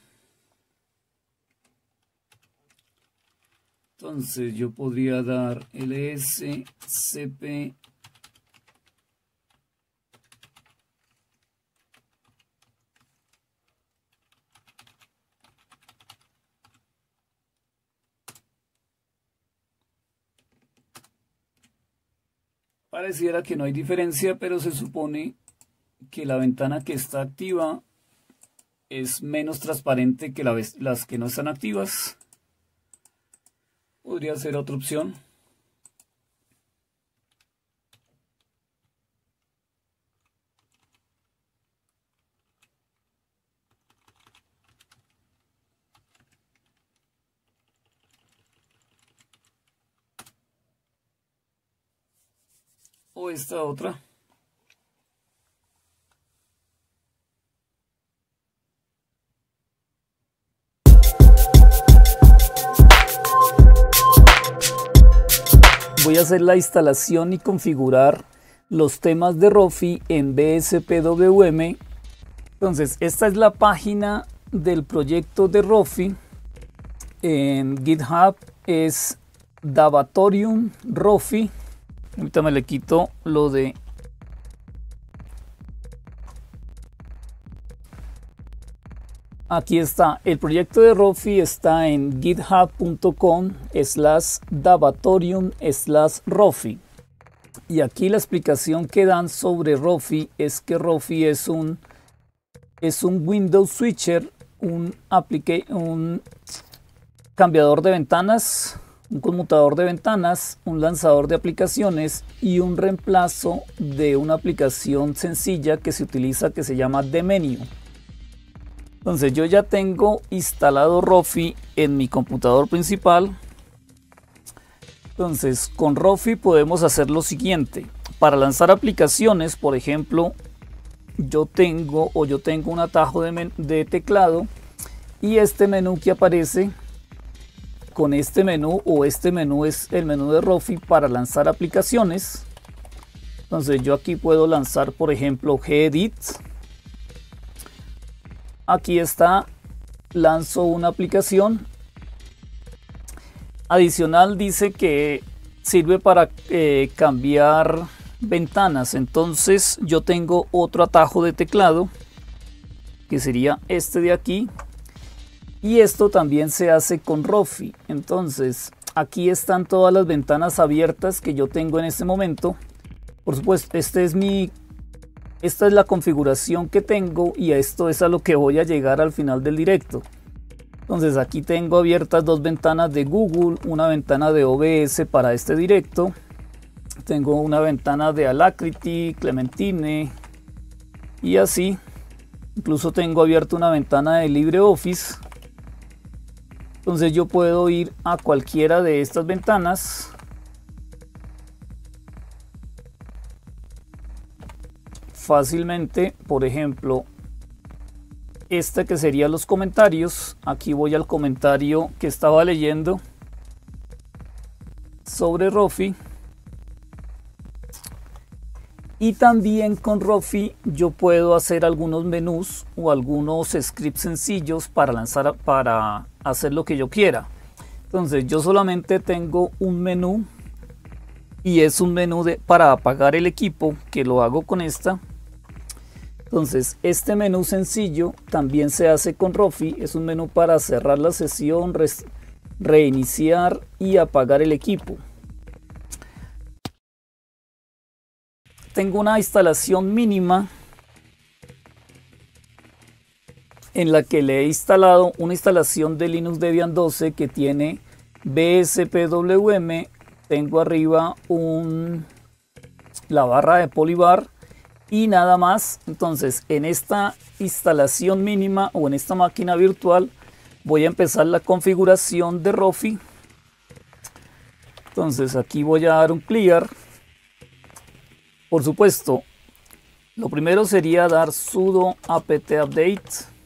Entonces yo podría dar lscp pareciera que no hay diferencia, pero se supone que la ventana que está activa es menos transparente que la, las que no están activas. Podría ser otra opción. o esta otra. Voy a hacer la instalación y configurar los temas de Rofi en B S P W M. Entonces, esta es la página del proyecto de Rofi. En GitHub es Davatorium Rofi. Ahorita me le quito lo de aquí está, el proyecto de Rofi está en github punto com slash davatorium slash Rofi. Y aquí la explicación que dan sobre Rofi es que Rofi es un, es un Windows Switcher, un, un cambiador de ventanas, un conmutador de ventanas, un lanzador de aplicaciones y un reemplazo de una aplicación sencilla que se utiliza que se llama Dmenu. Entonces yo ya tengo instalado Rofi en mi computador principal. Entonces con Rofi podemos hacer lo siguiente. Para lanzar aplicaciones, por ejemplo, yo tengo o yo tengo un atajo de, de teclado y este menú que aparece con este menú o este menú es el menú de Rofi para lanzar aplicaciones. Entonces yo aquí puedo lanzar, por ejemplo, Gedit. Aquí está, lanzo una aplicación. Adicional dice que sirve para eh, cambiar ventanas. Entonces yo tengo otro atajo de teclado que sería este de aquí. Y esto también se hace con Rofi. Entonces aquí están todas las ventanas abiertas que yo tengo en este momento. Por supuesto, este es mi Esta es la configuración que tengo y esto es a lo que voy a llegar al final del directo. Entonces aquí tengo abiertas dos ventanas de Google, una ventana de O B S para este directo. Tengo una ventana de Alacrity, Clementine y así. Incluso tengo abierta una ventana de LibreOffice. Entonces yo puedo ir a cualquiera de estas ventanas. Fácilmente, por ejemplo, esta que sería los comentarios. Aquí voy al comentario que estaba leyendo sobre Rofi. Y también con Rofi yo puedo hacer algunos menús o algunos scripts sencillos para lanzar, para hacer lo que yo quiera. Entonces yo solamente tengo un menú y es un menú de, para apagar el equipo, que lo hago con esta. Entonces este menú sencillo también se hace con Rofi. Es un menú para cerrar la sesión, re reiniciar y apagar el equipo. Tengo una instalación mínima en la que le he instalado una instalación de Linux Debian doce que tiene B S P W M. Tengo arriba un, la barra de Polybar y nada más. Entonces en esta instalación mínima o en esta máquina virtual voy a empezar la configuración de Rofi. Entonces aquí voy a dar un clear. Por supuesto, lo primero sería dar sudo apt update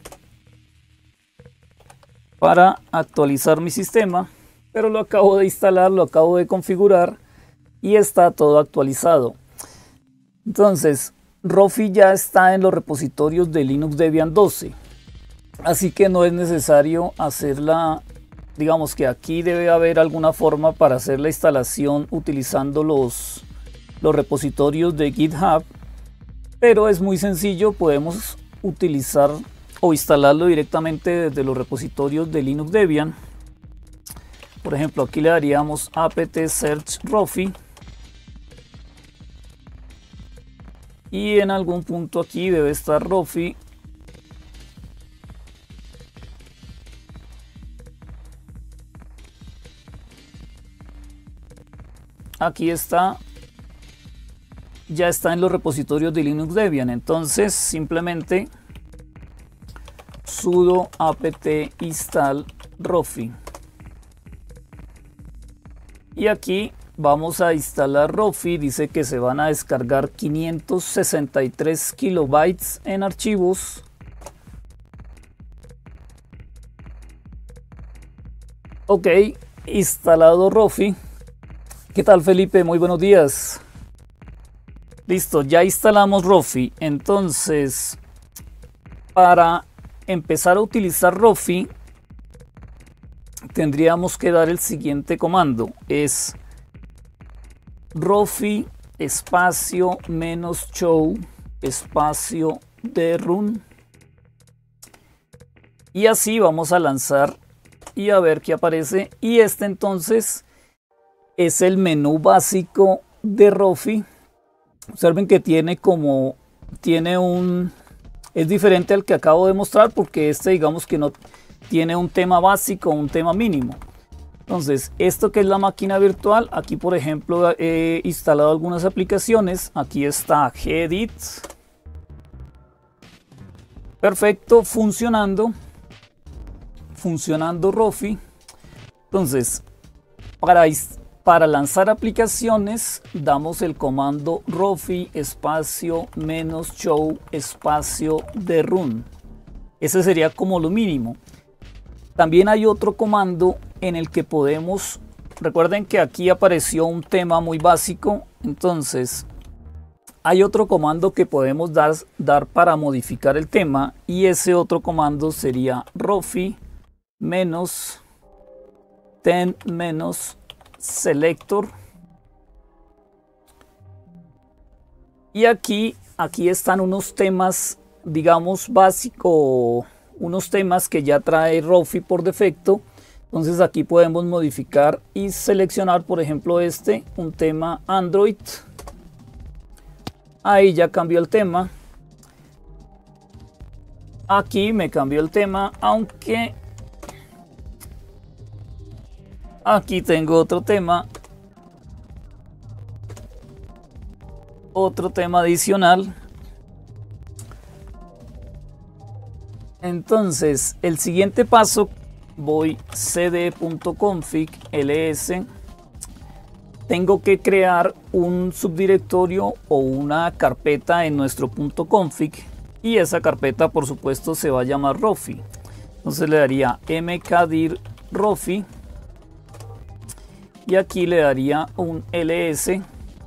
para actualizar mi sistema, pero lo acabo de instalar, lo acabo de configurar y está todo actualizado. Entonces Rofi ya está en los repositorios de Linux Debian doce, así que no es necesario hacerla. Digamos que aquí debe haber alguna forma para hacer la instalación utilizando los los repositorios de GitHub, pero es muy sencillo. Podemos utilizar o instalarlo directamente desde los repositorios de Linux Debian. Por ejemplo, aquí le daríamos apt search Rofi y en algún punto aquí debe estar Rofi. Aquí está. Ya está en los repositorios de Linux Debian. Entonces simplemente sudo apt install Rofi y aquí vamos a instalar Rofi. Dice que se van a descargar quinientos sesenta y tres kilobytes en archivos. Ok, instalado Rofi. ¿Qué tal, Felipe? Muy buenos días. Listo, ya instalamos Rofi. Entonces, para empezar a utilizar Rofi, tendríamos que dar el siguiente comando. Es Rofi espacio menos show espacio de run. Y así vamos a lanzar y a ver qué aparece. Y este entonces es el menú básico de Rofi. Observen que tiene como tiene un es diferente al que acabo de mostrar, porque este digamos que no tiene un tema básico, un tema mínimo. Entonces, esto que es la máquina virtual, aquí por ejemplo he instalado algunas aplicaciones. Aquí está Gedit. Perfecto, funcionando. Funcionando Rofi. Entonces, para, para lanzar aplicaciones, damos el comando Rofi espacio menos show espacio de run. Ese sería como lo mínimo. También hay otro comando en el que podemos, recuerden que aquí apareció un tema muy básico, entonces hay otro comando que podemos dar, dar para modificar el tema, y ese otro comando sería Rofi menos ten menos selector. Y aquí, aquí están unos temas, digamos, básicos, unos temas que ya trae Rofi por defecto. Entonces aquí podemos modificar y seleccionar, por ejemplo, este, un tema Android. Ahí ya cambió el tema. Aquí me cambió el tema, aunque aquí tengo otro tema. Otro tema adicional. Entonces, el siguiente paso, voy cd.config ls. Tengo que crear un subdirectorio o una carpeta en nuestro .config, y esa carpeta por supuesto se va a llamar Rofi. Entonces le daría mkdir Rofi y aquí le daría un ls.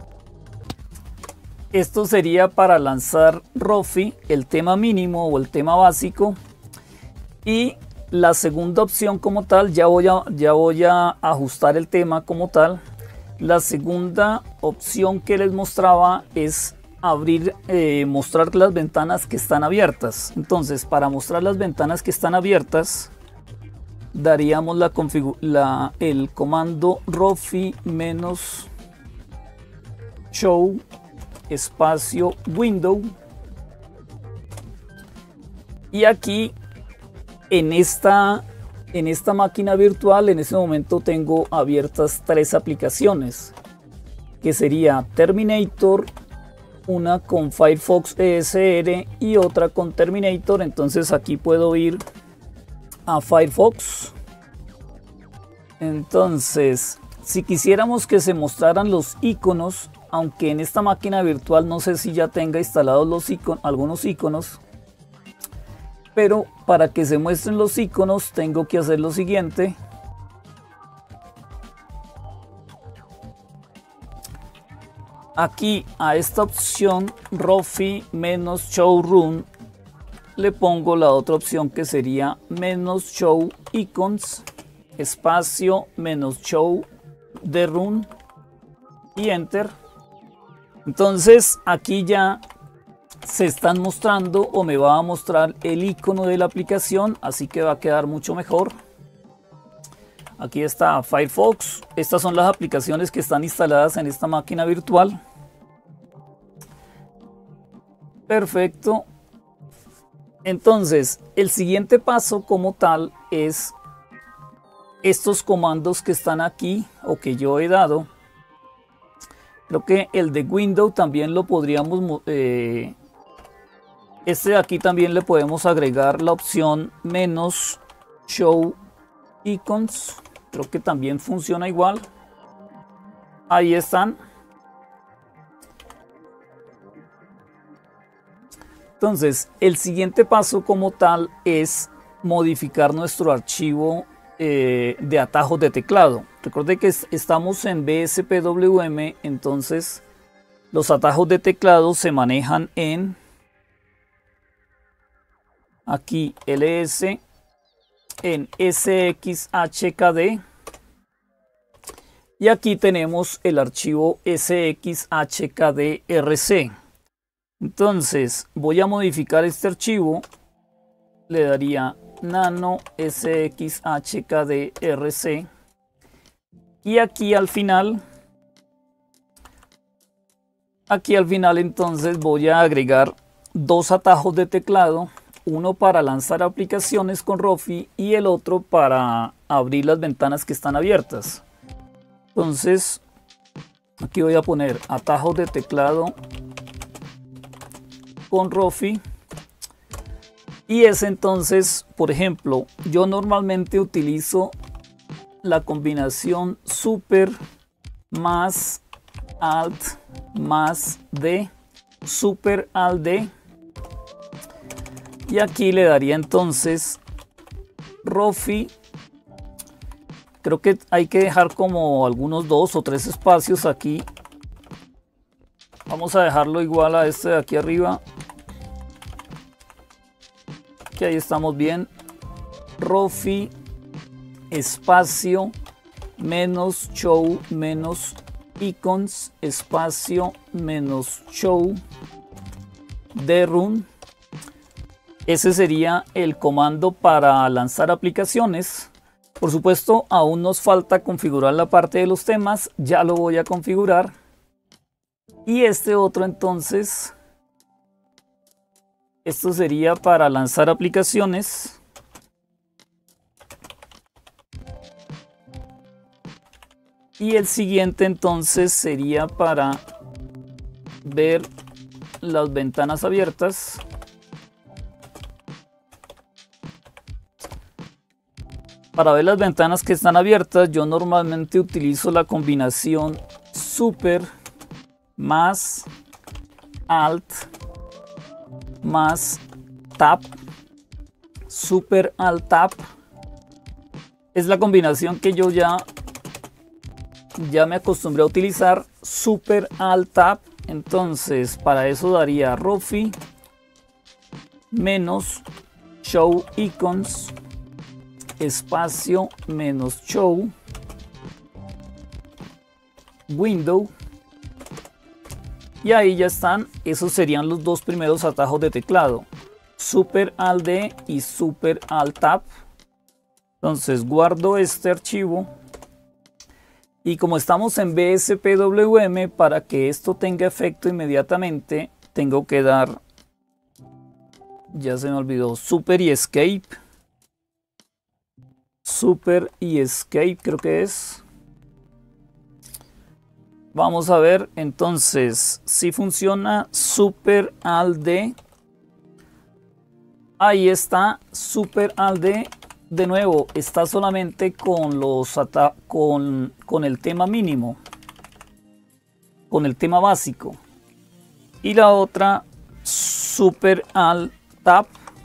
Esto sería para lanzar Rofi, el tema mínimo o el tema básico. Y la segunda opción como tal, ya voy a, ya voy a ajustar el tema como tal. La segunda opción que les mostraba es abrir, eh, mostrar las ventanas que están abiertas. Entonces, para mostrar las ventanas que están abiertas, daríamos la la, el comando Rofi menos show espacio window. Y aquí en esta en esta máquina virtual en este momento tengo abiertas tres aplicaciones, que sería Terminator, una con Firefox E S R y otra con Terminator. Entonces aquí puedo ir a Firefox. Entonces, si quisiéramos que se mostraran los iconos, aunque en esta máquina virtual no sé si ya tenga instalados los iconos, algunos iconos, pero para que se muestren los iconos tengo que hacer lo siguiente. Aquí a esta opción Rofi menos show run le pongo la otra opción, que sería menos show icons espacio menos show de run, y enter. Entonces aquí ya se están mostrando, o me va a mostrar el icono de la aplicación, así que va a quedar mucho mejor. Aquí está Firefox. Estas son las aplicaciones que están instaladas en esta máquina virtual. Perfecto. Entonces, el siguiente paso como tal es estos comandos que están aquí, o que yo he dado. Creo que el de Windows también lo podríamos... Eh, este de aquí también le podemos agregar la opción menos show icons. Creo que también funciona igual. Ahí están. Entonces, el siguiente paso como tal es modificar nuestro archivo eh, de atajos de teclado. Recuerde que es, estamos en B S P W M, entonces los atajos de teclado se manejan en aquí L S, en S X H K D, y aquí tenemos el archivo S X H K D R C. Entonces voy a modificar este archivo, le daría nano S X H K D R C, y aquí al final, aquí al final entonces voy a agregar dos atajos de teclado, uno para lanzar aplicaciones con Rofi y el otro para abrir las ventanas que están abiertas. Entonces aquí voy a poner atajos de teclado con Rofi, y es entonces, por ejemplo, yo normalmente utilizo la combinación super más alt más d, super alt d, y aquí le daría entonces Rofi. Creo que hay que dejar como algunos dos o tres espacios aquí. Vamos a dejarlo igual a este de aquí arriba, que ahí estamos bien. Rofi espacio menos show menos icons espacio menos show de run. Ese sería el comando para lanzar aplicaciones. Por supuesto, aún nos falta configurar la parte de los temas, ya lo voy a configurar. Y este otro entonces, esto sería para lanzar aplicaciones. Y el siguiente entonces sería para ver las ventanas abiertas. Para ver las ventanas que están abiertas, yo normalmente utilizo la combinación super más alt más tab, super alt tab. Es la combinación que yo ya, ya me acostumbré a utilizar, super alt tab. Entonces para eso daría Rofi menos show icons espacio menos show window, y ahí ya están. Esos serían los dos primeros atajos de teclado, super alt d y super alt tab. Entonces guardo este archivo, y como estamos en B S P W M, para que esto tenga efecto inmediatamente tengo que dar, ya se me olvidó, super y escape. Super y escape creo que es. Vamos a ver entonces si funciona. Super alt d, ahí está. Super alt d, de nuevo está solamente con los con, con el tema mínimo, con el tema básico. Y la otra super alt tab,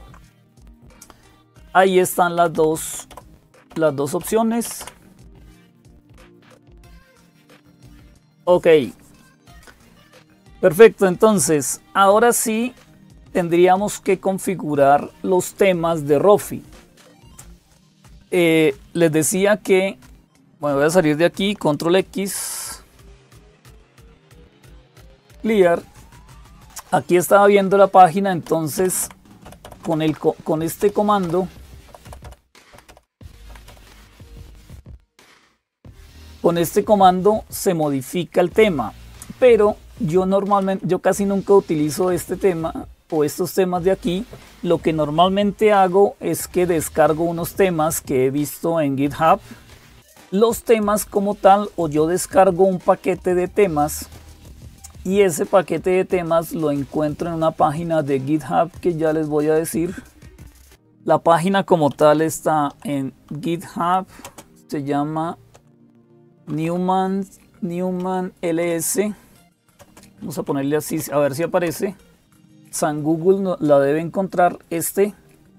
ahí están las dos las dos opciones. Ok, perfecto. Entonces ahora sí tendríamos que configurar los temas de Rofi. Eh, les decía que, bueno, voy a salir de aquí, control X, clear. Aquí estaba viendo la página, entonces con, el, con este comando, con este comando se modifica el tema, pero yo normalmente, yo casi nunca utilizo este tema o estos temas de aquí. Lo que normalmente hago es que descargo unos temas que he visto en GitHub, los temas como tal, o yo descargo un paquete de temas, y ese paquete de temas lo encuentro en una página de GitHub que ya les voy a decir. La página como tal está en GitHub, se llama Newman Newman L S. Vamos a ponerle así, a ver si aparece. San Google no, la debe encontrar este.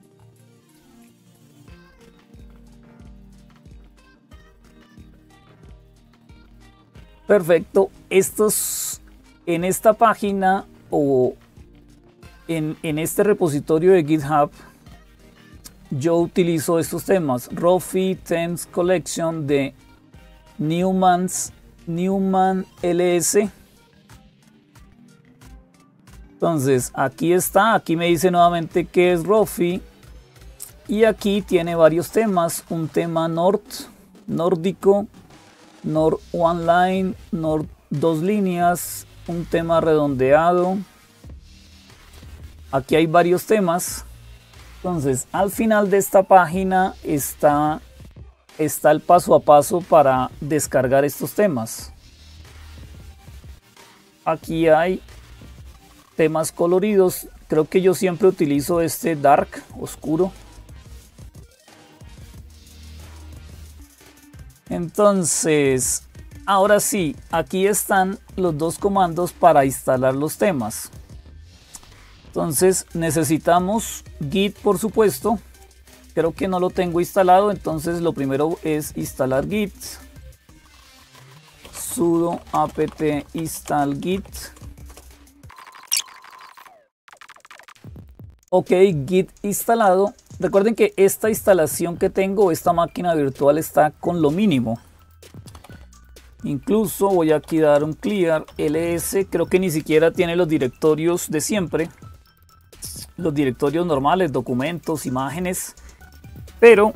Perfecto. Estos en esta página o en, en este repositorio de GitHub, yo utilizo estos temas. Rofi Themes Collection de Newman's Newman L S. Entonces aquí está, aquí me dice nuevamente que es Rofi y aquí tiene varios temas, un tema Nord, nórdico, Nord One Line, Nord dos líneas, un tema redondeado. Aquí hay varios temas. Entonces al final de esta página está, está el paso a paso para descargar estos temas. Aquí hay temas coloridos. Creo que yo siempre utilizo este dark, oscuro. Entonces, ahora sí, aquí están los dos comandos para instalar los temas. Entonces necesitamos Git, por supuesto. Creo que no lo tengo instalado, entonces lo primero es instalar Git. Sudo apt install Git. Ok, Git instalado. Recuerden que esta instalación que tengo, esta máquina virtual está con lo mínimo. Incluso voy aquí a dar un clear ls. Creo que ni siquiera tiene los directorios de siempre. Los directorios normales, documentos, imágenes. Pero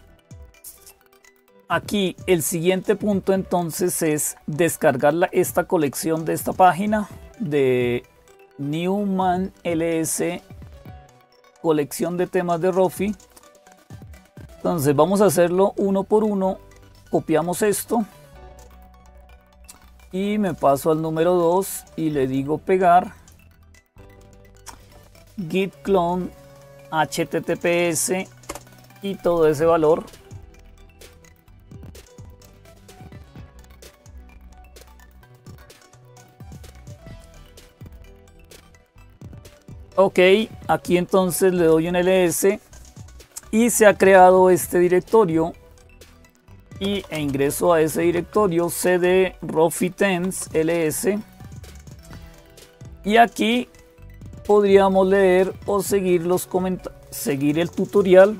aquí el siguiente punto entonces es descargar la, esta colección de esta página de Newman L S. Colección de temas de Rofi. Entonces vamos a hacerlo uno por uno. Copiamos esto y me paso al número dos y le digo pegar. Git clone H T T P S y todo ese valor. Ok, aquí entonces le doy un ls y se ha creado este directorio y e ingreso a ese directorio cd rofi themes ls y aquí podríamos leer o seguir los comentarios, seguir el tutorial.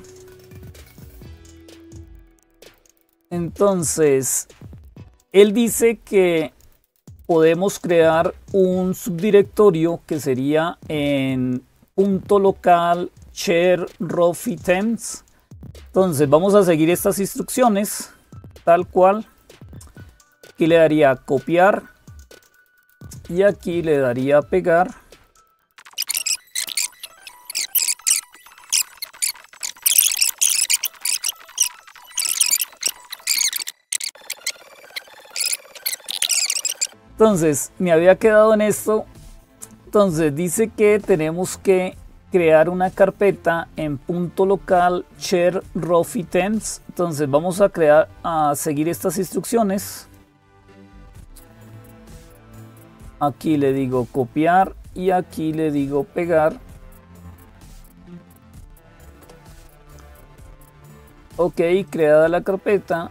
Entonces él dice que podemos crear un subdirectorio que sería en punto local share rofi themes. Entonces vamos a seguir estas instrucciones tal cual. Aquí le daría copiar y aquí le daría pegar. Entonces me había quedado en esto. Entonces dice que tenemos que crear una carpeta en punto local share rofi themes. Entonces vamos a crear a seguir estas instrucciones. Aquí le digo copiar y aquí le digo pegar. Ok, creada la carpeta.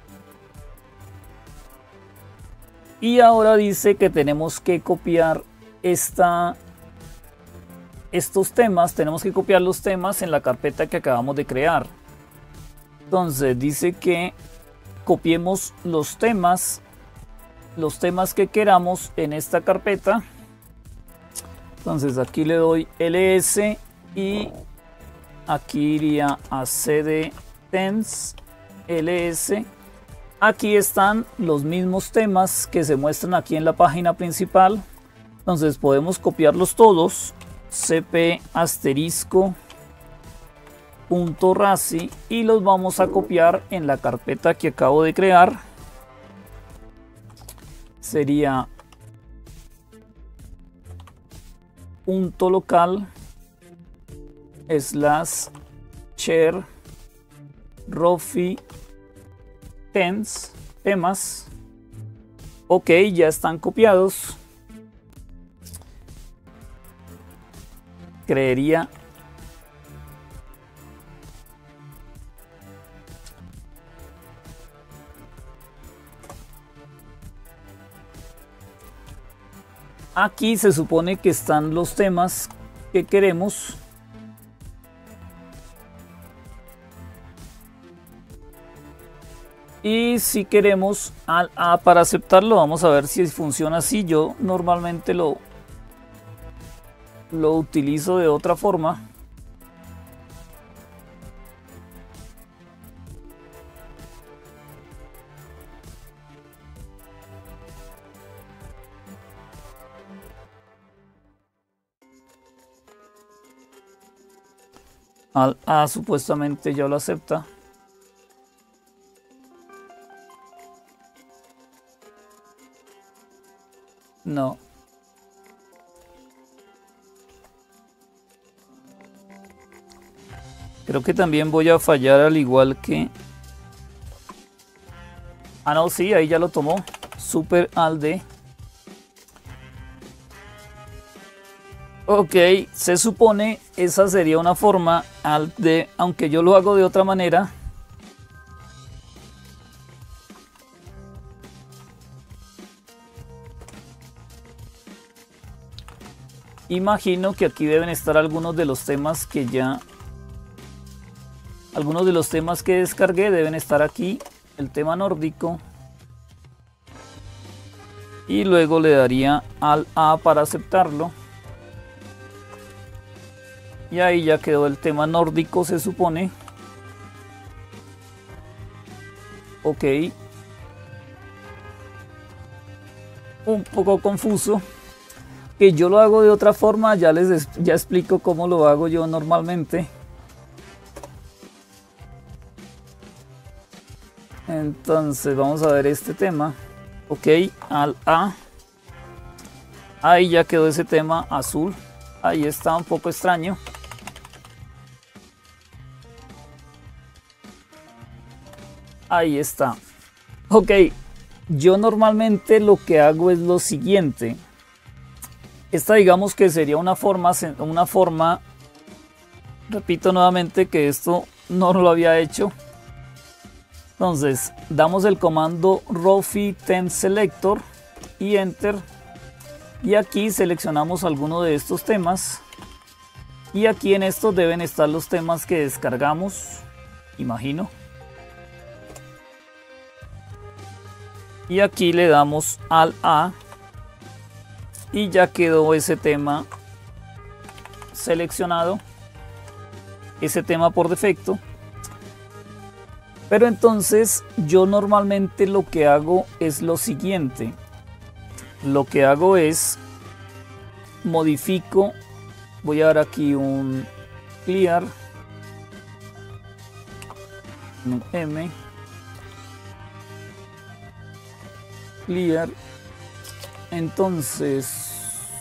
Y ahora dice que tenemos que copiar esta, estos temas, tenemos que copiar los temas en la carpeta que acabamos de crear. Entonces dice que copiemos los temas, los temas que queramos en esta carpeta. Entonces aquí le doy ls y aquí iría a cd themes ls. Aquí están los mismos temas que se muestran aquí en la página principal. Entonces podemos copiarlos todos. cp asterisco punto raci y los vamos a copiar en la carpeta que acabo de crear. Sería punto local slash share rofi themes temas. Ok, ya están copiados. Creería. Aquí se supone que están los temas que queremos. Y si queremos al A para aceptarlo, vamos a ver si funciona así. Yo normalmente lo, lo utilizo de otra forma. Al A supuestamente ya lo acepta. No. Creo que también voy a fallar al igual que... Ah, no, sí, ahí ya lo tomó. Super al D. Ok, se supone esa sería una forma alt D, aunque yo lo hago de otra manera. Imagino que aquí deben estar algunos de los temas que ya... Algunos de los temas que descargué deben estar aquí. El tema nórdico. Y luego le daría al A para aceptarlo. Y ahí ya quedó el tema nórdico, se supone. Ok. Un poco confuso. Que yo lo hago de otra forma, ya les ya explico cómo lo hago yo normalmente. Entonces vamos a ver este tema. Ok, al A. Ahí ya quedó ese tema azul. Ahí está, un poco extraño. Ahí está. Ok, yo normalmente lo que hago es lo siguiente. Esta digamos que sería una forma, una forma, repito nuevamente que esto no lo había hecho. Entonces, damos el comando rofi temp selector y enter. Y aquí seleccionamos alguno de estos temas. Y aquí en estos deben estar los temas que descargamos, imagino. Y aquí le damos al A. Y ya quedó ese tema seleccionado. Ese tema por defecto. Pero entonces yo normalmente lo que hago es lo siguiente. Lo que hago es modifico. Voy a dar aquí un clear. Un M. Clear. Entonces,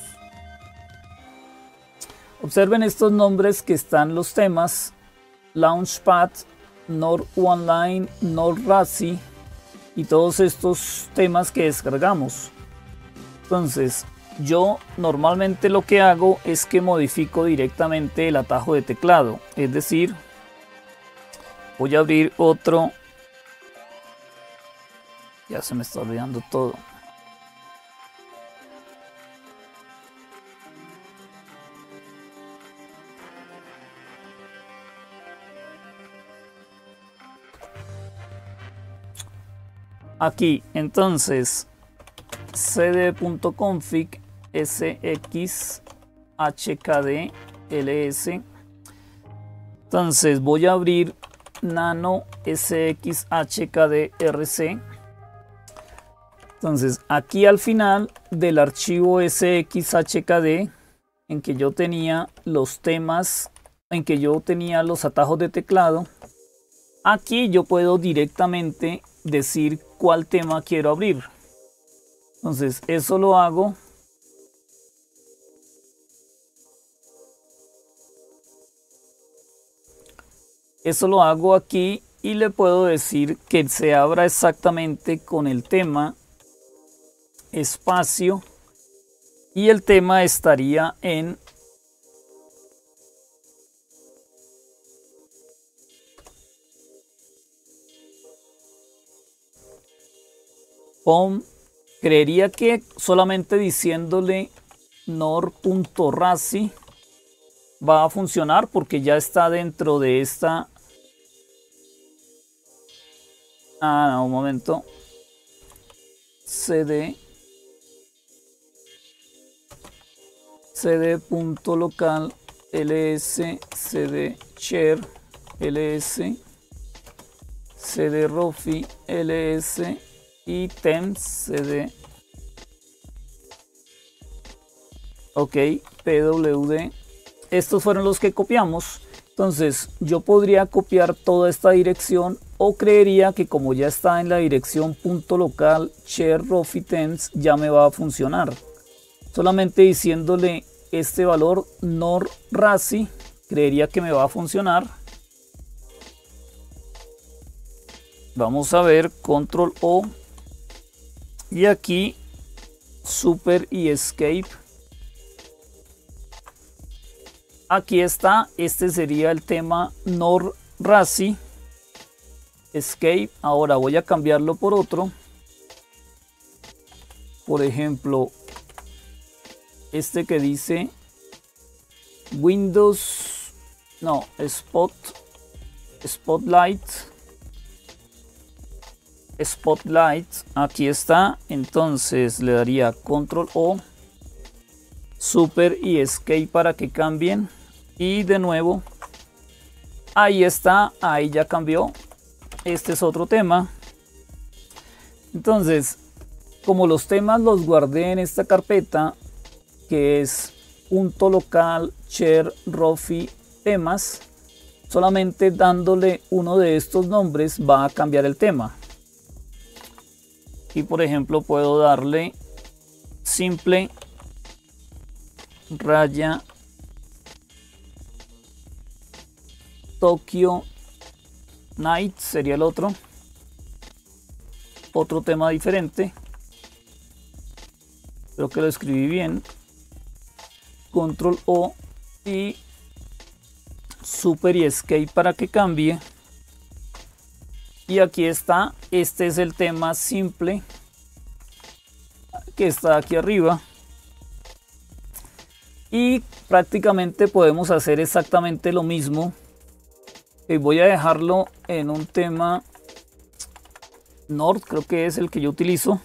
observen estos nombres que están los temas. Launchpad, Nord Online, Nord Razi y todos estos temas que descargamos. Entonces, yo normalmente lo que hago es que modifico directamente el atajo de teclado. Es decir, voy a abrir otro. Ya se me está olvidando todo. Aquí, entonces, cd.config sxhkdls. Entonces voy a abrir nano sxhkdrc. Entonces aquí al final del archivo sxhkd en que yo tenía los temas, en que yo tenía los atajos de teclado, aquí yo puedo directamente decir cuál tema quiero abrir. Entonces eso lo hago. Eso lo hago aquí y le puedo decir que se abra exactamente con el tema espacio y el tema estaría en pom. Creería que solamente diciéndole nor.raci va a funcionar porque ya está dentro de esta. Ah, no, un momento. cd cd.local ls cd share ls cd rofi ls y temps cd. Ok, pwd. Estos fueron los que copiamos. Entonces yo podría copiar toda esta dirección, o creería que como ya está en la dirección .local share rofi temps ya me va a funcionar. Solamente diciéndole este valor nor raci creería que me va a funcionar. Vamos a ver, control O y aquí super y escape. Aquí está, este sería el tema nor raci escape. Ahora voy a cambiarlo por otro, por ejemplo este que dice Windows, no, Spot, Spotlight, Spotlight, aquí está. Entonces le daría control O, super y escape para que cambien. Y de nuevo, ahí está, ahí ya cambió. Este es otro tema. Entonces, como los temas los guardé en esta carpeta, que es .local share rofi temas, solamente dándole uno de estos nombres va a cambiar el tema. Y por ejemplo puedo darle simple raya Tokyo Night, sería el otro. Otro tema diferente. Creo que lo escribí bien. Control O y super y escape para que cambie. Y aquí está, este es el tema simple que está aquí arriba. Y prácticamente podemos hacer exactamente lo mismo. Y voy a dejarlo en un tema Nord, creo que es el que yo utilizo.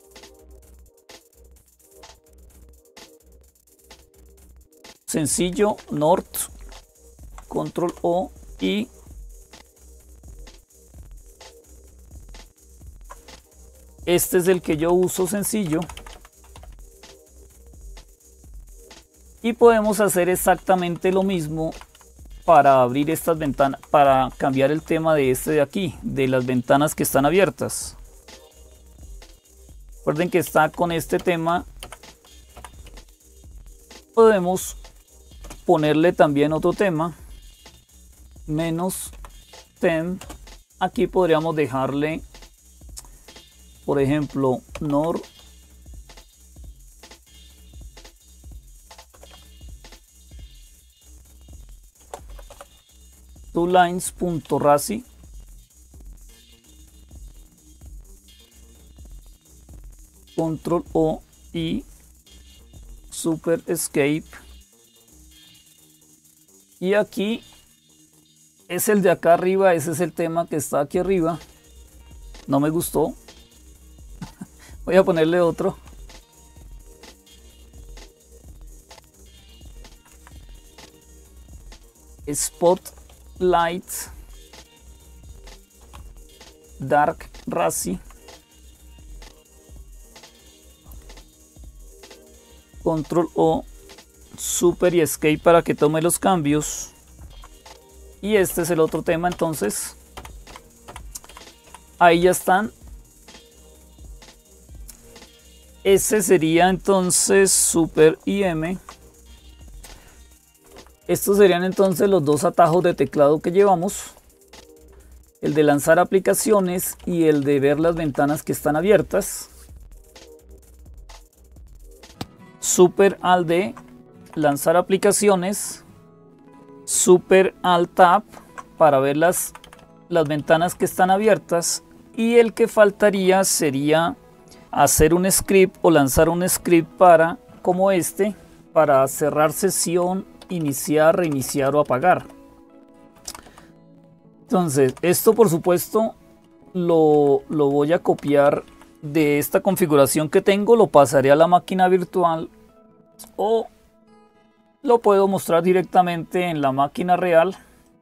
Sencillo, Nord, control O y este es el que yo uso, sencillo. Y podemos hacer exactamente lo mismo para abrir estas ventanas, para cambiar el tema de este de aquí, de las ventanas que están abiertas. Recuerden que está con este tema. Podemos ponerle también otro tema, menos ten. Aquí podríamos dejarle, por ejemplo, nor two lines.raci control O y super escape. Y aquí es el de acá arriba, ese es el tema que está aquí arriba. No me gustó. Voy a ponerle otro. Spotlight Dark Raci control O, super y escape para que tome los cambios. Y este es el otro tema. Entonces ahí ya están. Ese sería entonces super I M. Estos serían entonces los dos atajos de teclado que llevamos, el de lanzar aplicaciones y el de ver las ventanas que están abiertas. super al D, lanzar aplicaciones, super al tab para ver las, las ventanas que están abiertas, y el que faltaría sería hacer un script o lanzar un script para, como este, para cerrar sesión, iniciar, reiniciar o apagar. Entonces, esto por supuesto lo, lo voy a copiar de esta configuración que tengo, lo pasaré a la máquina virtual o lo puedo mostrar directamente en la máquina real.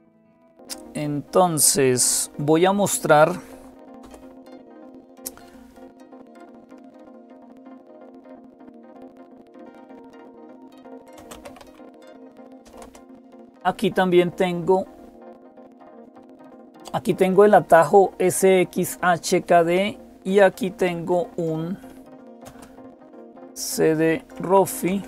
Entonces, voy a mostrar aquí también tengo aquí tengo el atajo S X H K D y aquí tengo un C D Rofi.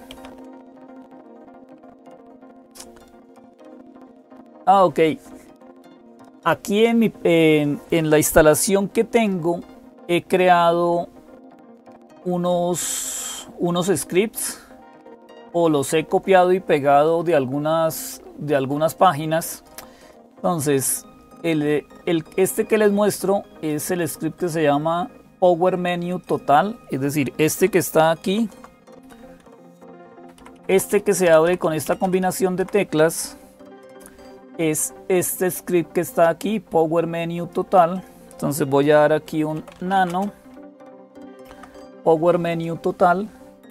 Ah, ok. Aquí en, mi, en, en la instalación que tengo he creado unos, unos scripts, o los he copiado y pegado de algunas, de algunas páginas. Entonces, el, el, este que les muestro es el script que se llama Power Menu Total, es decir, este que está aquí, este que se abre con esta combinación de teclas, es este script que está aquí, Power Menu Total. Entonces voy a dar aquí un nano Power Menu Total,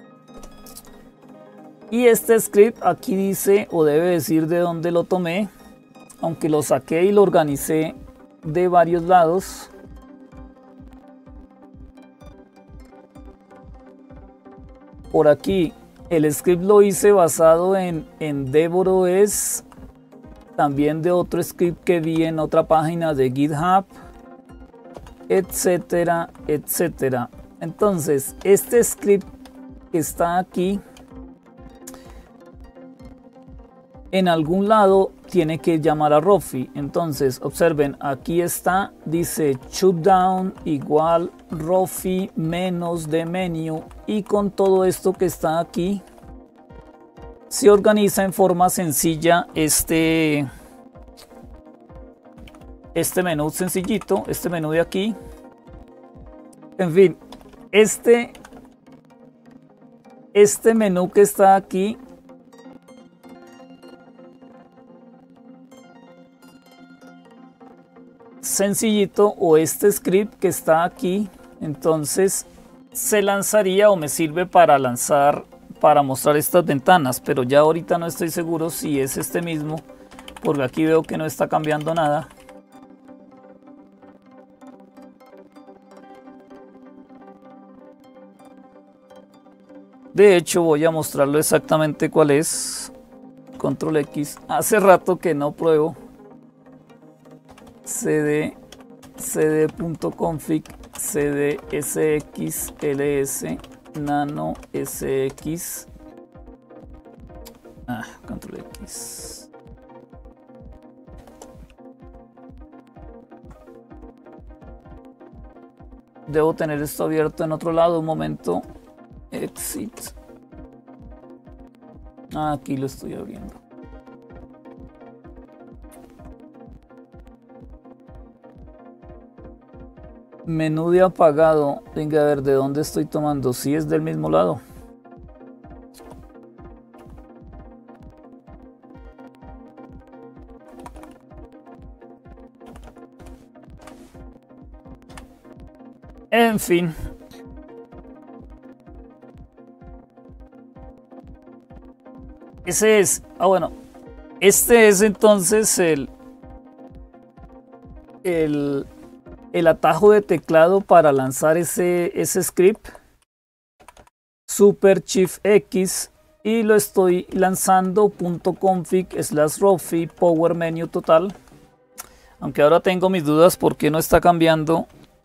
y este script aquí dice, o debe decir de dónde lo tomé, aunque lo saqué y lo organicé de varios lados. Por aquí el script lo hice basado en, en DevOS, también de otro script que vi en otra página de GitHub, etcétera, etcétera. Entonces, este script que está aquí, en algún lado tiene que llamar a Rofi. Entonces, observen, aquí está, dice shutdown igual Rofi menos de menu, y con todo esto que está aquí, se organiza en forma sencilla este, este menú sencillito, este menú de aquí. En fin, este, este menú que está aquí sencillito, o este script que está aquí, entonces se lanzaría o me sirve para lanzar, para mostrar estas ventanas, pero ya ahorita no estoy seguro si es este mismo, porque aquí veo que no está cambiando nada. De hecho, voy a mostrarlo exactamente cuál es. Control X. Hace rato que no pruebo. cd cd.config cdsxls nano sx. Ah, control X. Debo tener esto abierto en otro lado. Un momento. Exit. Ah, aquí lo estoy abriendo. Menú de apagado. Venga, a ver de dónde estoy tomando. Si es del mismo lado. En fin. Ese es. Ah, bueno. Este es entonces el. El. El atajo de teclado para lanzar ese, ese script Super Shift X, y lo estoy lanzando .config slash rofi power menu total, aunque ahora tengo mis dudas por qué no está cambiando.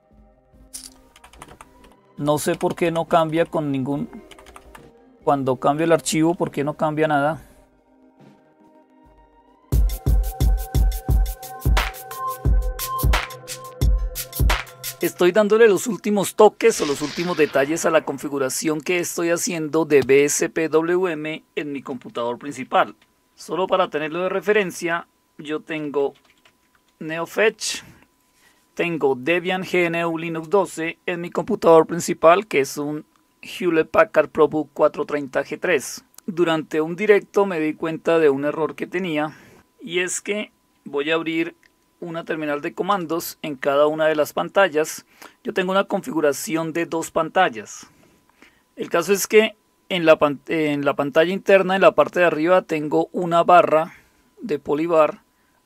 No sé por qué no cambia con ningún, cuando cambio el archivo, por qué no cambia nada. Estoy dándole los últimos toques o los últimos detalles a la configuración que estoy haciendo de B S P W M en mi computador principal. Solo para tenerlo de referencia, yo tengo NeoFetch, tengo Debian G N U Linux doce en mi computador principal, que es un Hewlett Packard ProBook cuatrocientos treinta G tres. Durante un directo me di cuenta de un error que tenía, y es que voy a abrir una terminal de comandos en cada una de las pantallas. Yo tengo una configuración de dos pantallas. El caso es que en la, en la pantalla interna, en la parte de arriba, tengo una barra de Polybar,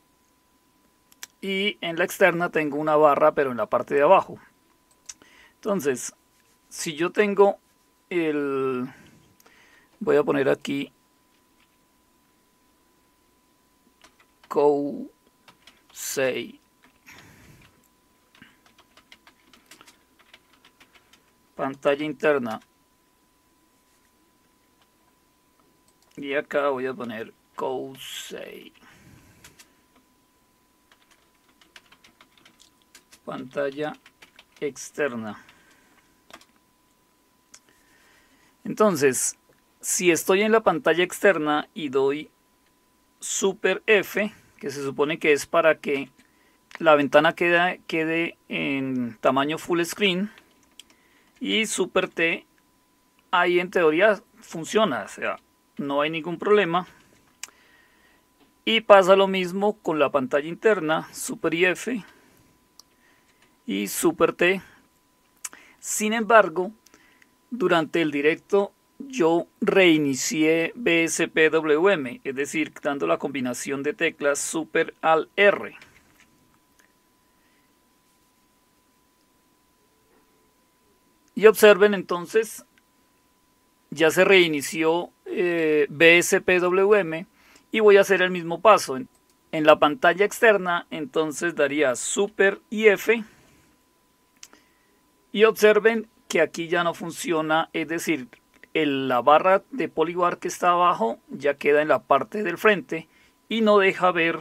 y en la externa tengo una barra, pero en la parte de abajo. Entonces, si yo tengo el... voy a poner aquí Co seis. Pantalla interna. Y acá voy a poner Co seis. Pantalla externa. Entonces, si estoy en la pantalla externa y doy Super F, que se supone que es para que la ventana quede, quede en tamaño full screen, y Super T, ahí en teoría funciona, o sea, no hay ningún problema. Y pasa lo mismo con la pantalla interna, Super I F y Super T. Sin embargo, durante el directo yo reinicié B S P W M, es decir, dando la combinación de teclas Super Alt R. Y observen entonces, ya se reinició eh, B S P W M, y voy a hacer el mismo paso. En, en la pantalla externa, entonces daría Super I F, y observen que aquí ya no funciona, es decir, el, la barra de Polybar que está abajo ya queda en la parte del frente y no deja ver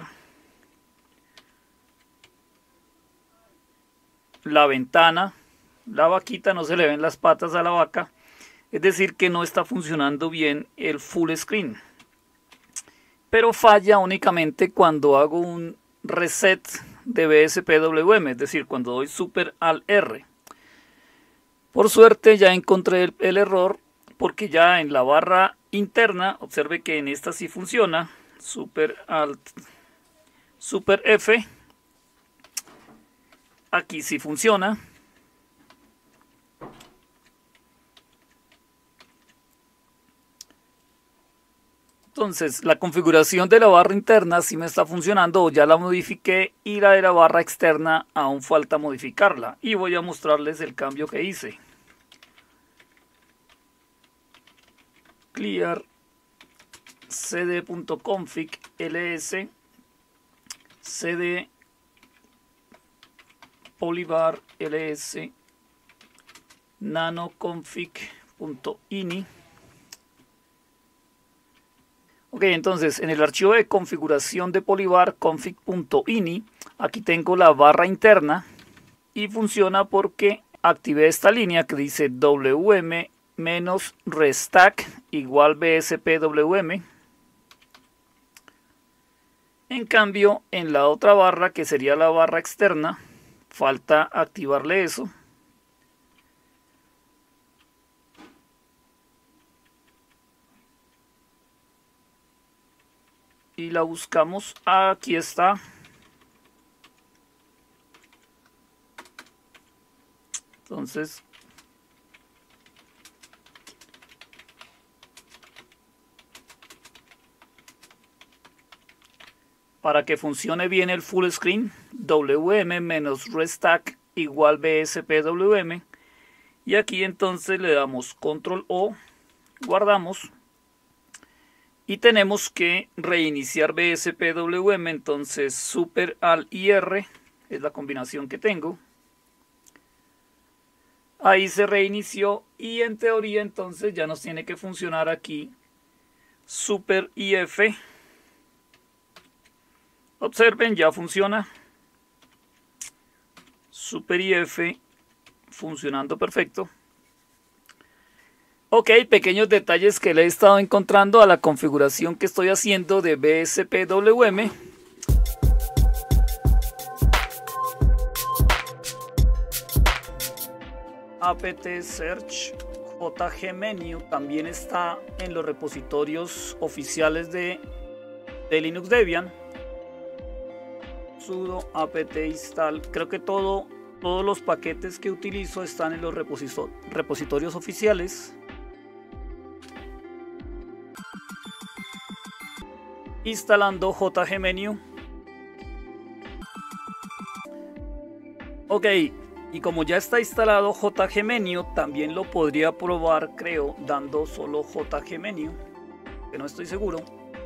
la ventana. La vaquita, no se le ven las patas a la vaca, es decir que no está funcionando bien el full screen. Pero falla únicamente cuando hago un reset de B S P W M, es decir, cuando doy Super Alt R. Por suerte ya encontré el, el error, porque ya en la barra interna, observe que en esta sí funciona, Super Alt, Super F, aquí sí funciona. Entonces la configuración de la barra interna sí me está funcionando, o ya la modifiqué, y la de la barra externa aún falta modificarla, y voy a mostrarles el cambio que hice. Clear cd.config ls cd polybar ls nanoconfig.ini. Ok, entonces en el archivo de configuración de Polybar config.ini, aquí tengo la barra interna y funciona porque activé esta línea que dice W M menos restack igual B S P W M. En cambio, en la otra barra, que sería la barra externa, falta activarle eso. Y la buscamos, aquí está. Entonces, para que funcione bien el full screen, W M menos restack igual B S P W M. Y aquí entonces le damos control O, guardamos. Y tenemos que reiniciar B S P W M, entonces Super Alt I R es la combinación que tengo. Ahí se reinició y en teoría entonces ya nos tiene que funcionar aquí Super I F. Observen, ya funciona. Super I F funcionando perfecto. Ok, pequeños detalles que le he estado encontrando a la configuración que estoy haciendo de B S P W M. apt search jgmenu también está en los repositorios oficiales de, de Linux Debian. Sudo apt install, creo que todo, todos los paquetes que utilizo están en los reposito, repositorios oficiales. Instalando jgmenu. Ok, y como ya está instalado jgmenu, también lo podría probar, creo, dando solo jgmenu, que no estoy seguro.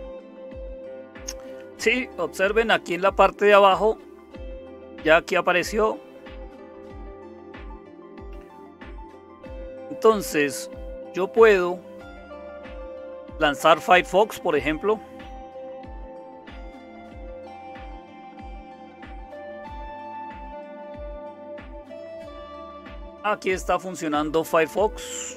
Sí, observen aquí en la parte de abajo, ya aquí apareció. Entonces, yo puedo lanzar Firefox, por ejemplo. Aquí está funcionando Firefox.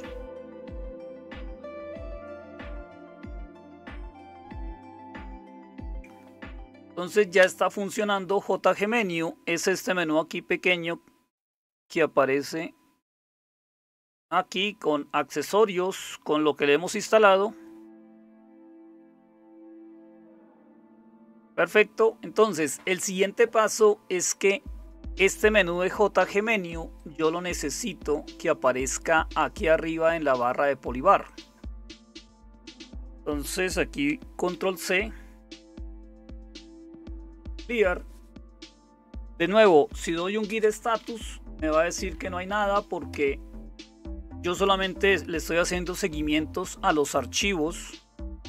Entonces ya está funcionando jgmenu. Es este menú aquí pequeño que aparece aquí con accesorios, con lo que le hemos instalado. Perfecto. Entonces el siguiente paso es que este menú de jgmenu yo lo necesito que aparezca aquí arriba en la barra de Polybar. Entonces aquí control C, clear. De nuevo, si doy un git status me va a decir que no hay nada porque yo solamente le estoy haciendo seguimientos a los archivos.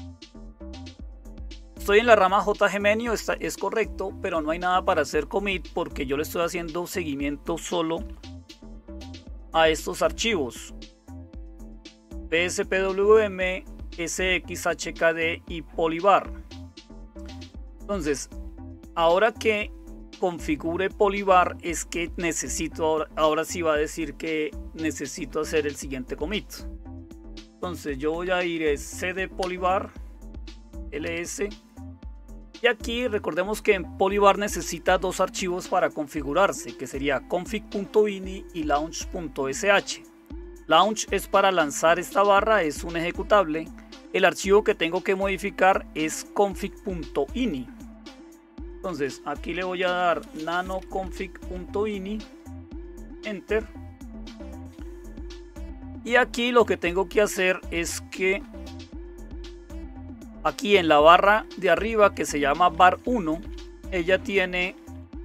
Estoy en la rama jgmenu, está, es correcto, pero no hay nada para hacer commit porque yo le estoy haciendo seguimiento solo a estos archivos: B S P W M, S X H K D y Polybar. Entonces, ahora que configure Polybar es que necesito, ahora, ahora sí va a decir que necesito hacer el siguiente commit. Entonces yo voy a ir a cd Polybar ls. Y aquí recordemos que en Polybar necesita dos archivos para configurarse, que sería config.ini y launch.sh. Launch es para lanzar esta barra, es un ejecutable. El archivo que tengo que modificar es config.ini. Entonces aquí le voy a dar nanoconfig.ini, enter. Y aquí lo que tengo que hacer es que aquí en la barra de arriba, que se llama bar uno, ella tiene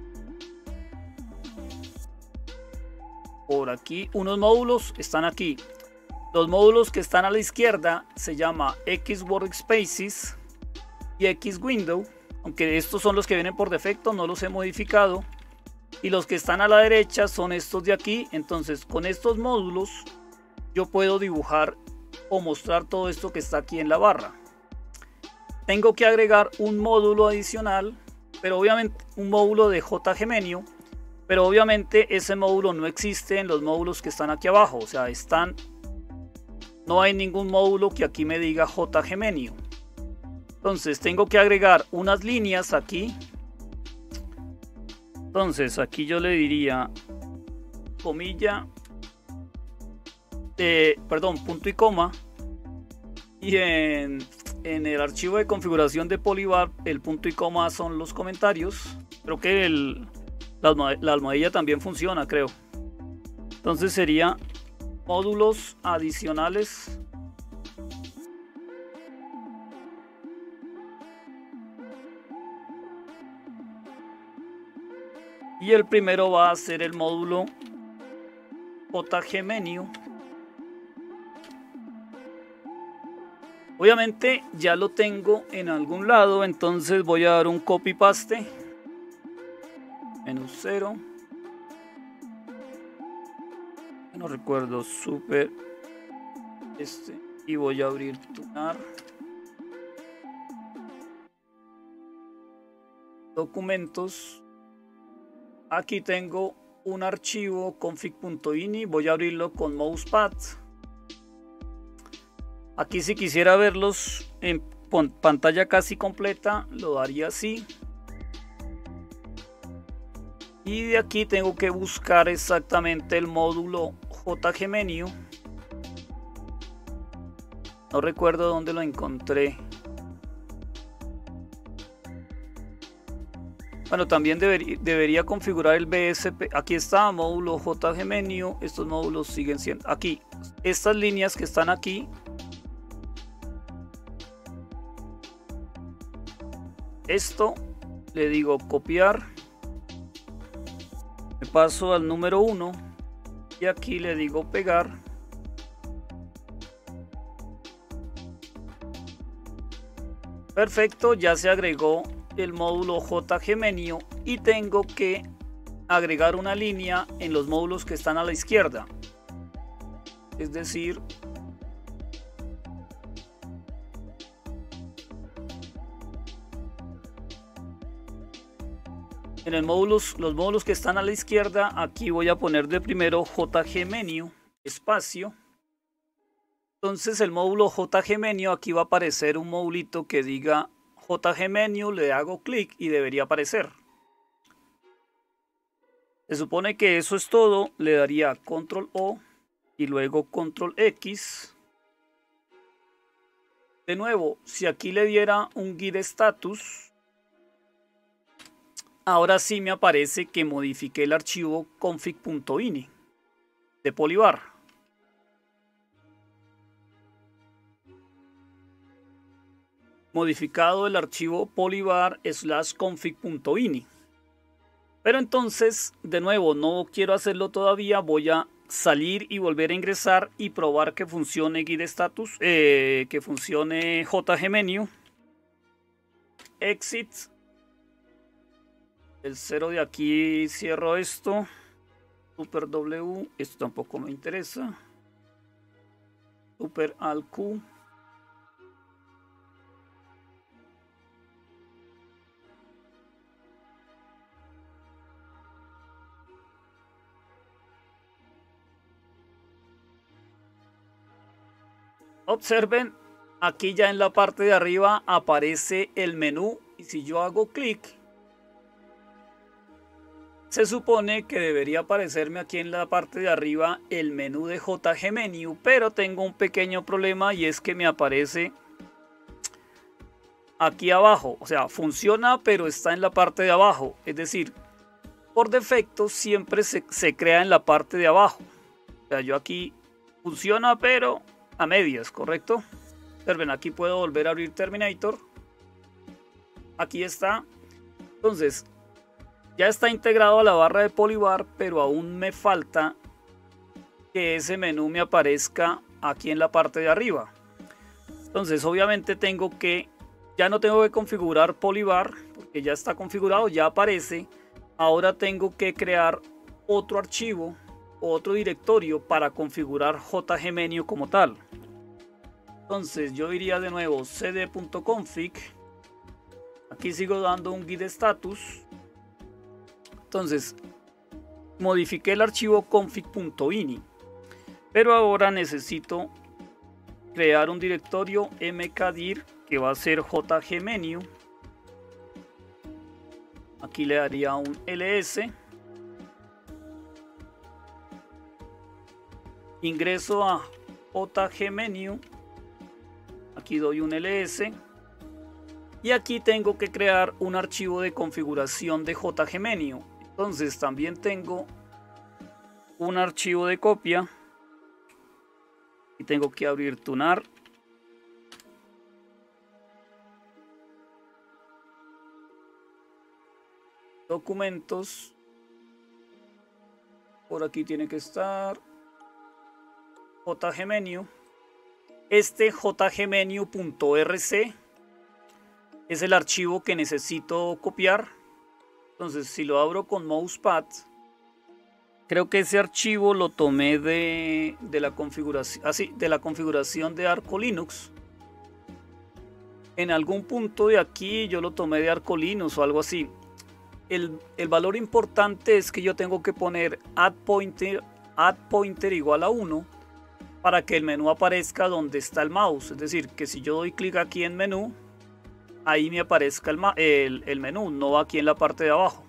por aquí unos módulos, están aquí. Los módulos que están a la izquierda se llama X Workspaces y X Window, aunque estos son los que vienen por defecto, no los he modificado. Y los que están a la derecha son estos de aquí. Entonces con estos módulos yo puedo dibujar o mostrar todo esto que está aquí en la barra. Tengo que agregar un módulo adicional, pero obviamente un módulo de jgmenu, pero obviamente ese módulo no existe en los módulos que están aquí abajo, o sea, están, no hay ningún módulo que aquí me diga jgmenu. Entonces tengo que agregar unas líneas aquí. Entonces aquí yo le diría comilla, eh, perdón, punto y coma, y en En el archivo de configuración de Polybar el punto y coma son los comentarios. Creo que el, la, la almohadilla también funciona, creo. Entonces sería módulos adicionales. Y el primero va a ser el módulo jgmenu. Obviamente ya lo tengo en algún lado, entonces voy a dar un copy paste. Menú cero. No recuerdo, super este. Y voy a abrir tunar. Documentos. Aquí tengo un archivo config.ini, voy a abrirlo con mousepad. Aquí si quisiera verlos en pantalla casi completa, lo haría así. Y de aquí tengo que buscar exactamente el módulo JGMenu. No recuerdo dónde lo encontré. Bueno, también debería, debería configurar el B S P. Aquí está, módulo JGMenu. Estos módulos siguen siendo aquí. Estas líneas que están aquí. Esto le digo copiar. Me paso al número uno. Y aquí le digo pegar. Perfecto, ya se agregó el módulo JGMenu y tengo que agregar una línea en los módulos que están a la izquierda. Es decir, en el módulos, los módulos que están a la izquierda, aquí voy a poner de primero JGMenu, espacio. Entonces el módulo JGMenu, aquí va a aparecer un modulito que diga JGMenu, le hago clic y debería aparecer. Se supone que eso es todo, le daría control O y luego control X. De nuevo, si aquí le diera un git status, ahora sí me aparece que modifiqué el archivo config.ini de Polybar. Modificado el archivo polybar slash config.ini. Pero entonces, de nuevo, no quiero hacerlo todavía. Voy a salir y volver a ingresar y probar que funcione git status, eh, que funcione JGMenu. Exit. El cero de aquí, cierro esto. Super W, esto tampoco me interesa. Super al Q. Observen, aquí ya en la parte de arriba aparece el menú y si yo hago clic, se supone que debería aparecerme aquí en la parte de arriba el menú de JGMenu, pero tengo un pequeño problema y es que me aparece aquí abajo. O sea, funciona pero está en la parte de abajo, es decir, por defecto siempre se, se crea en la parte de abajo. O sea, yo aquí funciona pero a medias, ¿correcto? Observen, aquí puedo volver a abrir Terminator. Aquí está. Entonces, ya está integrado a la barra de Polybar, pero aún me falta que ese menú me aparezca aquí en la parte de arriba. Entonces, obviamente tengo que, ya no tengo que configurar Polybar, porque ya está configurado, ya aparece. Ahora tengo que crear otro archivo, otro directorio para configurar JGMenu como tal. Entonces yo iría de nuevo cd.config. Aquí sigo dando un git status. Entonces modifiqué el archivo config.ini, pero ahora necesito crear un directorio mkdir que va a ser JGMenu. Aquí le daría un ls. Ingreso a JGMenu, aquí doy un ls y aquí tengo que crear un archivo de configuración de JGMenu. Entonces también tengo un archivo de copia y tengo que abrir tunar. Documentos, por aquí tiene que estar JGMenu. Este jgmenu.rc es el archivo que necesito copiar. Entonces si lo abro con mousepad, creo que ese archivo lo tomé de, de la configuración así de la configuración de Arco Linux. En algún punto de aquí yo lo tomé de Arco Linux o algo así. el, el valor importante es que yo tengo que poner add pointer, add pointer igual a uno para que el menú aparezca donde está el mouse. Es decir, que si yo doy clic aquí en menú, ahí me aparezca el, el, el menú, no aquí en la parte de abajo.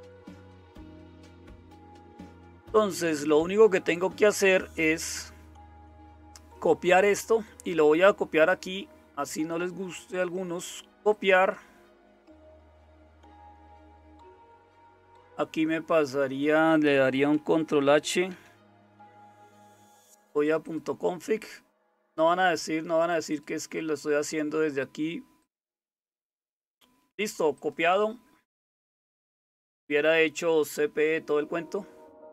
Entonces lo único que tengo que hacer es copiar esto y lo voy a copiar aquí, así no les guste a algunos. Copiar. Aquí me pasaría, le daría un control H. Voy a punto config. No van a decir, no van a decir que es que lo estoy haciendo desde aquí. Listo, copiado. Hubiera hecho C P E todo el cuento.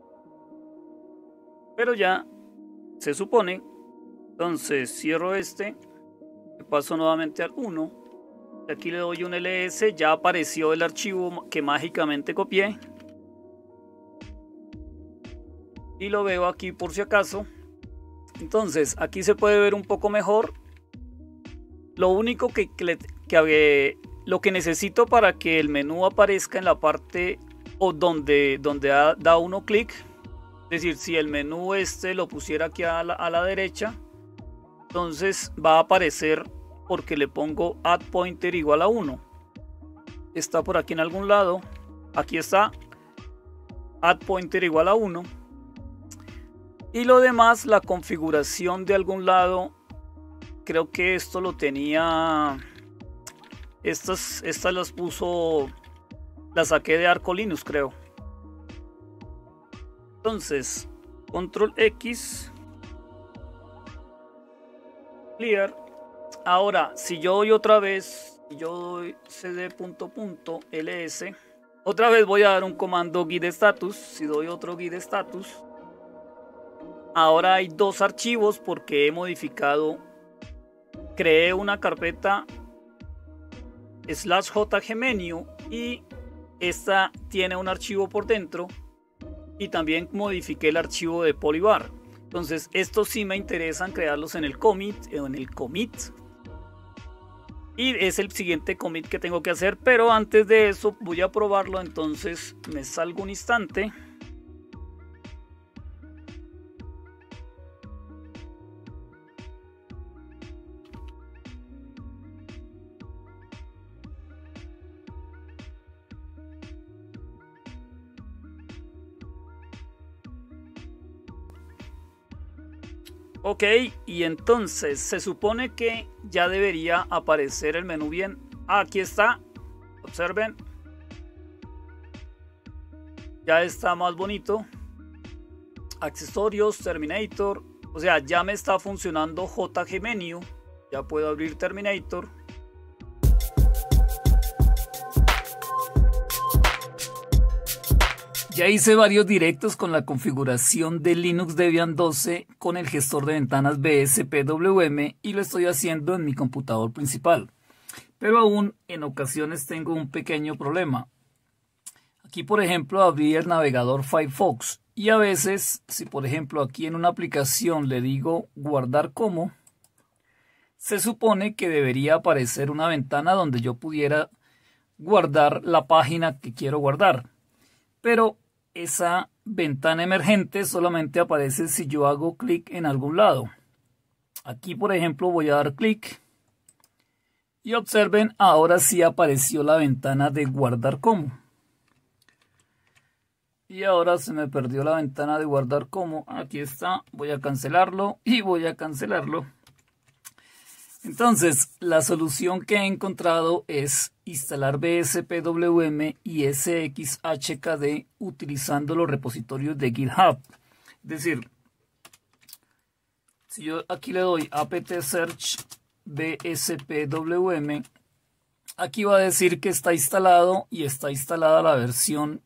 Pero ya se supone. Entonces cierro este. Paso nuevamente al uno. Aquí le doy un L S. Ya apareció el archivo que mágicamente copié. Y lo veo aquí por si acaso. Entonces aquí se puede ver un poco mejor. Lo único que, que, que lo que necesito para que el menú aparezca en la parte o donde, donde da, da uno clic. Es decir, si el menú este lo pusiera aquí a la, a la derecha, entonces va a aparecer porque le pongo add pointer igual a uno. Está por aquí en algún lado. Aquí está add pointer igual a uno. Y lo demás, la configuración de algún lado, creo que esto lo tenía, estas, estas las puso, las saqué de Arco Linux, creo. Entonces, control X, clear. Ahora, si yo doy otra vez, yo doy cd punto punto ls, otra vez voy a dar un comando git status. Si doy otro git status, ahora hay dos archivos porque he modificado, creé una carpeta slash jgmenu y esta tiene un archivo por dentro y también modifiqué el archivo de polybar. Entonces estos sí me interesan crearlos en el commit, en el commit. Y es el siguiente commit que tengo que hacer, pero antes de eso voy a probarlo. Entonces me salgo un instante. Ok, y entonces se supone que ya debería aparecer el menú bien. Aquí está, observen. Ya está más bonito. Accesorios, Terminator. O sea, ya me está funcionando jgmenu. Ya puedo abrir Terminator. Ya hice varios directos con la configuración de Linux Debian doce con el gestor de ventanas B S P W M y lo estoy haciendo en mi computador principal. Pero aún en ocasiones tengo un pequeño problema. Aquí, por ejemplo, abrí el navegador Firefox y a veces, si por ejemplo aquí en una aplicación le digo guardar como, se supone que debería aparecer una ventana donde yo pudiera guardar la página que quiero guardar. Pero esa ventana emergente solamente aparece si yo hago clic en algún lado. Aquí, por ejemplo, voy a dar clic y observen, ahora sí apareció la ventana de guardar como. Y ahora se me perdió la ventana de guardar como. Aquí está, voy a cancelarlo y voy a cancelarlo. Entonces, la solución que he encontrado es instalar B S P W M y S X H K D utilizando los repositorios de GitHub. Es decir, si yo aquí le doy apt search B S P W M, aquí va a decir que está instalado y está instalada la versión,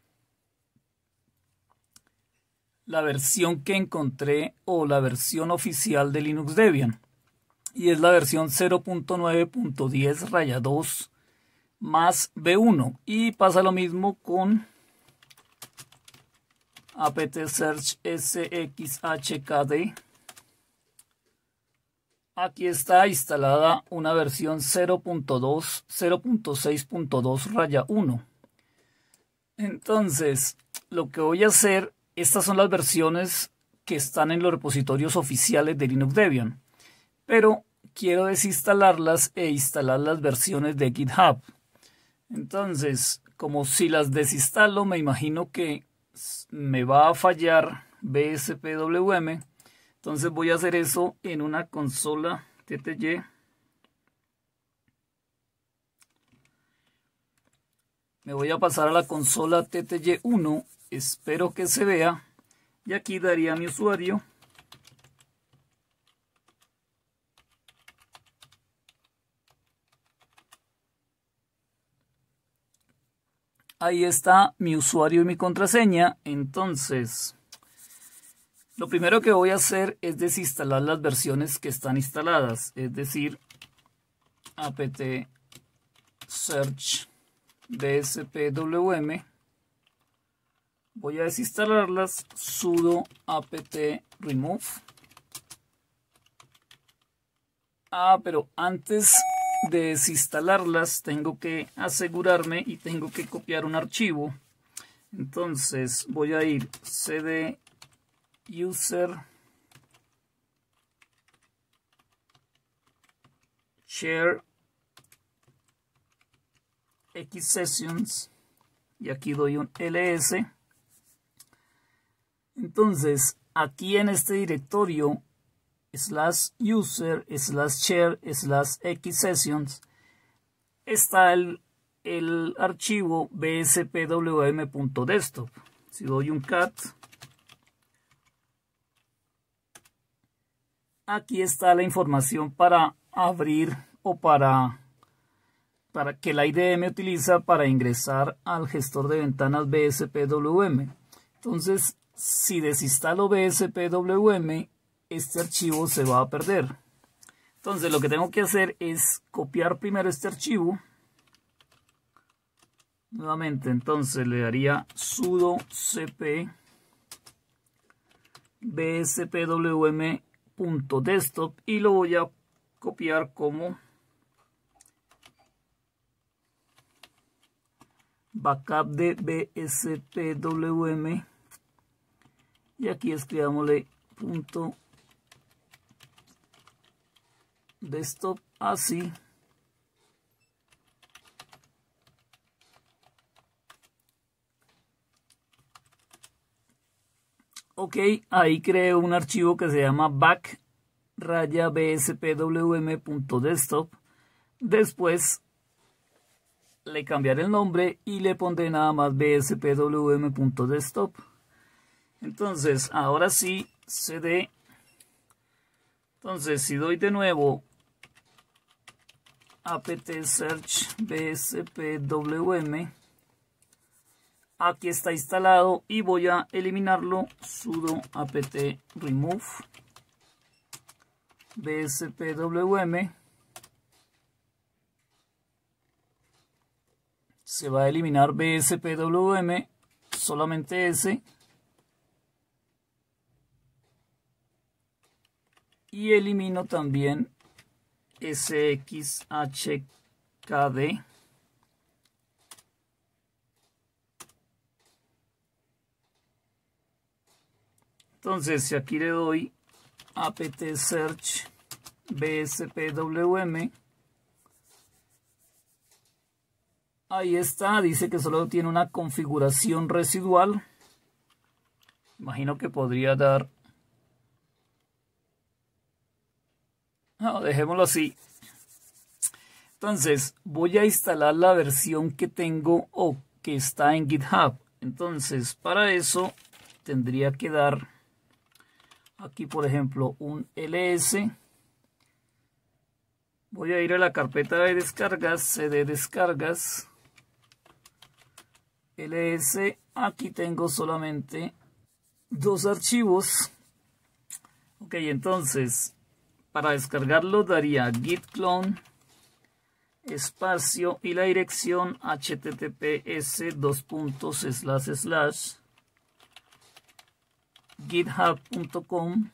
la versión que encontré o la versión oficial de Linux Debian. Y es la versión cero punto nueve punto diez raya dos más B uno. Y pasa lo mismo con apt search S X H K D. Aquí está instalada una versión cero punto seis punto dos raya uno. Entonces, lo que voy a hacer, estas son las versiones que están en los repositorios oficiales de Linux Debian, pero quiero desinstalarlas e instalar las versiones de GitHub. Entonces, como si las desinstalo, me imagino que me va a fallar B S P W M. Entonces voy a hacer eso en una consola T T Y. Me voy a pasar a la consola T T Y uno. Espero que se vea. Y aquí daría mi usuario. Ahí está mi usuario y mi contraseña. Entonces, lo primero que voy a hacer es desinstalar las versiones que están instaladas. Es decir, apt search B S P W M. Voy a desinstalarlas. Sudo apt remove. Ah, pero antes de desinstalarlas tengo que asegurarme y tengo que copiar un archivo. Entonces voy a ir cd user share xsessions y aquí doy un ls. Entonces aquí en este directorio slash user slash share slash xsessions está el, el archivo bspwm.desktop. Si doy un cat, aquí está la información para abrir o para, para que la I D E me utiliza para ingresar al gestor de ventanas B S P W M. Entonces, si desinstalo B S P W M, este archivo se va a perder. Entonces lo que tengo que hacer es copiar primero este archivo. Nuevamente, entonces le daría sudo cp bspwm.desktop y lo voy a copiar como backup de bspwm y aquí escribámosle punto desktop así. Ok, ahí creé un archivo que se llama back raya bspwm.desktop. Después le cambiaré el nombre y le pondré nada más bspwm.desktop. Entonces, ahora sí, cd. Entonces, si doy de nuevo apt search bspwm, aquí está instalado y voy a eliminarlo. Sudo apt remove bspwm. Se va a eliminar bspwm, solamente ese. Y elimino también sxhkd. Entonces, si aquí le doy apt search bspwm, ahí está, dice que solo tiene una configuración residual. Imagino que podría dar... No, dejémoslo así. Entonces, voy a instalar la versión que tengo o que está en GitHub. Entonces, para eso tendría que dar aquí, por ejemplo, un ls. Voy a ir a la carpeta de descargas, cd descargas, ls. Aquí tengo solamente dos archivos. Ok, entonces, para descargarlo daría git clone espacio y la dirección https dos puntos slash slash github.com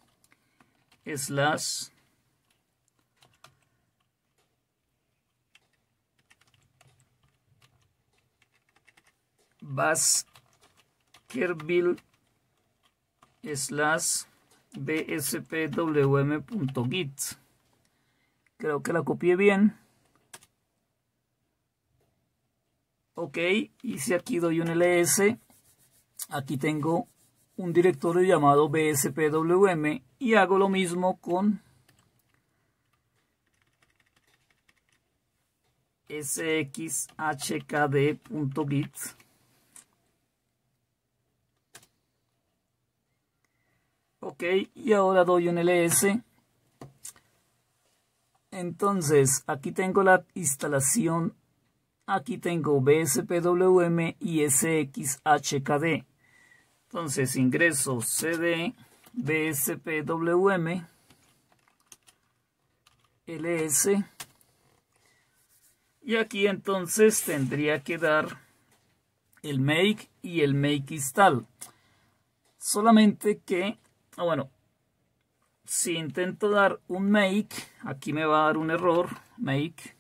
slash baskerville slash bspwm.git. Creo que la copié bien. Ok, y si aquí doy un ls, aquí tengo un directorio llamado bspwm y hago lo mismo con sxhkd.git. Ok, y ahora doy un ls. Entonces aquí tengo la instalación, aquí tengo bspwm y sxhkd. Entonces ingreso cd bspwm ls y aquí entonces tendría que dar el make y el make install. Solamente que, bueno, si intento dar un make, aquí me va a dar un error, make.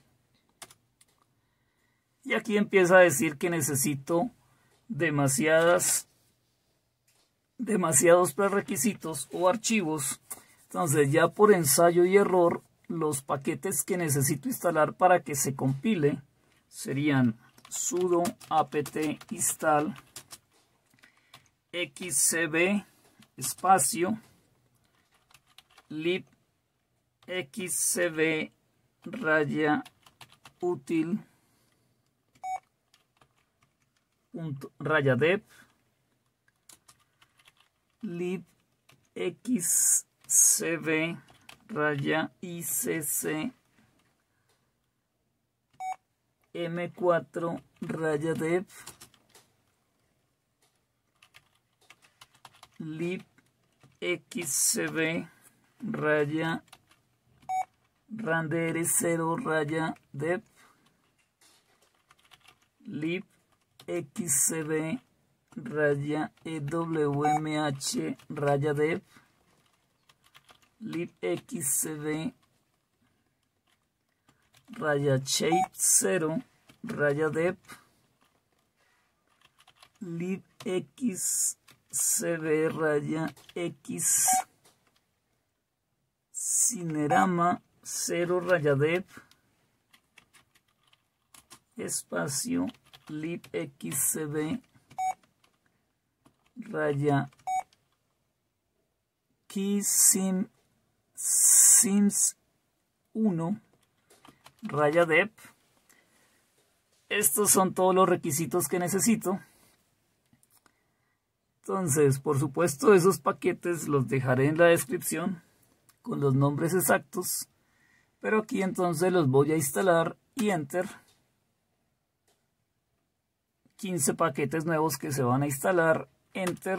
Y aquí empieza a decir que necesito demasiadas, demasiados prerequisitos o archivos. Entonces ya por ensayo y error, los paquetes que necesito instalar para que se compile serían sudo apt install xcb espacio lib xcb raya util punto, raya dev lib xcb raya icc m cuatro raya dev lib xcb raya randr cero raya dev lib xcb raya ewmh raya dev lib xcb raya shape cero raya dev lib xcb raya x cinerama cero raya dev espacio lib xcb raya keysim sims uno raya dev. Estos son todos los requisitos que necesito. Entonces, por supuesto, esos paquetes los dejaré en la descripción con los nombres exactos, pero aquí entonces los voy a instalar y enter. quince paquetes nuevos que se van a instalar, enter.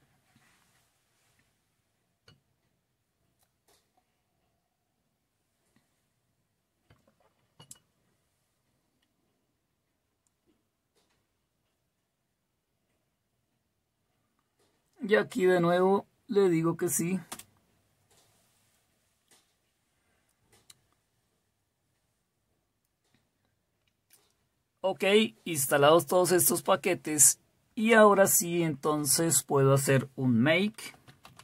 Y aquí de nuevo le digo que sí. Ok, instalados todos estos paquetes y ahora sí entonces puedo hacer un make.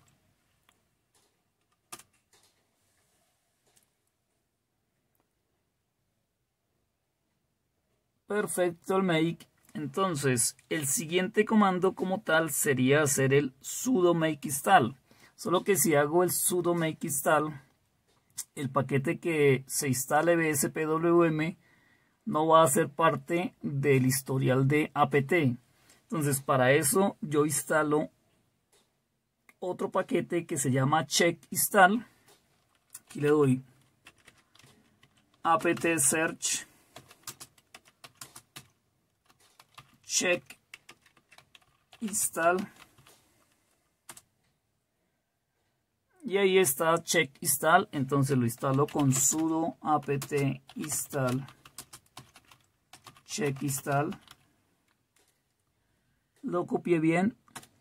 Perfecto el make. Entonces el siguiente comando como tal sería hacer el sudo make install. Solo que si hago el sudo make install, el paquete que se instale bspwm no va a ser parte del historial de apt. Entonces para eso yo instalo otro paquete que se llama check install. Aquí le doy apt search check install y ahí está check install. Entonces lo instalo con sudo apt install check install. Lo copié bien.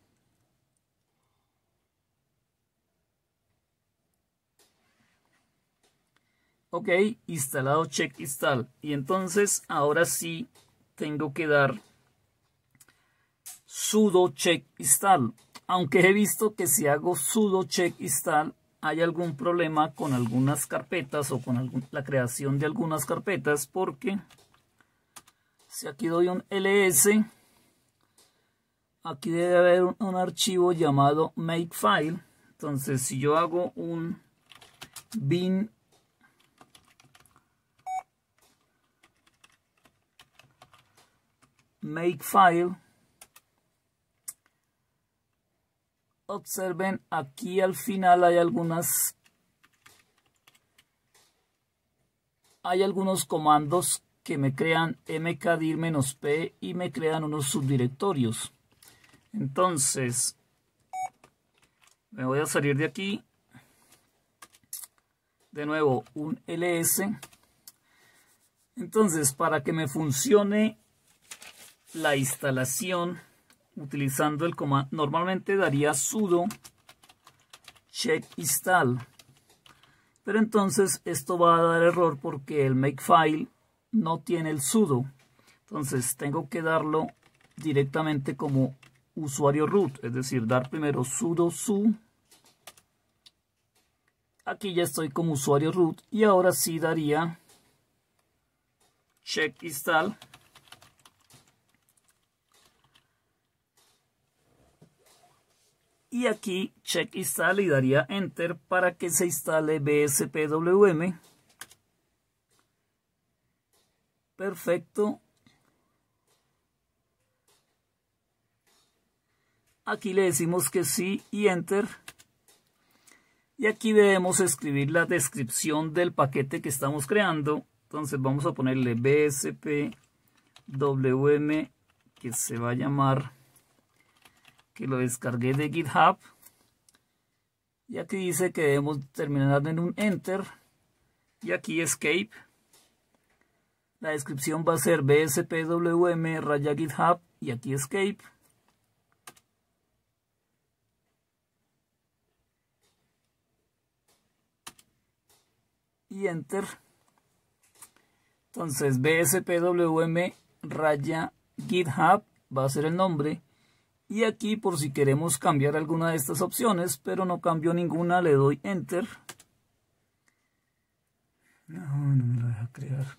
Ok, instalado check install. Y entonces ahora sí tengo que dar sudo check install, aunque he visto que si hago sudo check install hay algún problema con algunas carpetas o con algún, la creación de algunas carpetas, porque si aquí doy un ls, aquí debe haber un, un archivo llamado makefile. Entonces si yo hago un bin makefile, observen, aquí al final hay algunas hay algunos comandos que me crean mkdir-p y me crean unos subdirectorios. Entonces me voy a salir de aquí, de nuevo un ls. Entonces, para que me funcione la instalación utilizando el comando, normalmente daría sudo check install, pero entonces esto va a dar error porque el makefile no tiene el sudo. Entonces tengo que darlo directamente como usuario root, es decir, dar primero sudo su. Aquí ya estoy como usuario root y ahora sí daría check install. Y aquí check install y daría enter para que se instale bspwm. Perfecto. Aquí le decimos que sí y enter. Y aquí debemos escribir la descripción del paquete que estamos creando. Entonces vamos a ponerle bspwm, que se va a llamar, que lo descargué de GitHub. Y aquí dice que debemos terminar en un enter. Y aquí escape. La descripción va a ser bspwm raya GitHub y aquí escape. Y enter. Entonces bspwm raya GitHub va a ser el nombre. Y aquí, por si queremos cambiar alguna de estas opciones, pero no cambio ninguna, le doy enter. No, no me lo deja crear.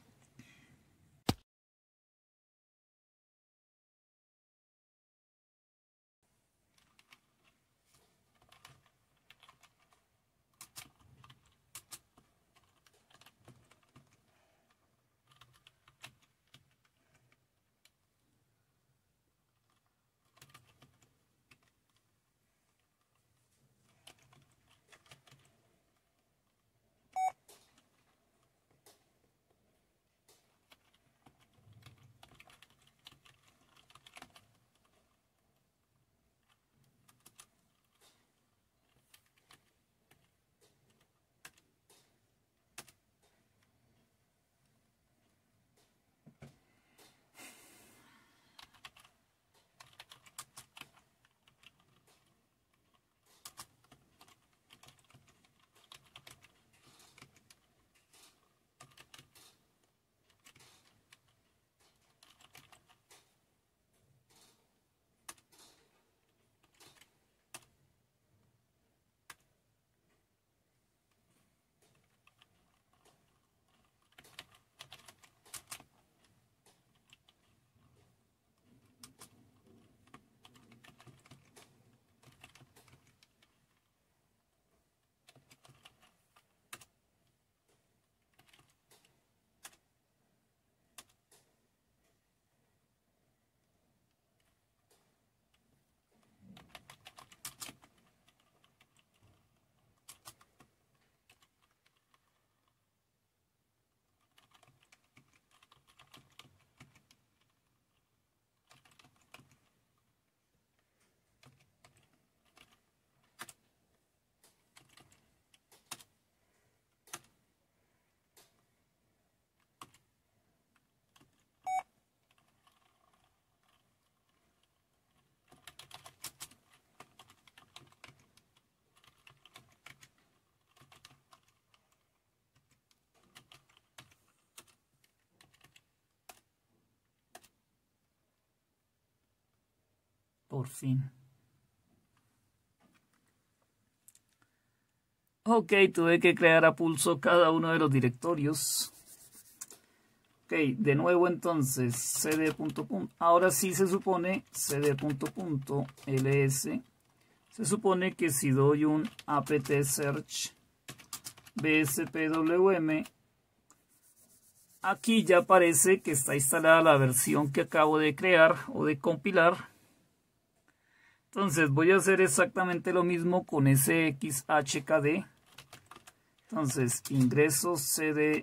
Por fin. Ok, tuve que crear a pulso cada uno de los directorios. Ok, de nuevo entonces cd punto punto. Ahora sí se supone cd punto punto ls. Se supone que si doy un apt search bspwm, aquí ya parece que está instalada la versión que acabo de crear o de compilar. Entonces voy a hacer exactamente lo mismo con sxhkd. Entonces ingreso cd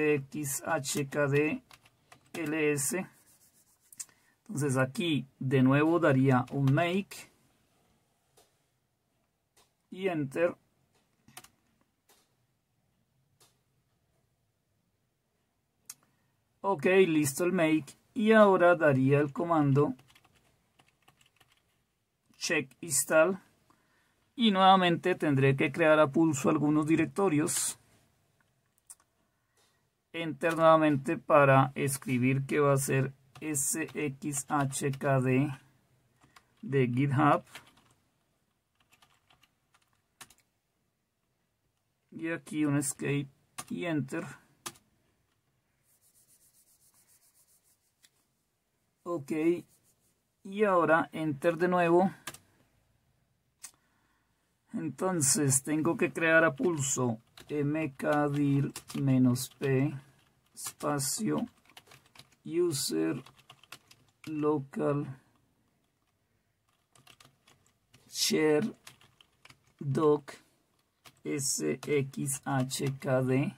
sxhkd ls. Entonces aquí de nuevo daría un make y enter. Ok, listo el make. Y ahora daría el comando check install. Y nuevamente tendré que crear a pulso algunos directorios. Enter nuevamente para escribir que va a ser sxhkd de GitHub. Y aquí un escape y enter. Ok. Y ahora enter de nuevo. Entonces tengo que crear a pulso mkdir -p espacio user local share doc sxhkd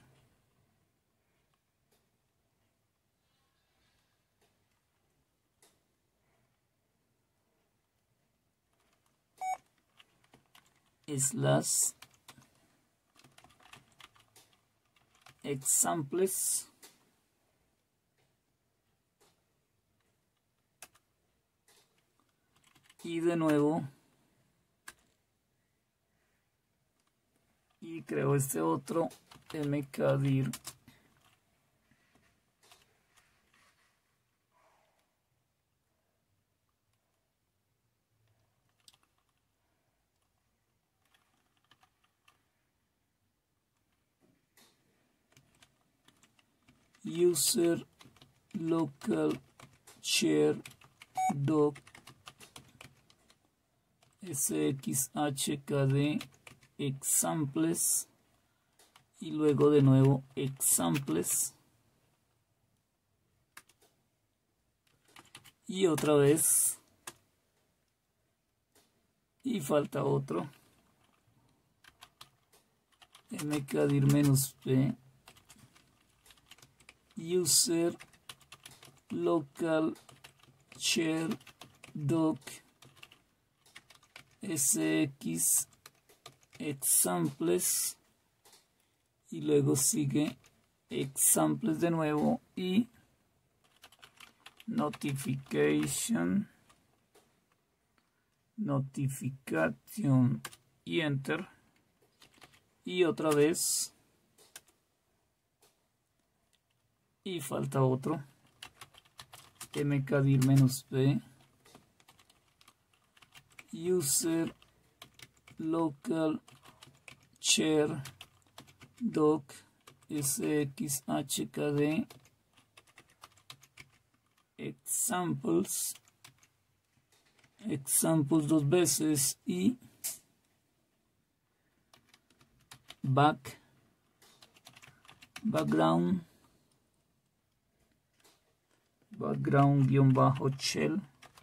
slash examples y de nuevo y creo este otro mkdir user local share doc sxhkd examples y luego de nuevo examples y otra vez y falta otro mkdir -p user local share doc sx examples y luego sigue examples de nuevo y notification notification y enter y otra vez y falta otro mkdir -p user local share doc sxhkd examples examples dos veces y back background background guión bajo shell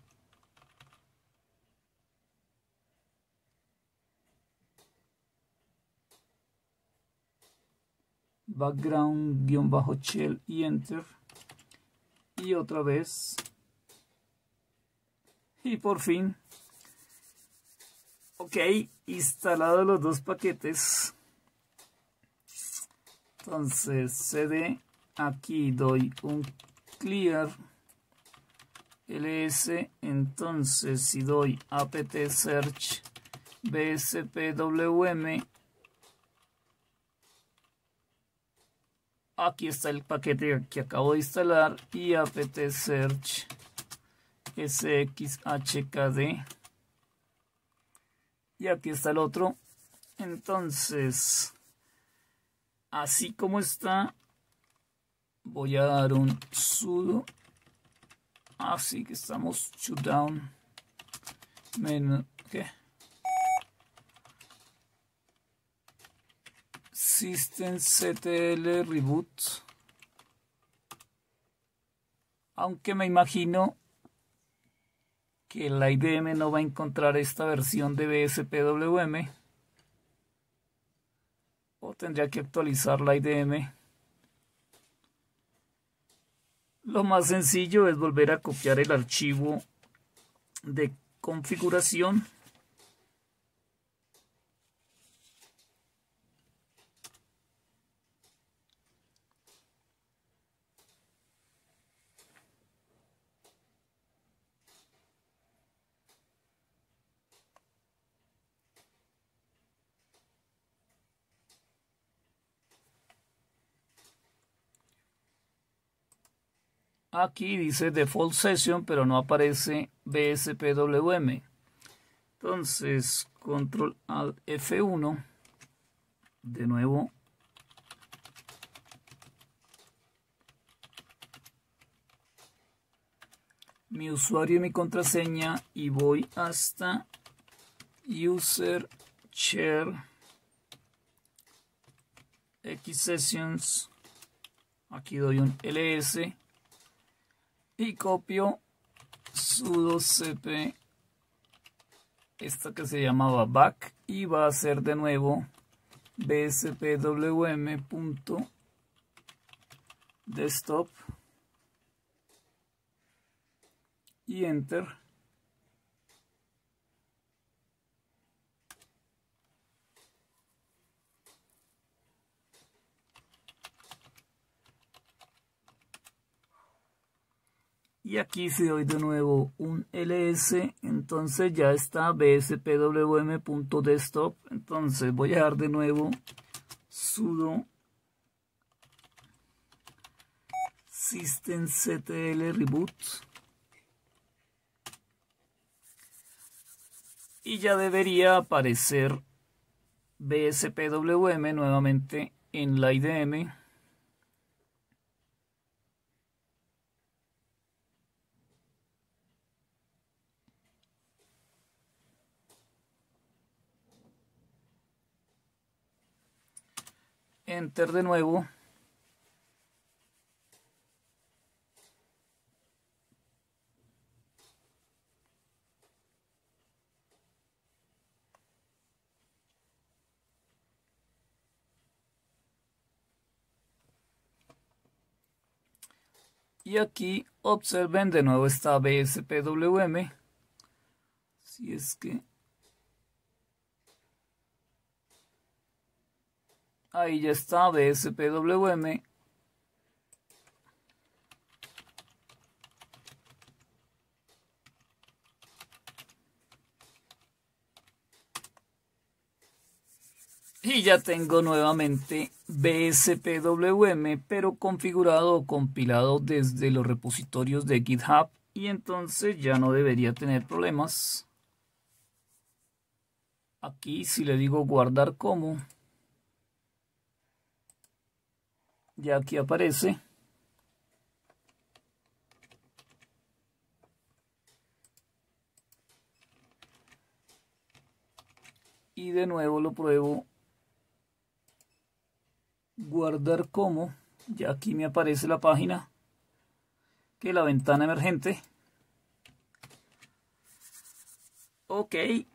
background guión bajo shell y enter y otra vez y por fin. Ok, instalados los dos paquetes. Entonces cd, aquí doy un clear ls. Entonces si doy apt search bspwm, aquí está el paquete que acabo de instalar y apt search S X H K D. Y aquí está el otro. Entonces, así como está, voy a dar un sudo. Así que estamos shutdown. Menos, ¿qué? systemctl reboot. Aunque me imagino que la I D M no va a encontrar esta versión de B S P W M. O tendría que actualizar la I D M. Lo más sencillo es volver a copiar el archivo de configuración. Aquí dice Default Session, pero no aparece B S P W M. Entonces, Control Alt F uno. De nuevo. Mi usuario y mi contraseña. Y voy hasta User Share X Sessions. Aquí doy un L S. Y copio sudo cp esta que se llamaba back y va a ser de nuevo bspwm.desktop y enter. Y aquí si doy de nuevo un L S, entonces ya está bspwm.desktop. Entonces voy a dar de nuevo sudo systemctl reboot. Y ya debería aparecer bspwm nuevamente en la I D M. Enter de nuevo. Y aquí observen de nuevo está bspwm. Si es que ahí ya está bspwm. Y ya tengo nuevamente bspwm, pero configurado o compilado desde los repositorios de GitHub. Y entonces ya no debería tener problemas. Aquí si le digo guardar como, ya aquí aparece. Y de nuevo lo pruebo. Guardar como. Ya aquí me aparece la página. Que la ventana emergente. Ok.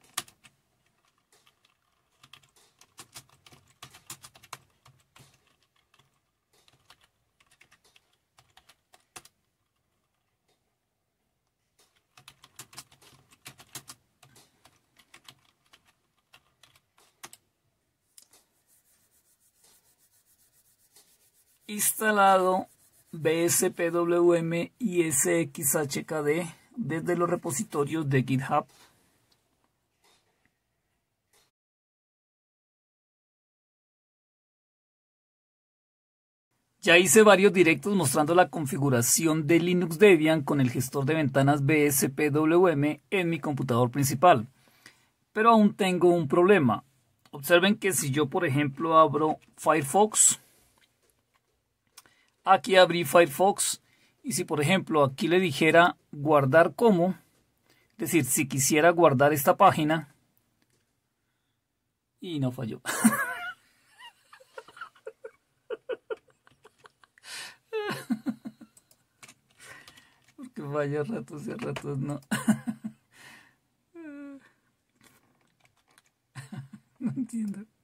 Instalado bspwm y sxhkd desde los repositorios de GitHub. Ya hice varios directos mostrando la configuración de Linux Debian con el gestor de ventanas B S P W M en mi computador principal. Pero aún tengo un problema. Observen que si yo, por ejemplo, abro Firefox, aquí abrí Firefox, y si, por ejemplo, aquí le dijera guardar como, es decir, si quisiera guardar esta página, y no falló. Porque falla ratos y a ratos no. No entiendo.